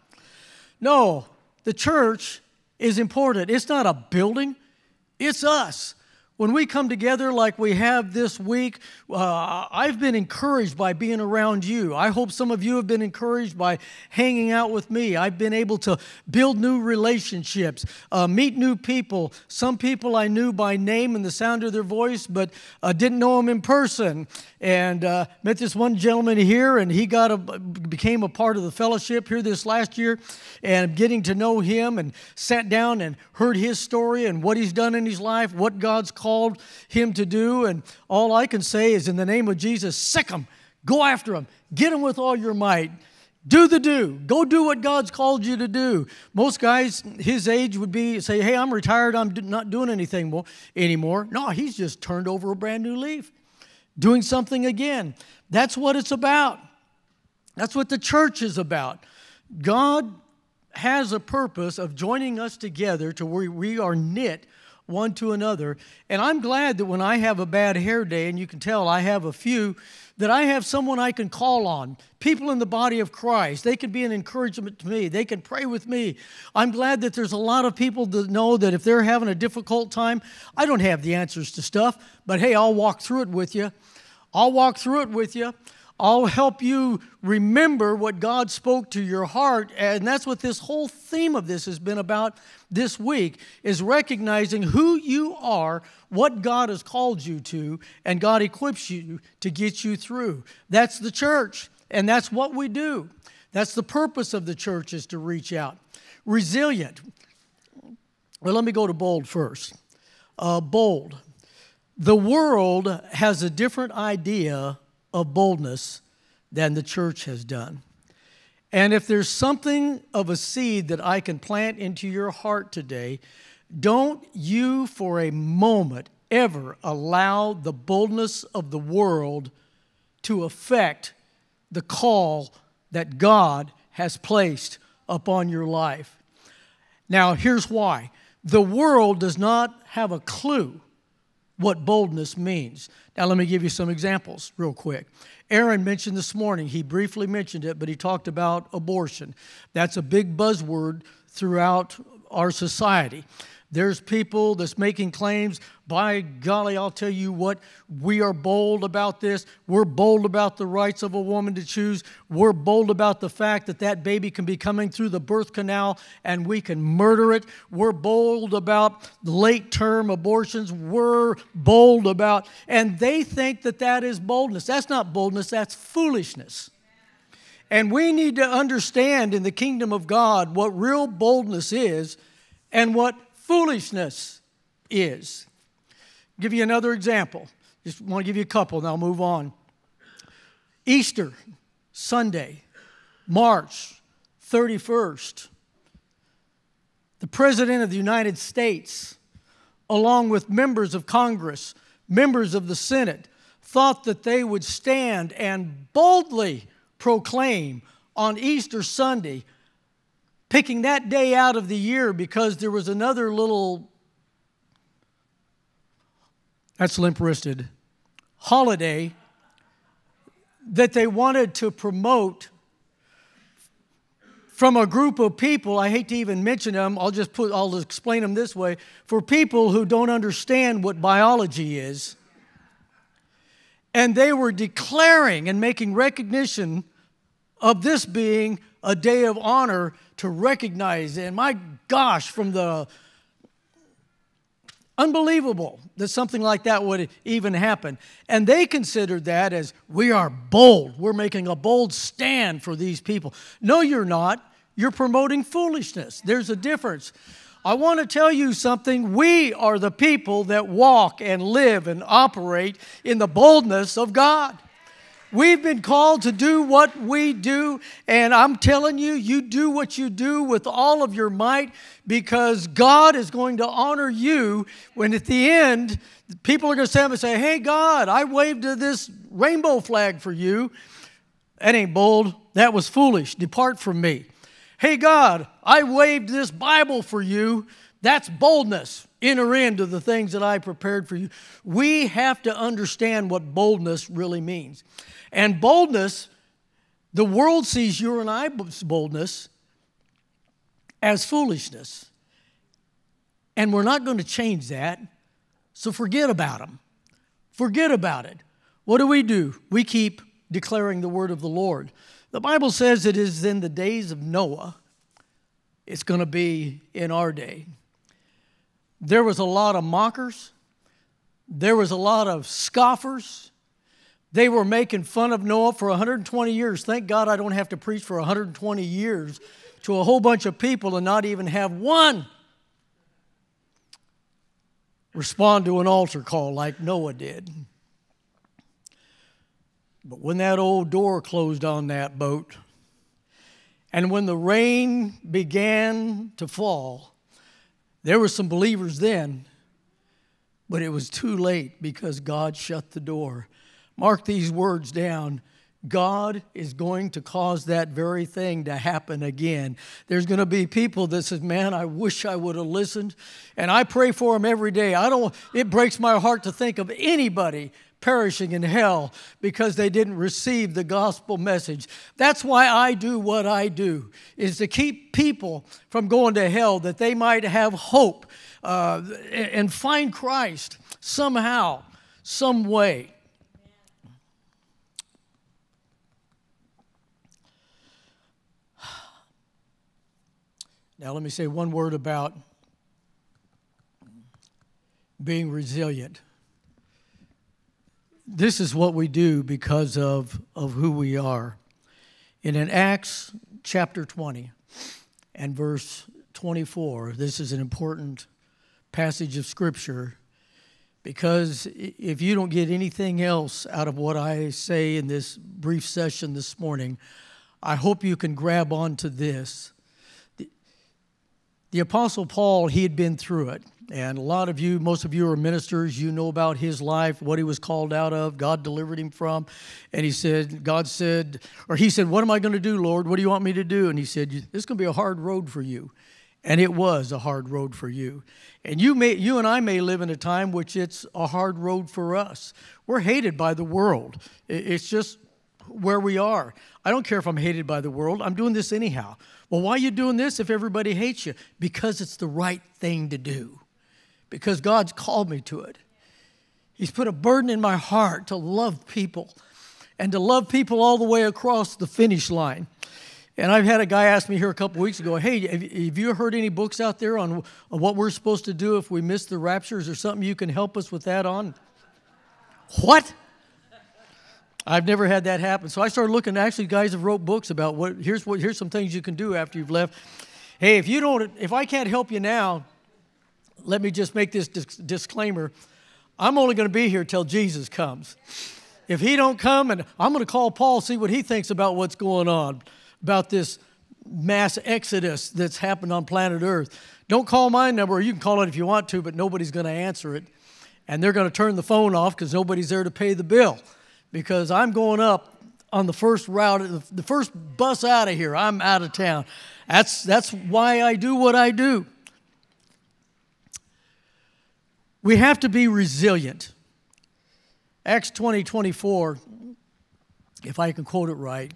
No, the church is important. It's not a building. It's us. When we come together like we have this week, uh, I've been encouraged by being around you. I hope some of you have been encouraged by hanging out with me. I've been able to build new relationships, uh, meet new people. Some people I knew by name and the sound of their voice, but uh, didn't know them in person. And uh, met this one gentleman here, and he got a, became a part of the fellowship here this last year. And getting to know him and sat down and heard his story and what he's done in his life, what God's called him to do. And all I can say is in the name of Jesus, sick him, go after him, get him with all your might. Do the do. Go do what God's called you to do. Most guys his age would be say, hey, I'm retired, I'm not doing anything more, anymore. No, he's just turned over a brand new leaf. Doing something again. That's what it's about. That's what the church is about. God has a purpose of joining us together to where we are knit one to another. And I'm glad that when I have a bad hair day, and you can tell I have a few, that I have someone I can call on. People in the body of Christ. They can be an encouragement to me. They can pray with me. I'm glad that there's a lot of people that know that if they're having a difficult time, I don't have the answers to stuff, but hey, I'll walk through it with you. I'll walk through it with you. I'll help you remember what God spoke to your heart. And that's what this whole theme of this has been about this week, is recognizing who you are, what God has called you to, and God equips you to get you through. That's the church, and that's what we do. That's the purpose of the church, is to reach out. Resilient. Well, let me go to bold first. Uh, bold. The world has a different idea of boldness than the church has done. And if there's something of a seed that I can plant into your heart today, don't you for a moment ever allow the boldness of the world to affect the call that God has placed upon your life. Now, here's why. The world does not have a clue what boldness means. Now, let me give you some examples real quick. Aaron mentioned this morning, he briefly mentioned it, but he talked about abortion. That's a big buzzword throughout our society. There's people that's making claims, by golly, I'll tell you what, we are bold about this. We're bold about the rights of a woman to choose. We're bold about the fact that that baby can be coming through the birth canal and we can murder it. We're bold about late-term abortions. We're bold about, and they think that that is boldness. That's not boldness, that's foolishness. And we need to understand in the kingdom of God what real boldness is and what foolishness is. I'll give you another example. Just want to give you a couple and I'll move on. Easter, Sunday, March thirty-first, the President of the United States, along with members of Congress, members of the Senate, thought that they would stand and boldly proclaim on Easter Sunday, picking that day out of the year because there was another little, that's limp-wristed, holiday that they wanted to promote from a group of people. I hate to even mention them. I'll just put, I'll explain them this way. For people who don't understand what biology is, and they were declaring and making recognition of this being a day of honor to recognize. And my gosh, from the unbelievable that something like that would even happen. And they considered that as, we are bold. We're making a bold stand for these people. No, you're not. You're promoting foolishness. There's a difference. I want to tell you something. We are the people that walk and live and operate in the boldness of God. We've been called to do what we do, and I'm telling you, you do what you do with all of your might, because God is going to honor you when at the end, people are going to stand up and say, hey, God, I waved this rainbow flag for you. That ain't bold. That was foolish. Depart from me. Hey, God, I waved this Bible for you. That's boldness. Enter into the things that I prepared for you. We have to understand what boldness really means. And boldness, the world sees your and I's boldness as foolishness. And we're not going to change that, so forget about them. Forget about it. What do we do? We keep declaring the word of the Lord. The Bible says it is in the days of Noah. It's going to be in our day. There was a lot of mockers. There was a lot of scoffers. They were making fun of Noah for one hundred twenty years. Thank God I don't have to preach for one hundred twenty years to a whole bunch of people and not even have one respond to an altar call like Noah did. But when that old door closed on that boat, and when the rain began to fall, there were some believers then, but it was too late because God shut the door. Mark these words down. God is going to cause that very thing to happen again. There's going to be people that says, man, I wish I would have listened. And I pray for them every day. I don't, it breaks my heart to think of anybody perishing in hell because they didn't receive the gospel message. That's why I do what I do, is to keep people from going to hell, that they might have hope uh, and find Christ somehow, some way. Now let me say one word about being resilient. This is what we do because of, of who we are. And in Acts chapter twenty and verse twenty-four, this is an important passage of Scripture, because if you don't get anything else out of what I say in this brief session this morning, I hope you can grab onto this. The, the Apostle Paul, he had been through it. And a lot of you, most of you are ministers, you know about his life, what he was called out of, God delivered him from. And he said, God said, or he said, what am I going to do, Lord? What do you want me to do? And he said, this is going to be a hard road for you. And it was a hard road for you. And you may, you and I may live in a time which it's a hard road for us. We're hated by the world. It's just where we are. I don't care if I'm hated by the world. I'm doing this anyhow. Well, why are you doing this if everybody hates you? Because it's the right thing to do. Because God's called me to it. He's put a burden in my heart to love people and to love people all the way across the finish line. And I've had a guy ask me here a couple weeks ago, hey, have you heard any books out there on, on what we're supposed to do if we miss the rapture? Is there something you can help us with that on? What? I've never had that happen. So I started looking. Actually, guys have wrote books about what. Here's what. Here's some things you can do after you've left. Hey, if you don't, if I can't help you now, let me just make this disclaimer. I'm only going to be here till Jesus comes. If he don't come, and I'm going to call Paul, see what he thinks about what's going on, about this mass exodus that's happened on planet Earth. Don't call my number, or you can call it if you want to, but nobody's going to answer it. And they're going to turn the phone off because nobody's there to pay the bill. Because I'm going up on the first route, the first bus out of here. I'm out of town. That's, that's why I do what I do. We have to be resilient. Acts twenty twenty-four, if I can quote it right,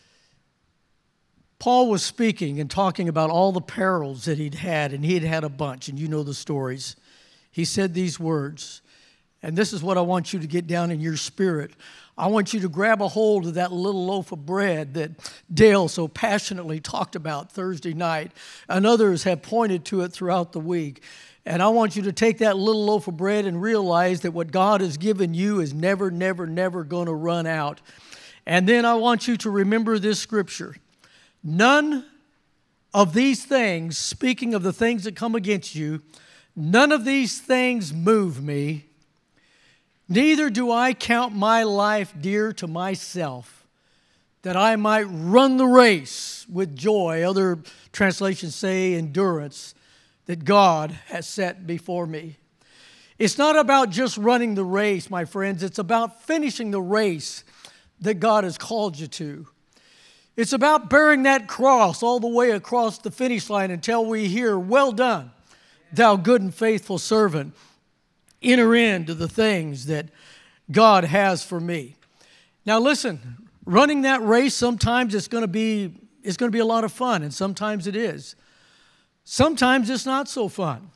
Paul was speaking and talking about all the perils that he'd had, and he'd had a bunch, and you know the stories. He said these words, and this is what I want you to get down in your spirit. I want you to grab a hold of that little loaf of bread that Dale so passionately talked about Thursday night, and others have pointed to it throughout the week. And I want you to take that little loaf of bread and realize that what God has given you is never, never, never going to run out. And then I want you to remember this scripture. None of these things, speaking of the things that come against you, none of these things move me. Neither do I count my life dear to myself, that I might run the race with joy. Other translations say endurance, that God has set before me. It's not about just running the race, my friends. It's about finishing the race that God has called you to. It's about bearing that cross all the way across the finish line until we hear, well done, thou good and faithful servant. Enter into the things that God has for me. Now listen, running that race, sometimes it's going to be, it's going to be a lot of fun, and sometimes it is. Sometimes it's not so fun.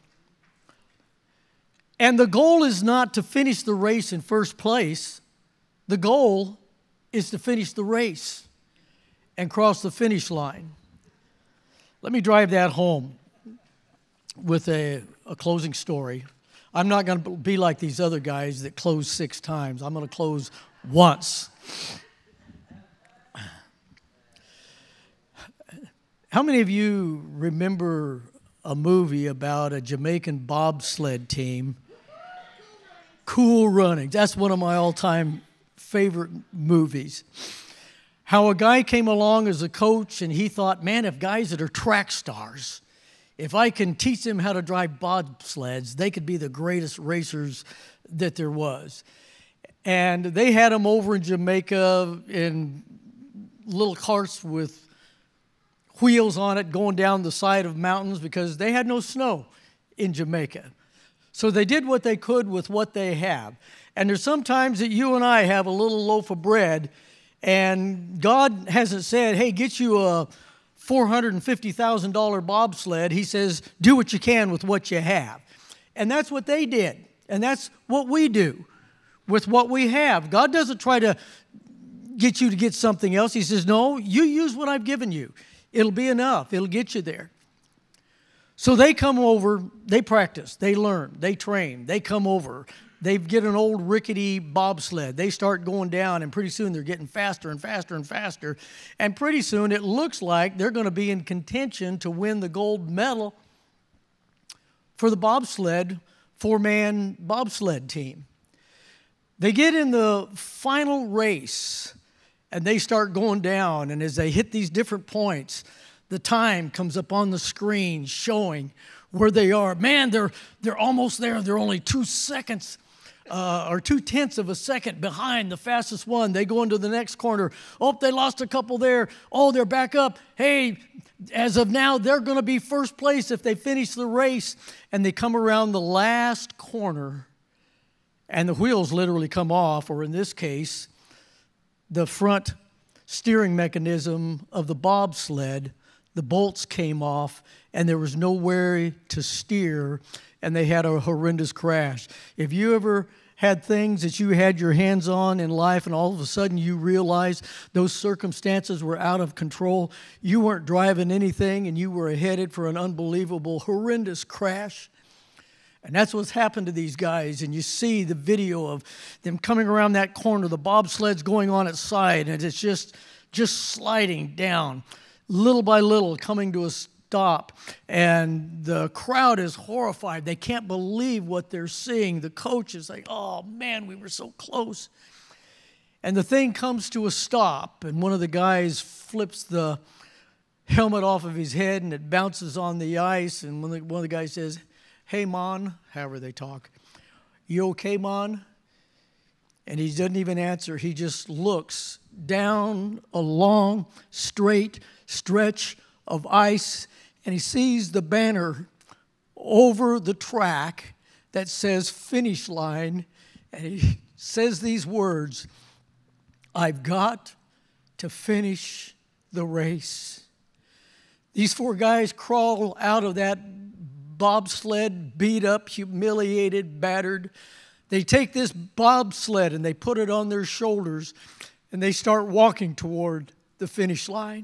And the goal is not to finish the race in first place. The goal is to finish the race and cross the finish line. Let me drive that home with a, a closing story. I'm not going to be like these other guys that close six times. I'm going to close once. How many of you remember a movie about a Jamaican bobsled team? Cool Runnings. That's one of my all-time favorite movies. How a guy came along as a coach and he thought, man, if guys that are track stars, if I can teach them how to drive bobsleds, they could be the greatest racers that there was. And they had them over in Jamaica in little carts with wheels on it going down the side of mountains because they had no snow in Jamaica. So they did what they could with what they have. And there's sometimes that you and I have a little loaf of bread and God hasn't said, hey, get you a four hundred fifty thousand dollars bobsled. He says, do what you can with what you have. And that's what they did. And that's what we do with what we have. God doesn't try to get you to get something else. He says, no, you use what I've given you. It'll be enough. It'll get you there. So they come over, they practice, they learn, they train, they come over. They get an old rickety bobsled. They start going down, and pretty soon they're getting faster and faster and faster. And pretty soon it looks like they're going to be in contention to win the gold medal for the bobsled, four-man bobsled team. They get in the final race, and they start going down, and as they hit these different points, the time comes up on the screen showing where they are. Man, they're, they're almost there. They're only two seconds uh, or two-tenths of a second behind the fastest one. They go into the next corner. Oh, they lost a couple there. Oh, they're back up. Hey, as of now, they're going to be first place if they finish the race. And they come around the last corner, and the wheels literally come off, or in this case, the front steering mechanism of the bobsled, the bolts came off, and there was nowhere to steer, and they had a horrendous crash. If you ever had things that you had your hands on in life, and all of a sudden you realize those circumstances were out of control, you weren't driving anything, and you were headed for an unbelievable, horrendous crash. And that's what's happened to these guys. And you see the video of them coming around that corner, the bobsled's going on its side, and it's just, just sliding down, little by little, coming to a stop. And the crowd is horrified. They can't believe what they're seeing. The coach is like, oh, man, we were so close. And the thing comes to a stop, and one of the guys flips the helmet off of his head, and it bounces on the ice, and one of the, one of the guys says, "Hey, Mon," however they talk, "you okay, Mon?" And he doesn't even answer. He just looks down a long, straight stretch of ice, and he sees the banner over the track that says finish line, and he says these words, "I've got to finish the race." These four guys crawl out of that bobsled, beat up, humiliated, battered. They take this bobsled and they put it on their shoulders, and they start walking toward the finish line,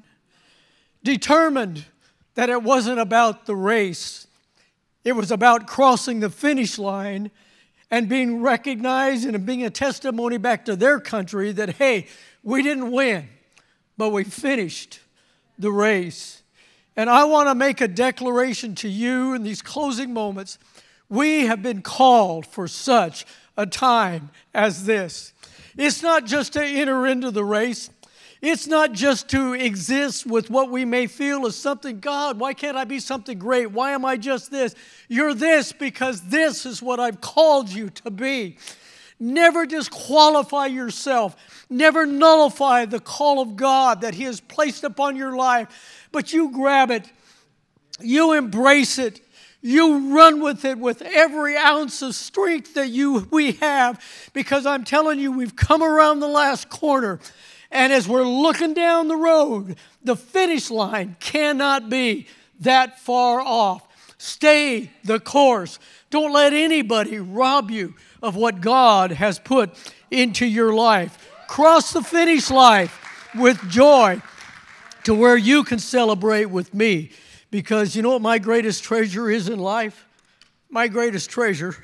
determined that it wasn't about the race. It was about crossing the finish line and being recognized and being a testimony back to their country that, hey, we didn't win, but we finished the race. And I want to make a declaration to you in these closing moments. We have been called for such a time as this. It's not just to enter into the race. It's not just to exist with what we may feel as something, God, why can't I be something great? Why am I just this? You're this because this is what I've called you to be. Never disqualify yourself. Never nullify the call of God that He has placed upon your life. But you grab it. You embrace it. You run with it with every ounce of strength that you we have. Because I'm telling you, we've come around the last corner. And as we're looking down the road, the finish line cannot be that far off. Stay the course. Don't let anybody rob you of what God has put into your life. Cross the finish line with joy to where you can celebrate with me. Because you know what my greatest treasure is in life? My greatest treasure,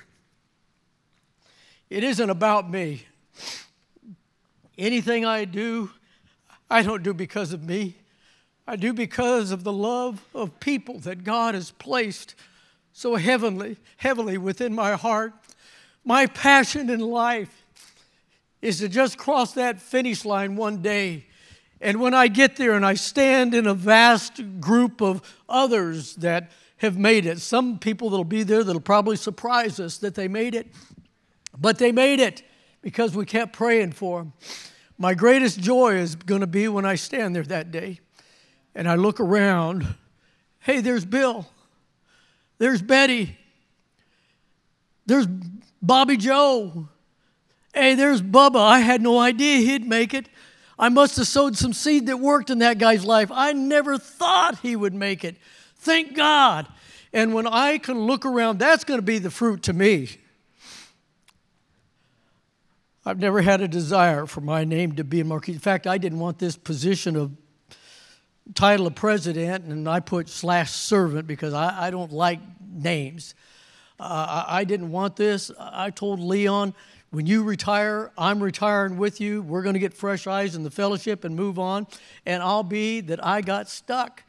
it isn't about me. Anything I do, I don't do because of me. I do because of the love of people that God has placed so heavenly, heavily within my heart. My passion in life is to just cross that finish line one day. And when I get there and I stand in a vast group of others that have made it, some people that'll be there that'll probably surprise us that they made it, but they made it because we kept praying for them. My greatest joy is going to be when I stand there that day and I look around. Hey, there's Bill. There's Betty. There's Bobby Joe. Hey, there's Bubba. I had no idea he'd make it. I must have sowed some seed that worked in that guy's life. I never thought he would make it. Thank God. And when I can look around, that's going to be the fruit to me. I've never had a desire for my name to be in marquee. In fact, I didn't want this position of title of president, and I put slash servant because I, I don't like names. Uh, I, I didn't want this. I told Leon, when you retire, I'm retiring with you. We're going to get fresh eyes in the fellowship and move on. And I'll be that I got stuck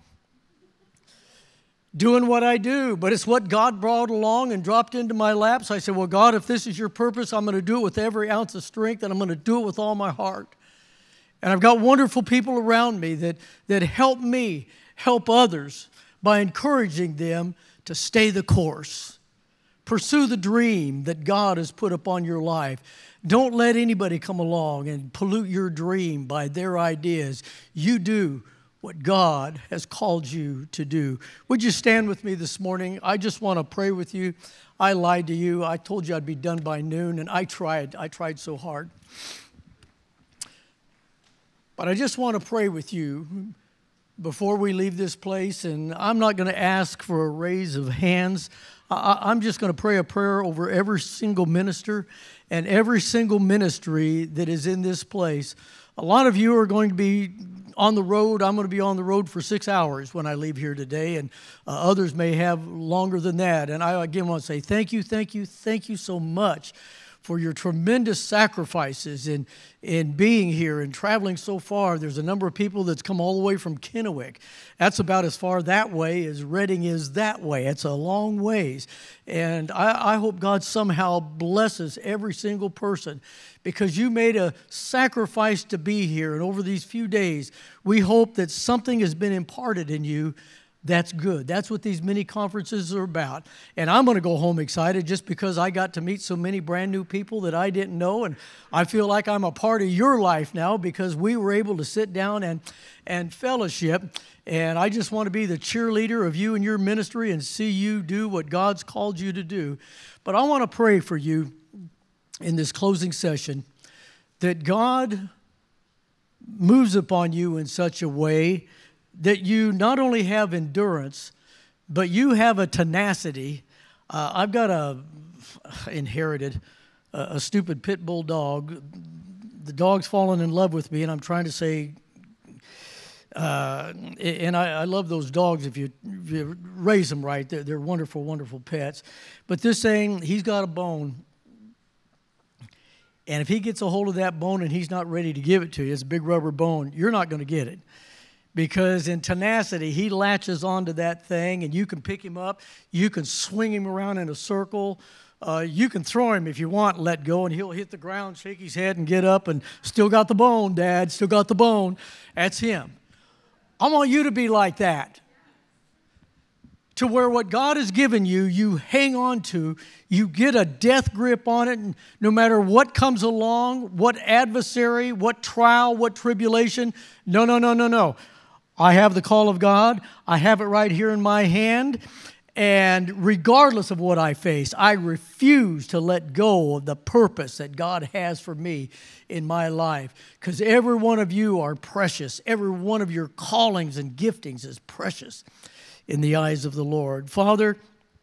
doing what I do. But it's what God brought along and dropped into my lap. So I said, well, God, if this is your purpose, I'm going to do it with every ounce of strength, and I'm going to do it with all my heart. And I've got wonderful people around me that, that help me help others by encouraging them to stay the course. Pursue the dream that God has put upon your life. Don't let anybody come along and pollute your dream by their ideas. You do what God has called you to do. Would you stand with me this morning? I just want to pray with you. I lied to you. I told you I'd be done by noon, and I tried. I tried so hard. But I just want to pray with you before we leave this place, and I'm not going to ask for a raise of hands. I'm just going to pray a prayer over every single minister and every single ministry that is in this place. A lot of you are going to be on the road. I'm going to be on the road for six hours when I leave here today, and uh, others may have longer than that. And I again want to say thank you, thank you, thank you so much for your tremendous sacrifices in, in being here and traveling so far. There's a number of people that's come all the way from Kennewick. That's about as far that way as Reading is that way. It's a long ways. And I, I hope God somehow blesses every single person, because you made a sacrifice to be here. And over these few days, we hope that something has been imparted in you. That's good. That's what these mini conferences are about. And I'm going to go home excited just because I got to meet so many brand new people that I didn't know. And I feel like I'm a part of your life now because we were able to sit down and, and fellowship. And I just want to be the cheerleader of you and your ministry and see you do what God's called you to do. But I want to pray for you in this closing session that God moves upon you in such a way that you not only have endurance, but you have a tenacity. Uh, I've got a, inherited a, a stupid pit bull dog. The dog's fallen in love with me, and I'm trying to say, uh, and I, I love those dogs if you, if you raise them right. They're, they're wonderful, wonderful pets. But this thing, he's got a bone. And if he gets a hold of that bone and he's not ready to give it to you, it's a big rubber bone, you're not going to get it. Because in tenacity, he latches onto that thing, and you can pick him up. You can swing him around in a circle. Uh, you can throw him if you want, let go, and he'll hit the ground, shake his head, and get up, and still got the bone, Dad, still got the bone. That's him. I want you to be like that, to where what God has given you, you hang on to. You get a death grip on it, and no matter what comes along, what adversary, what trial, what tribulation, no, no, no, no, no. I have the call of God. I have it right here in my hand. And regardless of what I face, I refuse to let go of the purpose that God has for me in my life. Because every one of you are precious. Every one of your callings and giftings is precious in the eyes of the Lord. Father,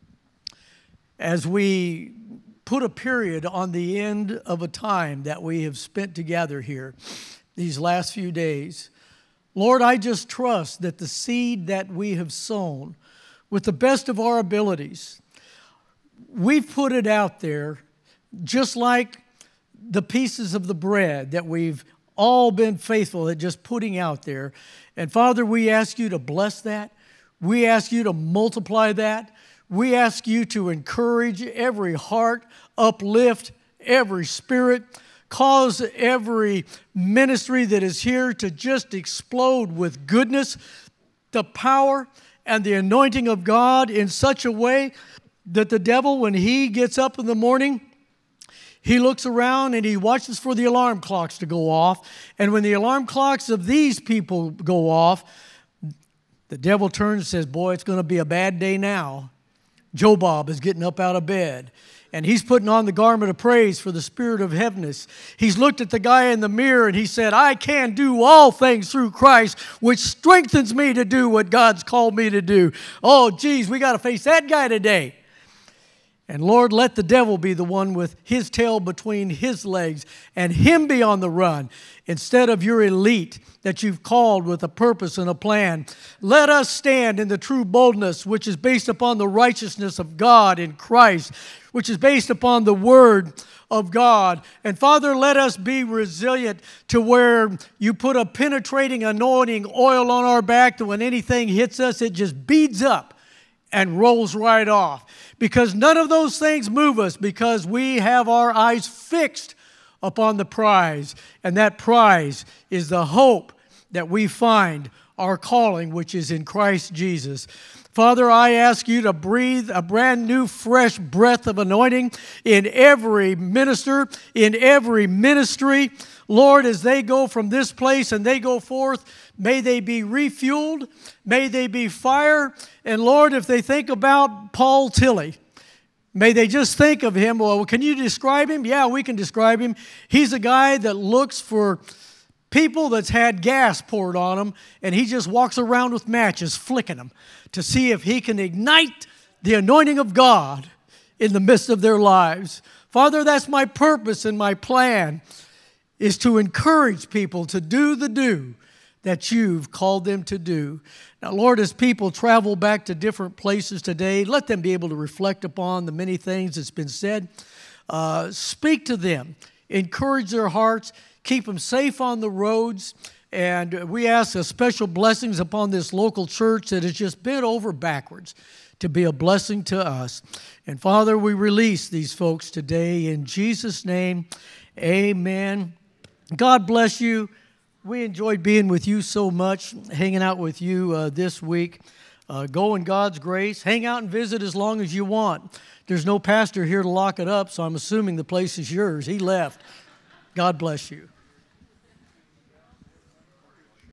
as we put a period on the end of a time that we have spent together here these last few days, Lord, I just trust that the seed that we have sown with the best of our abilities, we've put it out there just like the pieces of the bread that we've all been faithful at just putting out there. And Father, we ask you to bless that. We ask you to multiply that. We ask you to encourage every heart, uplift every spirit, cause every ministry that is here to just explode with goodness, the power, and the anointing of God in such a way that the devil, when he gets up in the morning, he looks around and he watches for the alarm clocks to go off. And when the alarm clocks of these people go off, the devil turns and says, boy, it's going to be a bad day now. Joe Bob is getting up out of bed. And he's putting on the garment of praise for the spirit of heaviness. He's looked at the guy in the mirror and he said, I can do all things through Christ, which strengthens me to do what God's called me to do. Oh, geez, we got to face that guy today. And Lord, let the devil be the one with his tail between his legs and him be on the run instead of your elite that you've called with a purpose and a plan. Let us stand in the true boldness which is based upon the righteousness of God in Christ, which is based upon the Word of God. And Father, let us be resilient to where you put a penetrating anointing oil on our back that when anything hits us, it just beads up and rolls right off. Because none of those things move us because we have our eyes fixed upon the prize. And that prize is the hope that we find our calling, which is in Christ Jesus. Father, I ask you to breathe a brand new, fresh breath of anointing in every minister, in every ministry. Lord, as they go from this place and they go forth, may they be refueled, may they be fire. And Lord, if they think about Paul Tilley, may they just think of him. Well, can you describe him? Yeah, we can describe him. He's a guy that looks for people that's had gas poured on them, and he just walks around with matches, flicking them to see if he can ignite the anointing of God in the midst of their lives. Father, that's my purpose and my plan, is to encourage people to do the do that you've called them to do. Now, Lord, as people travel back to different places today, let them be able to reflect upon the many things that's been said. uh, speak to them, encourage their hearts, keep them safe on the roads. And we ask a special blessings upon this local church that has just bent over backwards to be a blessing to us. And Father, we release these folks today in Jesus' name. Amen. God bless you. We enjoyed being with you so much, hanging out with you uh, this week. Uh, go in God's grace. Hang out and visit as long as you want. There's no pastor here to lock it up, so I'm assuming the place is yours. He left. God bless you.